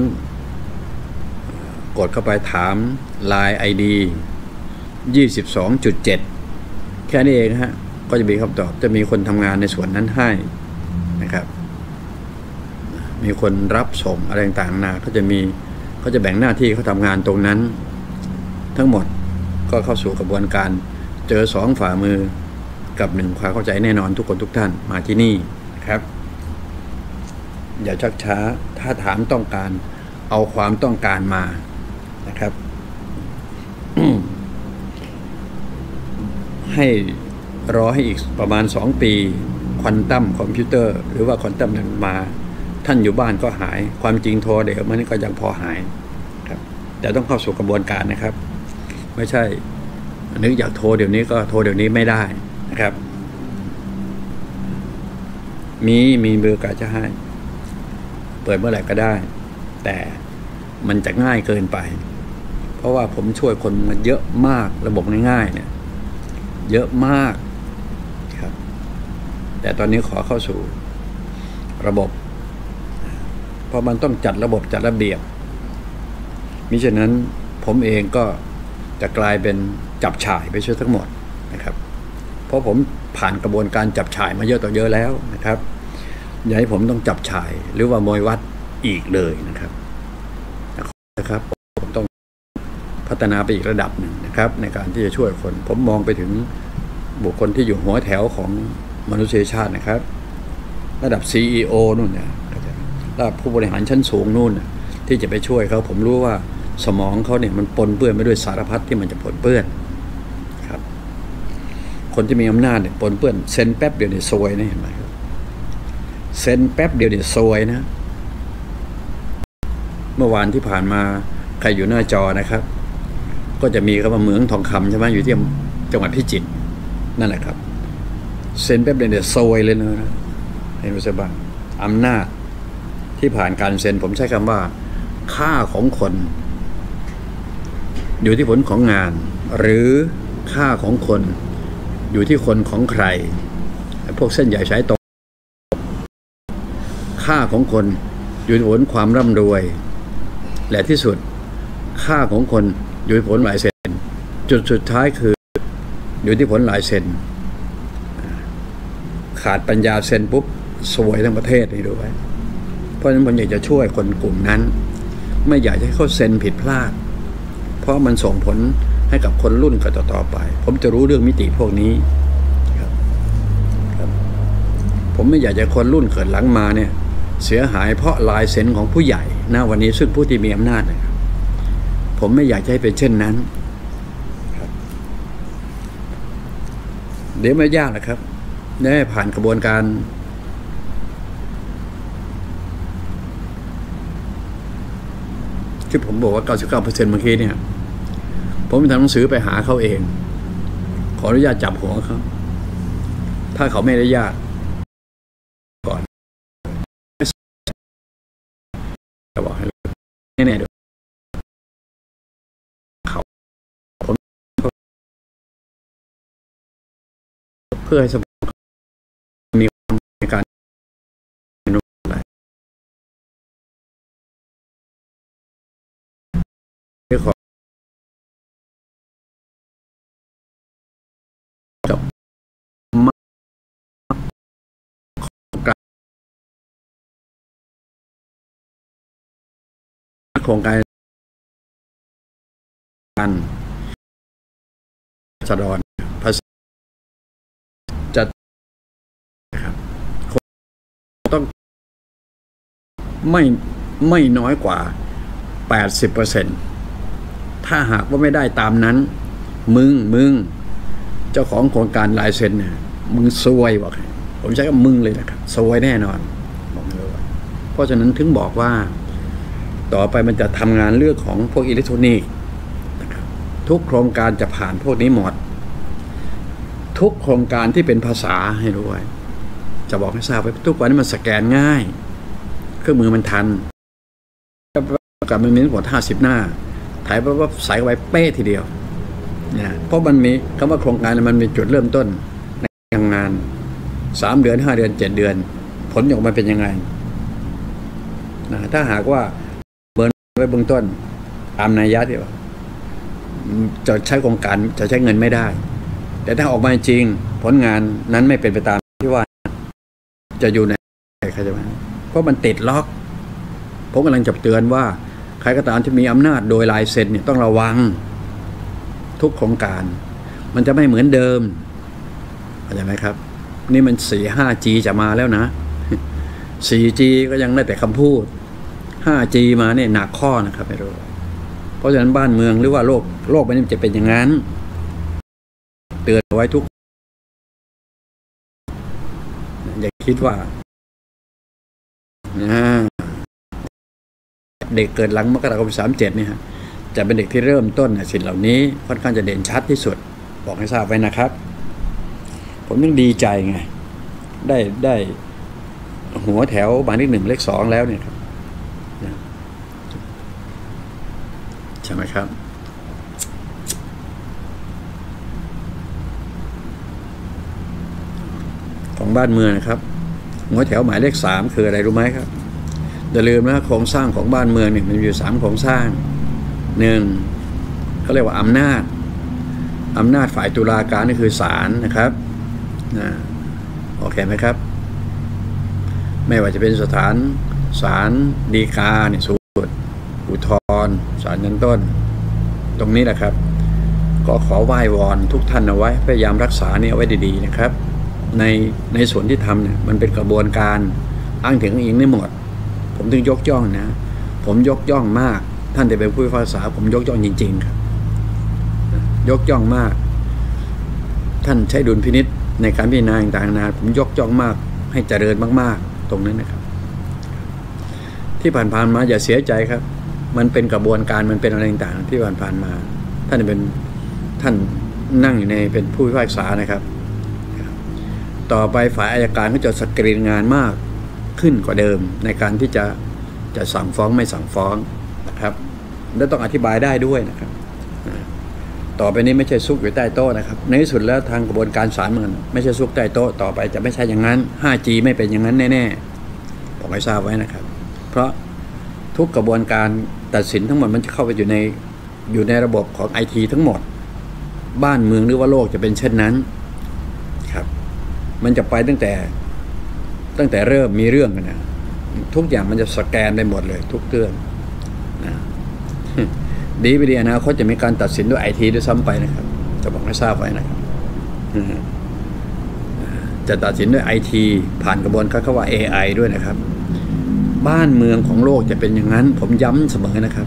กดเข้าไปถาม ไลน์ ไอ ดี ยี่สิบสองจุดเจ็ด แค่นี้เองฮะก็จะมีคำตอบจะมีคนทำงานในส่วนนั้นให้นะครับมีคนรับส่งอะไรต่างๆนาเขาจะมีเขาจะแบ่งหน้าที่เขาทำงานตรงนั้นทั้งหมดก็เข้าสู่กระบวนการเจอสองฝ่ามือกับหนึ่งความเข้าใจแน่นอนทุกคนทุกท่านมาที่นี่ครับอย่าชักช้าถ้าถามต้องการเอาความต้องการมานะครับ ให้รอให้อีกประมาณสองปีควอนตัมคอมพิวเตอร์หรือว่าควอนตัมนั้นมาท่านอยู่บ้านก็หายความจริงโทรเดี๋ยวมันก็ยังพอหายครับแต่ต้องเข้าสู่กระบวนการนะครับไม่ใช่นึกอยากโทรเดี๋ยวนี้ก็โทรเดี๋ยวนี้ไม่ได้นะครับมีมีเบอร์กาจะให้เปิดเมื่อไหร่ก็ได้แต่มันจะง่ายเกินไปเพราะว่าผมช่วยคนมันเยอะมากระบบง่ายๆเนี่ยเยอะมากครับแต่ตอนนี้ขอเข้าสู่ระบบเพราะมันต้องจัดระบบจัดระเบียบมิฉะนั้นผมเองก็จะกลายเป็นจับฉ่ายไปช่วยทั้งหมดนะครับเพราะผมผ่านกระบวนการจับฉ่ายมาเยอะต่อเยอะแล้วนะครับอย่าให้ผมต้องจับฉ่ายหรือว่ามวยวัดอีกเลยนะครับนะครับผมต้องพัฒนาไปอีกระดับหนึ่งนะครับในการที่จะช่วยคนผมมองไปถึงบุคคลที่อยู่หัวแถวของมนุษยชาตินะครับระดับ ซี อี โอ นู่นนะระดับผู้บริหารชั้นสูงนู่นที่จะไปช่วยเขาผมรู้ว่าสมองเขาเนี่ยมันปนเปื้อนไปด้วยสารพัดที่มันจะปนเปื้อนครับคนที่มีอำนาจเนี่ยปนเปื้อนเซ็นแป๊บเดียวเนี่ยซวยนะเห็นไหมครับเซ็นแป๊บเดียวเนี่ยซวยนะเมื่อวานที่ผ่านมาใครอยู่หน้าจอนะครับก็จะมีคำว่าเหมืองทองคำใช่ไหมอยู่ที่จังหวัดพิจิตรนั่นแหละครับเซ็นแป๊บเดียวเนี่ยซวยเลยนะเห็นไหมบ้างอำนาจที่ผ่านการเซ็นผมใช้คำว่าค่าของคนอยู่ที่ผลของงานหรือค่าของคนอยู่ที่คนของใครพวกเส้นใหญ่สายตรงค่าของคนอยู่ที่ผลความร่ำรวยและที่สุดค่าของคนอยู่ที่ผลลายเซ็นจุดสุดท้ายคืออยู่ที่ผลลายเซ็นขาดปัญญาเซ็นปุ๊บสวยทั้งประเทศนี่ดูไว้เพราะฉะนั้นผมอยากจะช่วยคนกลุ่มนั้นไม่อยากให้เขาเซ็นผิดพลาดเพราะมันส่งผลให้กับคนรุ่นต่อๆไปผมจะรู้เรื่องมิติพวกนี้ครับครับผมไม่อยากจะคนรุ่นเกิดหลังมาเนี่ยเสียหายเพราะลายเซ็นของผู้ใหญ่นะวันนี้ซึ่งผู้ที่มีอำนาจนะครับผมไม่อยากให้เป็นเช่นนั้นครับเดี๋ยวไม่ยากนะครับได้ผ่านกระบวนการที่ผมบอกว่า เก้าสิบเก้าเปอร์เซ็นต์ เมื่อกี้เนี่ยผมทำหนังสือไปหาเขาเองขออนุญาตจับหัวเขาถ้าเขาไม่ได้ญาตก่อนจะบอกให้แน่ๆด้วยเขาผมเพื่อให้สมองมีความในการขอจบโครงการการสะดอนภาษาจะครับต้องไม่ไม่น้อยกว่า แปดสิบเปอร์เซ็นต์ ถ้าหากว่าไม่ได้ตามนั้นมึงมึงเจ้าของโครงการลายเซ็นเนี่ยมึงซวยบอกผมใช้คำมึงเลยนะครับซวยแน่นอนบอกเลยว่าเพราะฉะนั้นถึงบอกว่าต่อไปมันจะทำงานเรื่องของพวกอิเล็กทรอนิกส์นะครับทุกโครงการจะผ่านพวกนี้หมดทุกโครงการที่เป็นภาษาให้รู้ไว้จะบอกให้ทราบไว้ทุกวันนี้มันสแกนง่ายเครื่องมือมันทันกับมันมีทั้งหมดห้าสิบหน้าถ่ายปั๊บใส่ไว้เป๊ะทีเดียวนะเพราะมันมีคำว่าโครงการมันมีจุดเริ่มต้นในการงานสามเดือนห้าเดือนเจ็ดเดือนผลออกมาเป็นยังไงนะถ้าหากว่าเบิร์นไว้เบื้องต้นตามนัยยะที่ว่าจะใช้โครงการจะใช้เงินไม่ได้แต่ถ้าออกมาจริงผลงานนั้นไม่เป็นไปตามที่ว่าจะอยู่ในใครจะมาเพราะมันติดล็อกผมกำลังจะเตือนว่าใครก็ตามที่มีอำนาจโดยลายเซ็นเนี่ยต้องระวังทุกโครงการมันจะไม่เหมือนเดิมเข้าใจไหมครับนี่มัน สี่ ห้า จี จะมาแล้วนะ สี่ จี ก็ยังได้แต่คำพูด ห้า จี มาเนี่ยหนักข้อนะครับไม่รู้เพราะฉะนั้นบ้านเมืองหรือว่าโลกโลกมันจะเป็นอย่างนั้นเตือนไว้ทุกอย่าคิดว่านะเด็กเกิดหลังมกราคมสามเจ็ดเนี่ยจะเป็นเด็กที่เริ่มต้นสิ่งเหล่านี้ค่อนข้างจะเด่นชัดที่สุดบอกให้ทราบไว้นะครับ ผมยังดีใจไงได้ได้หัวแถวหมายเลขหนึ่งเลขสองแล้วเนี่ยครับใช่ไหมครับของบ้านเมืองนะครับหัวแถวหมายเลขสามคืออะไรรู้ไหมครับอย่าลืมนะโครงสร้างของบ้านเมืองเนี่ยมันอยู่สามโครงสร้างหนึ่งเขาเรียกว่าอำนาจอำนาจฝ่ายตุลาการนี่คือศาลนะครับนะโอเคไหมครับไม่ว่าจะเป็นสถานศาลฎีกาเนี่ยสูงสุดอุทธรณ์ศาลชั้นต้นตรงนี้แหละครับก็ขอไหว้วอนทุกท่านเอาไว้พยายามรักษาเนี่ยเอาไว้ดีๆนะครับในในส่วนที่ทำเนี่ยมันเป็นกระบวนการอ้างถึงอิงไม่หมดผมถึงยกย่องนะผมยกย่องมากท่านที่เป็นผู้พิพากษาผมยกย่องจริงๆครับยกย่องมากท่านใช้ดุลพินิจในการพิจารณาต่างๆนานาผมยกย่องมากให้เจริญมากๆตรงนั้นนะครับที่ผ่านๆมาอย่าเสียใจครับมันเป็นกระบวนการมันเป็นอะไรต่างๆที่ผ่านๆมาท่านเป็นท่านนั่งอยู่ในเป็นผู้พิพากษานะครับต่อไปฝ่ายอัยการก็จะสกรีนงานมากขึ้นกว่าเดิมในการที่จะจะสั่งฟ้องไม่สั่งฟ้องนะครับและต้องอธิบายได้ด้วยนะครับต่อไปนี้ไม่ใช่ซุกอยู่ใต้โต๊ะนะครับในที่สุดแล้วทางกระบวนการศาลมันไม่ใช่ซุกใต้โต๊ะต่อไปจะไม่ใช่อย่างนั้น ห้าจี ไม่เป็นอย่างนั้นแน่ๆผมให้ทราบไว้นะครับเพราะทุกกระบวนการตัดสินทั้งหมดมันจะเข้าไปอยู่ในอยู่ในระบบของ ไอ ที ทั้งหมดบ้านเมืองหรือว่าโลกจะเป็นเช่นนั้นครับมันจะไปตั้งแต่ตั้งแต่เริ่มมีเรื่องกันนะทุกอย่างมันจะสแกนได้หมดเลยทุกเรื่องนะดีไปดีอนาคตจะมีการตัดสินด้วย ไอ ที ด้วยซ้ำไปนะครับจะบอกให้ทราบไว้นะครับจะตัดสินด้วย ไอ ที ผ่านกระบวนการเขาว่า เอ ไอ ด้วยนะครับบ้านเมืองของโลกจะเป็นอย่างนั้นผมย้ำเสมอนะครับ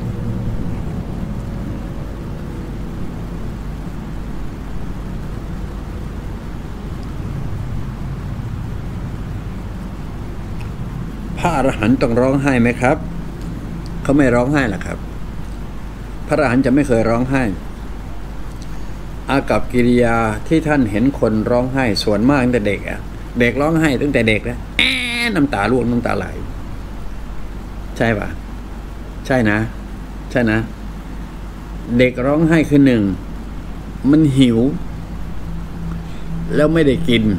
พระอรหันต์ต้องร้องไห้ไหมครับเขาไม่ร้องไห้หรอกครับพระอรหันต์จะไม่เคยร้องไห้อากัปกิริยาที่ท่านเห็นคนร้องไห้ส่วนมากตั้งแต่เด็กอ่ะเด็กร้องไห้ตั้งแต่เด็กนะแอะน้ำตาร่วงน้ำตาไหลใช่ปะใช่นะใช่นะเด็กร้องไห้คือหนึ่งมันหิวแล้วไม่ได้กิน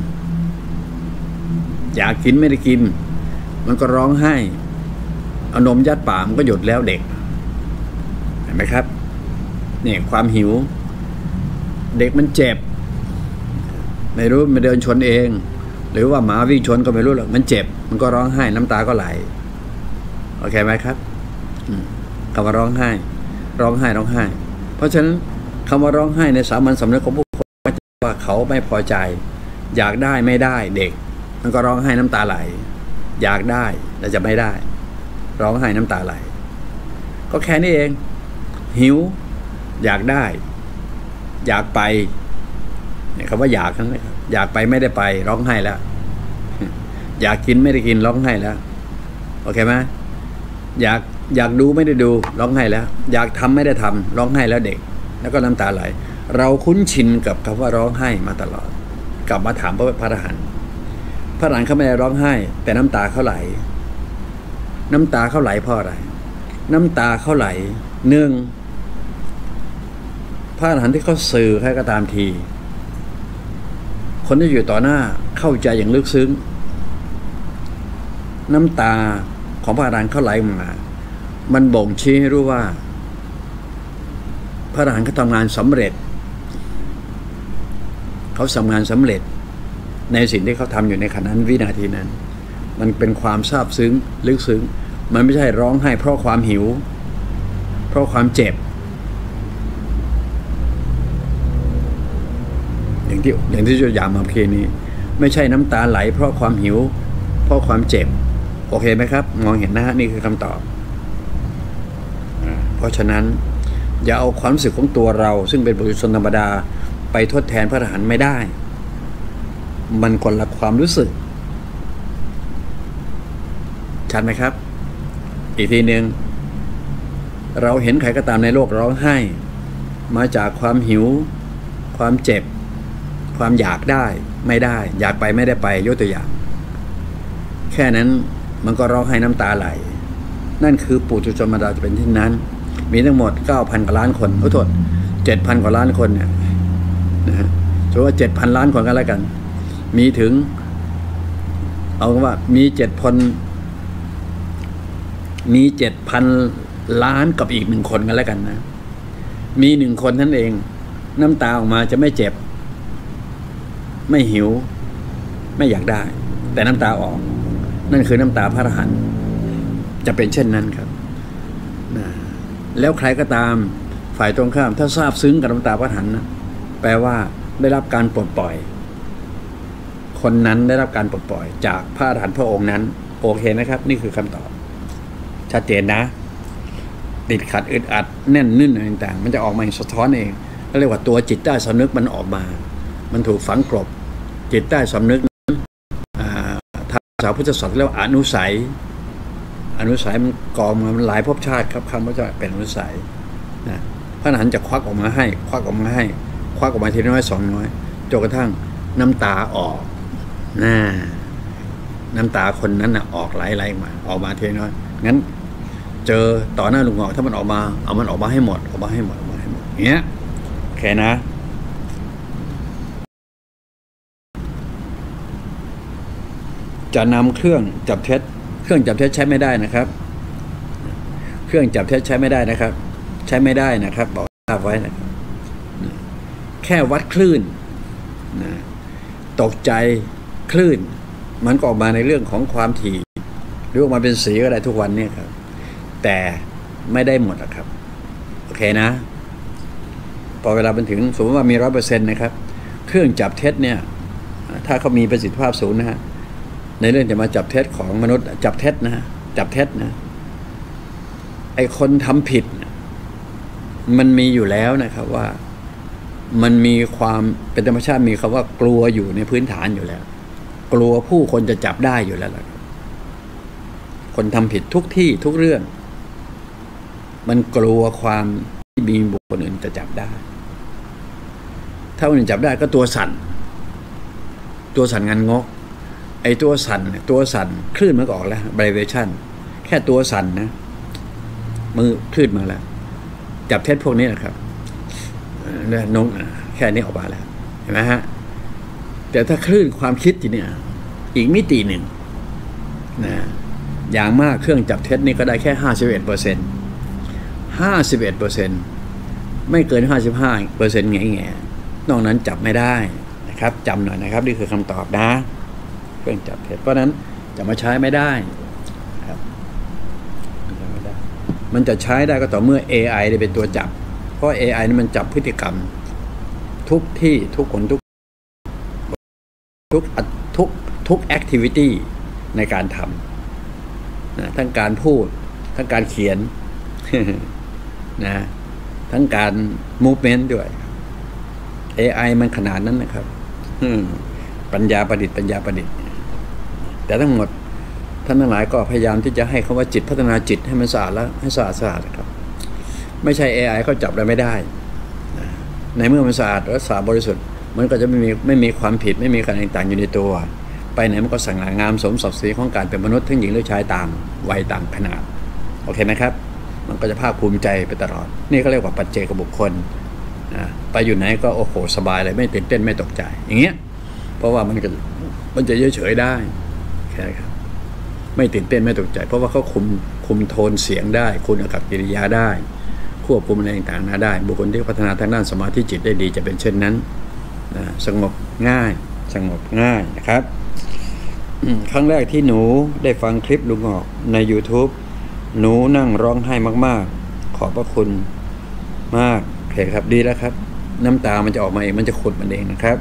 อยากกินไม่ได้กินมันก็ร้องไห้เอานมยัดปากมันก็หยุดแล้วเด็กเห็นไหมครับเนี่ยความหิวเด็กมันเจ็บไม่รู้มันเดินชนเองหรือว่าหมาวิ่งชนก็ไม่รู้หรอกมันเจ็บมันก็ร้องไห้น้ำตาก็ไหลโอเคไหมครับคำว่าร้องไห้ร้องไห้ร้องไห้เพราะฉะนั้นคำว่าร้องไห้ในสามัญสำนึกของผู้คนว่าเขาไม่พอใจอยากได้ไม่ได้เด็กมันก็ร้องไห้น้ำตาไหลอยากได้แต่จะไม่ได้ร้องไห้น้ำตาไหลก็แค่นี้เองหิวอยากได้อยากไปเนี่ยคำว่าอยากทั้งนั้นครับอยากไปไม่ได้ไปร้องไห้แล้วอยากกินไม่ได้กินร้องไห้แล้วโอเคไหมอยากอยากดูไม่ได้ดูร้องไห้แล้วอยากทำไม่ได้ทำร้องไห้แล้วเด็กแล้วก็น้ำตาไหลเราคุ้นชินกับคำว่าร้องไห้มาตลอดกลับมาถามพระพระอรหันต์พระอรหันต์เขาไม่ได้ร้องไห้แต่น้ำตาเขาไหลน้ำตาเขาไหลเพราะอะไรน้ำตาเขาไหลหนึ่งพระอรหันต์ที่เขาสื่อให้ก็ตามทีคนที่อยู่ต่อหน้าเข้าใจอย่างลึกซึ้งน้ำตาของพระอรหันต์เขาไหลมามันบ่งชี้ให้รู้ว่าพระอรหันต์เขาทำงานสำเร็จเขาทำงานสำเร็จในสิ่งที่เขาทำอยู่ในขณะนั้นวินาทีนั้นมันเป็นความซาบซึ้งลึกซึ้งมันไม่ใช่ร้องไห้เพราะความหิวเพราะความเจ็บอย่างที่อย่างที่ตัวอย่างมาเมื่อกี้นี้ไม่ใช่น้ำตาไหลเพราะความหิวเพราะความเจ็บโอเคไหมครับมองเห็นนะฮะนี่คือคำตอบเพราะฉะนั้นอย่าเอาความรู้สึกของตัวเราซึ่งเป็นบุคคลธรรมดาไปทดแทนพระอรหันต์ไม่ได้มันคนละความรู้สึกชัดไหมครับอีกทีหนึ่งเราเห็นใครก็ตามในโลกร้องไห้มาจากความหิวคความเจ็บความอยากได้ไม่ได้อยากไปไม่ได้ไปยกตัวอย่างแค่นั้นมันก็ร้องไห้น้ำตาไหลนั่นคือปุถุชนธรรมดาจะเป็นที่นั้นมีทั้งหมด เก้าพัน กว่าล้านคนขอโทษ เจ็ดพัน กว่าล้านคนเนี่ยนะฮะถือว่า เจ็ดพัน ล้านคนกันแล้วกันมีถึงเอาว่ามี เจ็ดพัน มี เจ็ดพัน ล้านกับอีกหนึ่งคนกันแล้วกันนะมีหนึ่งคนนั่นเองน้ำตาออกมาจะไม่เจ็บไม่หิวไม่อยากได้แต่น้ำตาออกนั่นคือน้ำตาพระอรหันต์จะเป็นเช่นนั้นครับนะแล้วใครก็ตามฝ่ายตรงข้ามถ้าทราบซึ้งกับน้ำตาพระอรหันต์นะแปลว่าได้รับการปลดปล่อยคนนั้นได้รับการปลดปล่อยจากพระอรหันต์พระองค์นั้นโอเคนะครับนี่คือคำตอบชัดเจนนะติดขัดอึดอัดแน่นนึ่นอะไรต่างๆมันจะออกมาสะท้อนเองก็เรียกว่าตัวจิตใต้สำนึกมันออกมามันถูกฝังกลบจิตใต้สำนึกทางภาษาพุทธศาสนาเรียกว่าอนุสัยอนุสัยมันกองมามันหลายภพชาติครับคำว่าจะเป็นอนุสัยนะพระอรหันต์จะควักออกมาให้ควักออกมาให้ควักออกมาทีน้อยสองน้อยจนกระทั่งน้ำตาออกน่าน้ำตาคนนั้นน่ะออกไหลๆมาออกมาทีน้อยงั้นเจอต่อหน้าลุงหงอกถ้ามันออกมาเอามันออกมาให้หมดออกมาให้หมดออกมาให้หมดเงี้ยโอเคนะจะนำเครื่องจับเท็จเครื่องจับเท็จใช้ไม่ได้นะครับเครื่องจับเท็จใช้ไม่ได้นะครับใช้ไม่ได้นะครับบอกทราบไว้นะครับแค่วัดคลื่นนะตกใจคลื่นมันก็ออกมาในเรื่องของความถี่หรือออกมาเป็นสีก็ได้ทุกวันเนี่ยครับแต่ไม่ได้หมดอะครับโอเคนะพอเวลาเป็นถึงสมมติว่ามีร้อยเปอร์เซ็นต์นะครับเครื่องจับเท็จเนี่ยถ้าเขามีประสิทธิภาพสูงนะฮะในเรื่องจะมาจับเท็จของมนุษย์จับเท็จนะจับเท็จนะไอคนทำผิดมันมีอยู่แล้วนะครับว่ามันมีความเป็นธรรมชาติมีคำว่ากลัวอยู่ในพื้นฐานอยู่แล้วกลัวผู้คนจะจับได้อยู่แล้วล่ะคนทำผิดทุกที่ทุกเรื่องมันกลัวความที่มีบุคคลอื่นจะจับได้ถ้าคนอื่นจับได้ก็ตัวสั่นตัวสั่นงันงกไอ้ตัวสั่นตัวสั่นคลื่นมันก็ออกแล้ว vibration แค่ตัวสั่นนะมือคลื่นมาแล้วจับเท็จพวกนี้นะครับเนี่ยนงแค่นี้ออกมาแล้วเห็นไหมฮะแต่ถ้าคลื่นความคิดทีเนี่ยอีกมิติหนึ่งนะอย่างมากเครื่องจับเท็จนี่ก็ได้แค่ห้าสิบเอ็ดเปอร์เซ็นต์ห้าสิบเอ็ดเปอร์เซ็นต์ไม่เกินห้าสิบห้าเปอร์เซ็นต์แง่แง่นอกนั้นจับไม่ได้นะครับจำหน่อยนะครับนี่คือคำตอบนะเครื่องจับเท็จเพราะนั้นจะมาใช้ไม่ได้ครับมันจะใช้ได้ก็ต่อเมื่อ เอ ไอ ได้เป็นตัวจับเพราะ เอ ไอ นี่มันจับพฤติกรรมทุกที่ทุกคนทุกทุกทุกทุกแอคทิวิตี้ในการทำนะทั้งการพูดทั้งการเขียน นะทั้งการมูฟเมนต์ด้วย เอ ไอ มันขนาดนั้นนะครับปัญญาประดิษฐ์ปัญญาประดิษฐ์แต่ทั้งหมดท่านทั้งหลายก็พยายามที่จะให้คำว่าจิตพัฒนาจิตให้มันสะอาดแล้วให้สะอาดสะอาดครับไม่ใช่ เอ ไอ เขาจับอะไรไม่ได้ในเมื่อมันสะอาดและสะอาดบริสุทธิ์มันก็จะไม่มีไม่มีความผิดไม่มีการต่างๆอยู่ในตัวไปไหนมันก็สง่างามสมศักดิ์ศรีของการเป็นมนุษย์ทั้งหญิงและชายต่างวัยต่างขนาดโอเคไหมครับมันก็จะภาคภูมิใจไปตลอดนี่เขาเรียกว่าปัจเจกบุคคลนะไปอยู่ไหนก็โอ้โหสบายเลยไม่ตื่นเต้นไม่ตกใจอย่างเงี้ยเพราะว่ามันก็มันจะเฉยๆได้แค่ครับไม่ตื่นเต้นไม่ตกใจเพราะว่าเขาคุมคุมโทนเสียงได้คุมอากับกิริยาได้ควบคุมอะไรต่างๆนะได้บุคคลที่พัฒนาทางด้านสมาธิจิตได้ดีจะเป็นเช่นนั้นนะสงบง่ายสงบง่ายนะครับครั้งแรกที่หนูได้ฟังคลิปลุงหงอกใน YouTube หนูนั่งร้องไห้มากๆขอบพระคุณมากโอเคครับดีแล้วครับน้ำตามันจะออกมาเองมันจะขุดมันเองนะครับ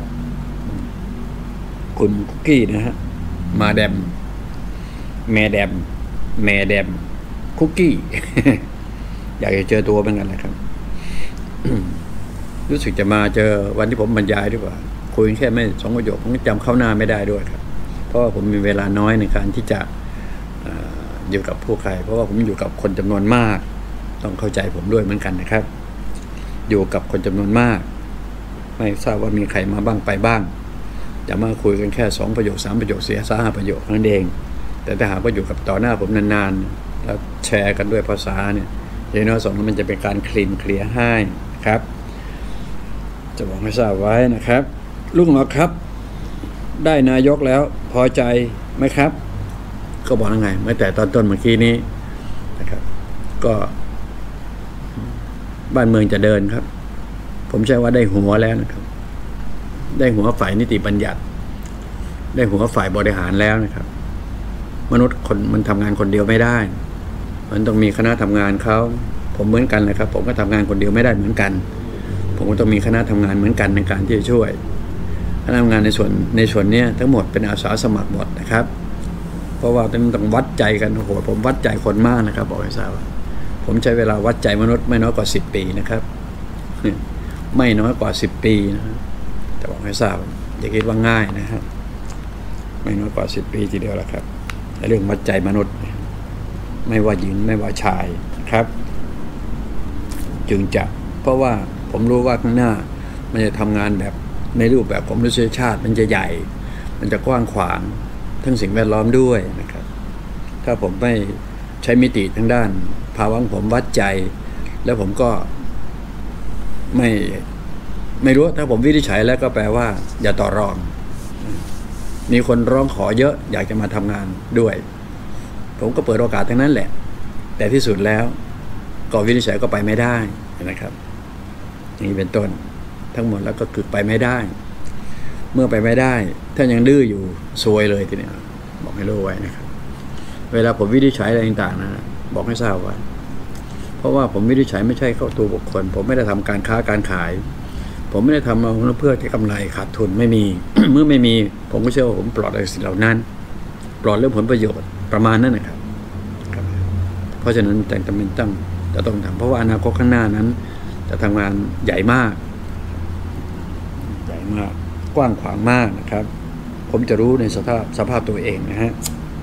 คุณคุกกี้นะฮะมาแดมแม่แดมแม่แดมคุกกี้ อยากจะเจอตัวเป็นกันแหละครับ รู้สึกจะมาเจอวันที่ผมบรรยายดีกว่าคุยแค่ไม่สองประโยคผมจำเข้าหน้าไม่ได้ด้วยครับเพราะว่าผมมีเวลาน้อยในการที่จะอยู่กับผู้ใครเพราะว่าผมอยู่กับคนจำนวนมากต้องเข้าใจผมด้วยเหมือนกันนะครับอยู่กับคนจำนวนมากไม่ทราบว่ามีใครมาบ้างไปบ้างจะมาคุยกันแค่สองประโยคสามประโยคเสียสาห้าประโยคนั่นเองแต่ถ้าหากว่าอยู่กับต่อหน้าผมนานๆแล้วแชร์กันด้วยภาษาเนี่ยอย่างน้อยสองมันจะเป็นการคลีนเคลียร์ให้ครับจะบอกให้ทราบไว้นะครับลุงหมอครับได้นายกแล้วพอใจไหมครับก็บอกยังไงเมื่อแต่ตอนต้นเมื่อกี้นี้นะครับก็บ้านเมืองจะเดินครับผมใช้ว่าได้หัวแล้วนะครับได้หัวฝ่ายนิติบัญญัติได้หัวฝ่ายบริหารแล้วนะครับมนุษย์คนมันทำงานคนเดียวไม่ได้มันต้องมีคณะทำงานเขาผมเหมือนกันเลยครับผมก็ทำงานคนเดียวไม่ได้เหมือนกันผมก็ต้องมีคณะทำงานเหมือนกันในการที่จะช่วยคณะทำงานในส่วนในส่วนนี้ทั้งหมดเป็นอาสาสมัครหมดนะครับเพราะว่าต้องวัดใจกันโอ้โหผมวัดใจคนมากนะครับบอกให้ทราบผมใช้เวลาวัดใจมนุษย์ไม่น้อยกว่าสิบปีนะครับไม่น้อยกว่าสิบปีนะแต่บอกให้ทราบอย่าคิดว่าง่ายนะครับไม่น้อยกว่าสิบปีทีเดียวแล้วครับเรื่องวัดใจมนุษย์ไม่ว่าหญิงไม่ว่าชายนะครับจึงจะเพราะว่าผมรู้ว่าข้างหน้ามันจะทำงานแบบในรูปแบบของมนุษยชาติมันจะใหญ่มันจะกว้างขวางทั้งสิ่งแวดล้อมด้วยนะครับถ้าผมไม่ใช้มิติทางด้านภาวะผมวัดใจแล้วผมก็ไม่ไม่รู้ถ้าผมวินิจฉัยแล้วก็แปลว่าอย่าต่อรองมีคนร้องขอเยอะอยากจะมาทำงานด้วยผมก็เปิดโอกาสทั้งนั้นแหละแต่ที่สุดแล้วก็วินิจฉัยก็ไปไม่ได้นะครับนี่เป็นต้นทั้งหมดแล้วก็คือไปไม่ได้เมื่อไปไม่ได้ถ้ายังดื้ออยู่ซวยเลยทีเนี้ยบอกให้รู้ไว้นะครับเวลาผมวินิจฉัยอะไรต่างๆนะบอกให้ทราบไว้เพราะว่าผมวินิจฉัยไม่ใช่เข้าตัวบุคคลผมไม่ได้ทำการค้าการขายผมไม่ได้ทำมาเพื่อที่กำไรขาดทุนไม่มี เมื่อไม่มีผมก็เชื่อว่าผมปลอดอะไรสิ่งเหล่านั้นปลอดเรื่องผลประโยชน์ประมาณนั้นนะครับเพราะฉะนั้นแต่จำเป็นต้องจะต้องทำเพราะว่าอนาคตข้างหน้านั้นจะทำงานใหญ่มากใหญ่มากกว้างขวางมากนะครับผมจะรู้ในสภาพสภาพตัวเองนะฮะ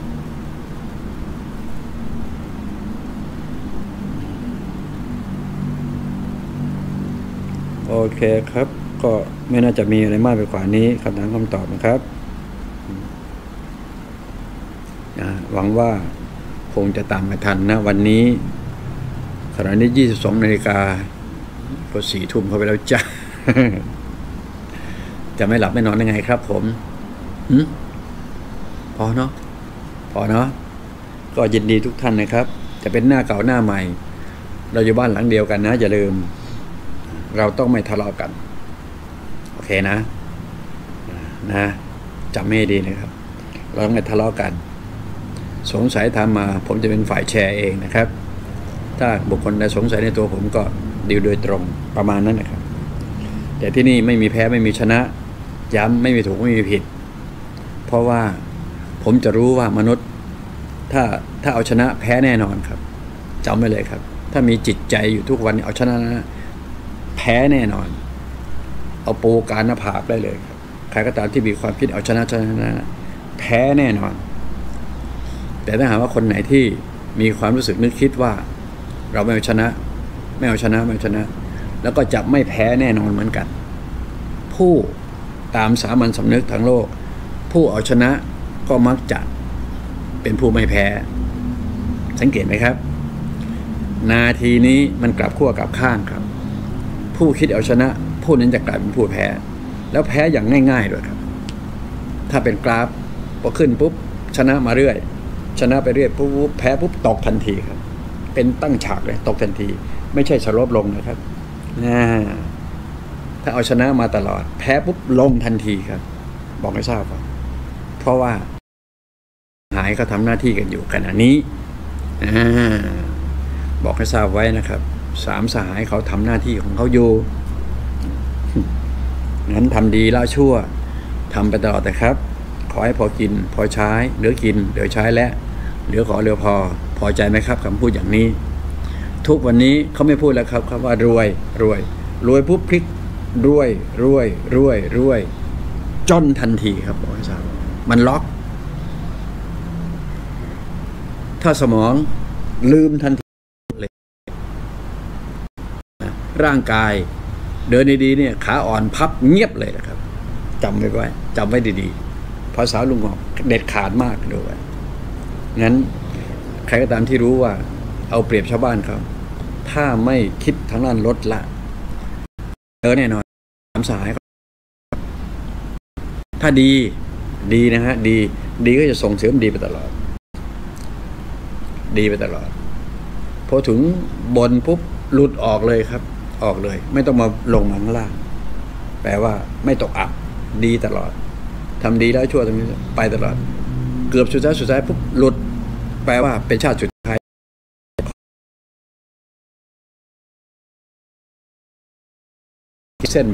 โอเคครับก็ไม่น่าจะมีอะไรมากไปกว่านี้คำถามคำตอบนะครับหวังว่าคงจะตามมาทันนะวันนี้ขณะนี้ยี่สิบสองนาฬิกาก็สี่ทุ่มเข้าไปแล้วจ้ะ จะไม่หลับไม่นอนยังไงครับผมพอเนาะพอเนาะก็ยินดีทุกท่านนะครับจะเป็นหน้าเก่าหน้าใหม่เราอยู่บ้านหลังเดียวกันนะอย่าลืมเราต้องไม่ทะเลาะกันโอเคนะนะจำให้ดีนะครับเราต้องไม่ทะเลาะกันสงสัยทำมาผมจะเป็นฝ่ายแชร์เองนะครับถ้าบุคคลใดสงสัยในตัวผมก็ดีลโดยตรงประมาณนั้นนะครับแต่ที่นี่ไม่มีแพ้ไม่มีชนะย้ำไม่มีถูกไม่มีผิดเพราะว่าผมจะรู้ว่ามนุษย์ถ้าถ้าเอาชนะแพ้แน่นอนครับจำไว้เลยครับถ้ามีจิตใจอยู่ทุกวันเอาชนะแพ้แน่นอนเอาปูการหน้าผากได้เลยครับใครก็ตามที่มีความคิดเอาชนะชนะแพ้แน่นอนแต่ถ้าหากว่าคนไหนที่มีความรู้สึกนึกคิดว่าเราไม่เอาชนะไม่เอาชนะไม่เอาชนะแล้วก็จะไม่แพ้แน่นอนเหมือนกันผู้ตามสามัญสำนึกทางโลกผู้เอาชนะก็มักจะเป็นผู้ไม่แพ้สังเกตไหมครับนาทีนี้มันกลับขั้วกลับข้างครับผู้คิดเอาชนะผู้นั้นจะกลายเป็นผู้แพ้แล้วแพ้อย่างง่ายๆด้วยครับถ้าเป็นกราฟพอขึ้นปุ๊บชนะมาเรื่อยชนะไปเรื่อยปุ๊บแพ้ปุ๊บตกทันทีครับเป็นตั้งฉากเลยตกทันทีไม่ใช่สลบลงนะครับถ้าเอาชนะมาตลอดแพ้ปุ๊บลงทันทีครับบอกให้ทราบครับเพราะว่าหายเขาทำหน้าที่กันอยู่ขณะนี้บอกให้ทราบไว้นะครับสามสหายเขาทำหน้าที่ของเขาอยู่งั้นทำดีละชั่วทำไปตลอดนะครับขอให้พอกินพอใช้เหลือกินเหลือใช้และเหลือขอเหลือพอพอใจไหมครับคำพูดอย่างนี้ทุกวันนี้เขาไม่พูดแล้วครับคำว่ารวยรวยรวยปุ๊บพลิกรวยรวยรวยรวยจนทันทีครับบอกให้ทราบมันล็อกถ้าสมองลืมทันทีเลยร่างกายเดินดีๆเนี่ยขาอ่อนพับเงียบเลยนะครับจำไว้ไว้จำไว้ดีๆภาษาลุงหอกเด็ดขาดมากด้วยงั้นใครก็ตามที่รู้ว่าเอาเปรียบชาวบ้านเขาถ้าไม่คิดทางด้านลดละเจอแน่นอนสามสายถ้าดีดีนะฮะดีดีก็จะส่งเสริมดีไปตลอดดีไปตลอดพอถึงบนปุ๊บหลุดออกเลยครับออกเลยไม่ต้องมาลงมาข้างล่างแปลว่าไม่ตกอับดีตลอดทำดีแล้วชั่วตรงนี้ไปตลอดเกือบสุดท้ายสุดท้ายปุ๊บหลุดแปลว่าเป็นชาติสุดท้ายเส้น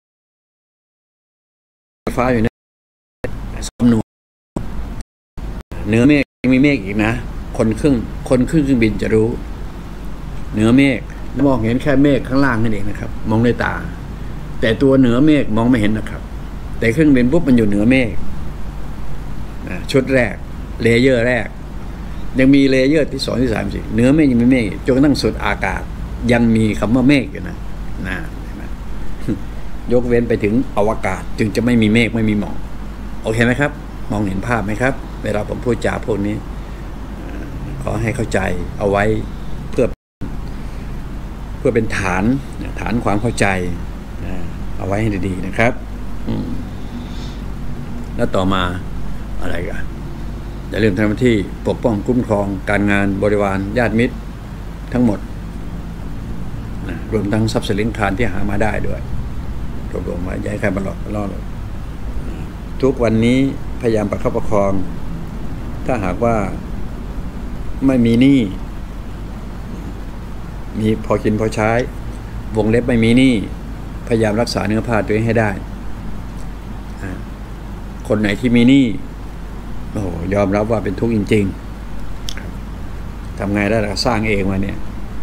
ฟ้าอยู่เนี่ยสมนูเหนือเมฆยังมีเมฆอีกนะคนครึ่งคนครึ่งเครื่องบินจะรู้เหนือเมฆมองเห็นแค่เมฆข้างล่างนั่นเองนะครับมองด้วยตาแต่ตัวเหนือเมฆมองไม่เห็นนะครับแต่เครื่องบินปุ๊บมันอยู่เหนือเมฆชุดแรกเลเยอร์แรกยังมีเลเยอร์ที่สองที่สามสี่เหนือเมฆยังมีเมฆจนกระทั่งสุดอากาศยังมีคำว่าเมฆอยู่นะนะยกเว้นไปถึงอวกาศจึงจะไม่มีเมฆไม่มีหมอกโอเคไหมครับมองเห็นภาพไหมครับเวลาผมพูดจาพวกนี้ขอให้เข้าใจเอาไว้เพื่อเพื่อเป็นฐานฐานความเข้าใจเอาไว้ให้ดีๆนะครับแล้วต่อมาอะไรกันอย่าลืมทำหน้าที่ปกป้องคุ้มครองการงานบริวารญาติมิตรทั้งหมดรวมทั้งทรัพย์สินคลานที่หามาได้ด้วยรวบรวมไว้ย้ายใครมาหลอกล่อเลยทุกวันนี้พยายามประคับประคองถ้าหากว่าไม่มีหนี้มีพอกินพอใช้วงเล็บไม่มีหนี้พยายามรักษาเนื้อผ้าตัวเองให้ได้คนไหนที่มีหนี้โอ้ยอมรับว่าเป็นทุกข์จริงๆทำไงได้ล่ะสร้างเองมาเนี่ย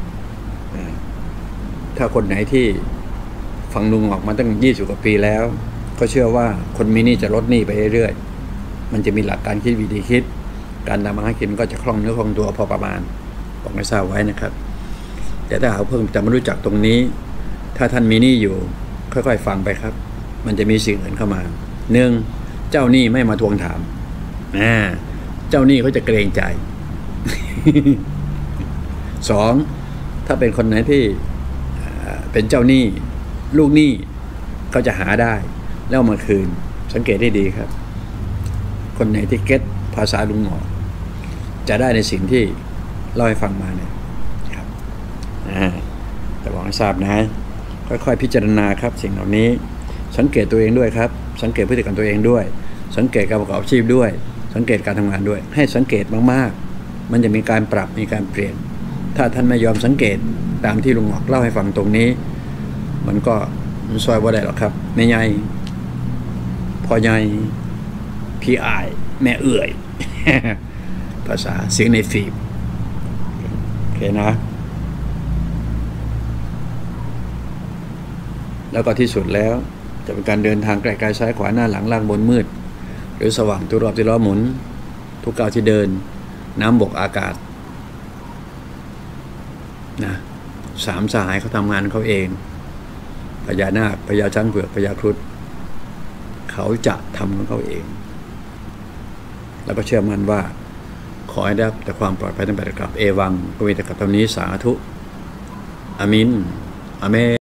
ถ้าคนไหนที่ฟังลุงออกมาตั้งยี่สิบกว่าปีแล้วก็เชื่อว่าคนมีหนี้จะลดหนี้ไปเรื่อยๆมันจะมีหลักการคิดวิธีคิดการทำมาหากินก็จะคล่องเนื้อคล่องตัวพอประมาณบอกให้ทราบไว้นะครับแต่ถ้าหากเพิ่งจะมารู้จักตรงนี้ถ้าท่านมีหนี้อยู่ค่อยๆฟังไปครับมันจะมีสิ่งอื่นเข้ามาหนึ่งเจ้าหนี้ไม่มาทวงถามนะเจ้าหนี้เขาจะเกรงใจ สองถ้าเป็นคนไหนที่เป็นเจ้าหนี้ลูกหนี้เขาจะหาได้แล้วมาคืนสังเกตได้ดีครับคนไหนที่เก็ตภาษาลุงหมอจะได้ในสิ่งที่เล่าให้ฟังมาเนี่ยครับแต่บอกให้ทราบนะค่อยๆพิจารณาครับสิ่งเหล่านี้สังเกตตัวเองด้วยครับสังเกตพฤติกรรมตัวเองด้วยสังเกตการประกอบอาชีพด้วยสังเกตการทำงานด้วยให้สังเกตมากๆมันจะมีการปรับมีการเปลี่ยนถ้าท่านไม่ยอมสังเกตตามที่ลุงหมอเล่าให้ฟังตรงนี้มันก็มันซอยว่าได้หรอกครับแม่ใหญ่พ่อใหญ่พี่อายแม่เอื่อย ภาษาเสียงในฟิล์มโอเคนะแล้วก็ที่สุดแล้วจะเป็นการเดินทางไกลๆซ้ายขวาหน้าหลังล่างบนมืดหรือสว่างทุกรอบที่ล้อหมุนทุกก้าวที่เดินน้ำบกอากาศนะสามสหายเขาทำงานเขาเองพญานาคพญาช้างเผือกพญาครุฑเขาจะทำของเขาเองแล้วก็เชื่อมั่นว่าขอให้ได้แต่ความปลอดภัยทั้งแปดกับเอวังก็มีแต่กับตอนนี้สาธุอามินอาเมน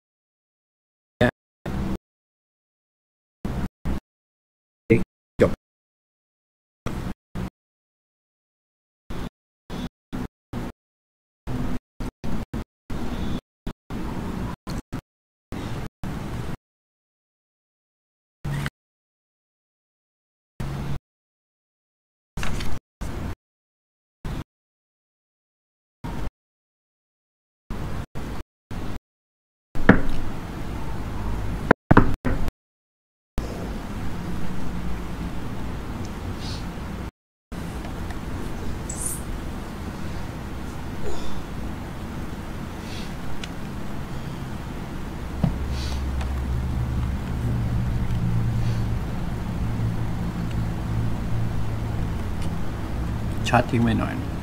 ชาร์จทิ้งไว้หน่อย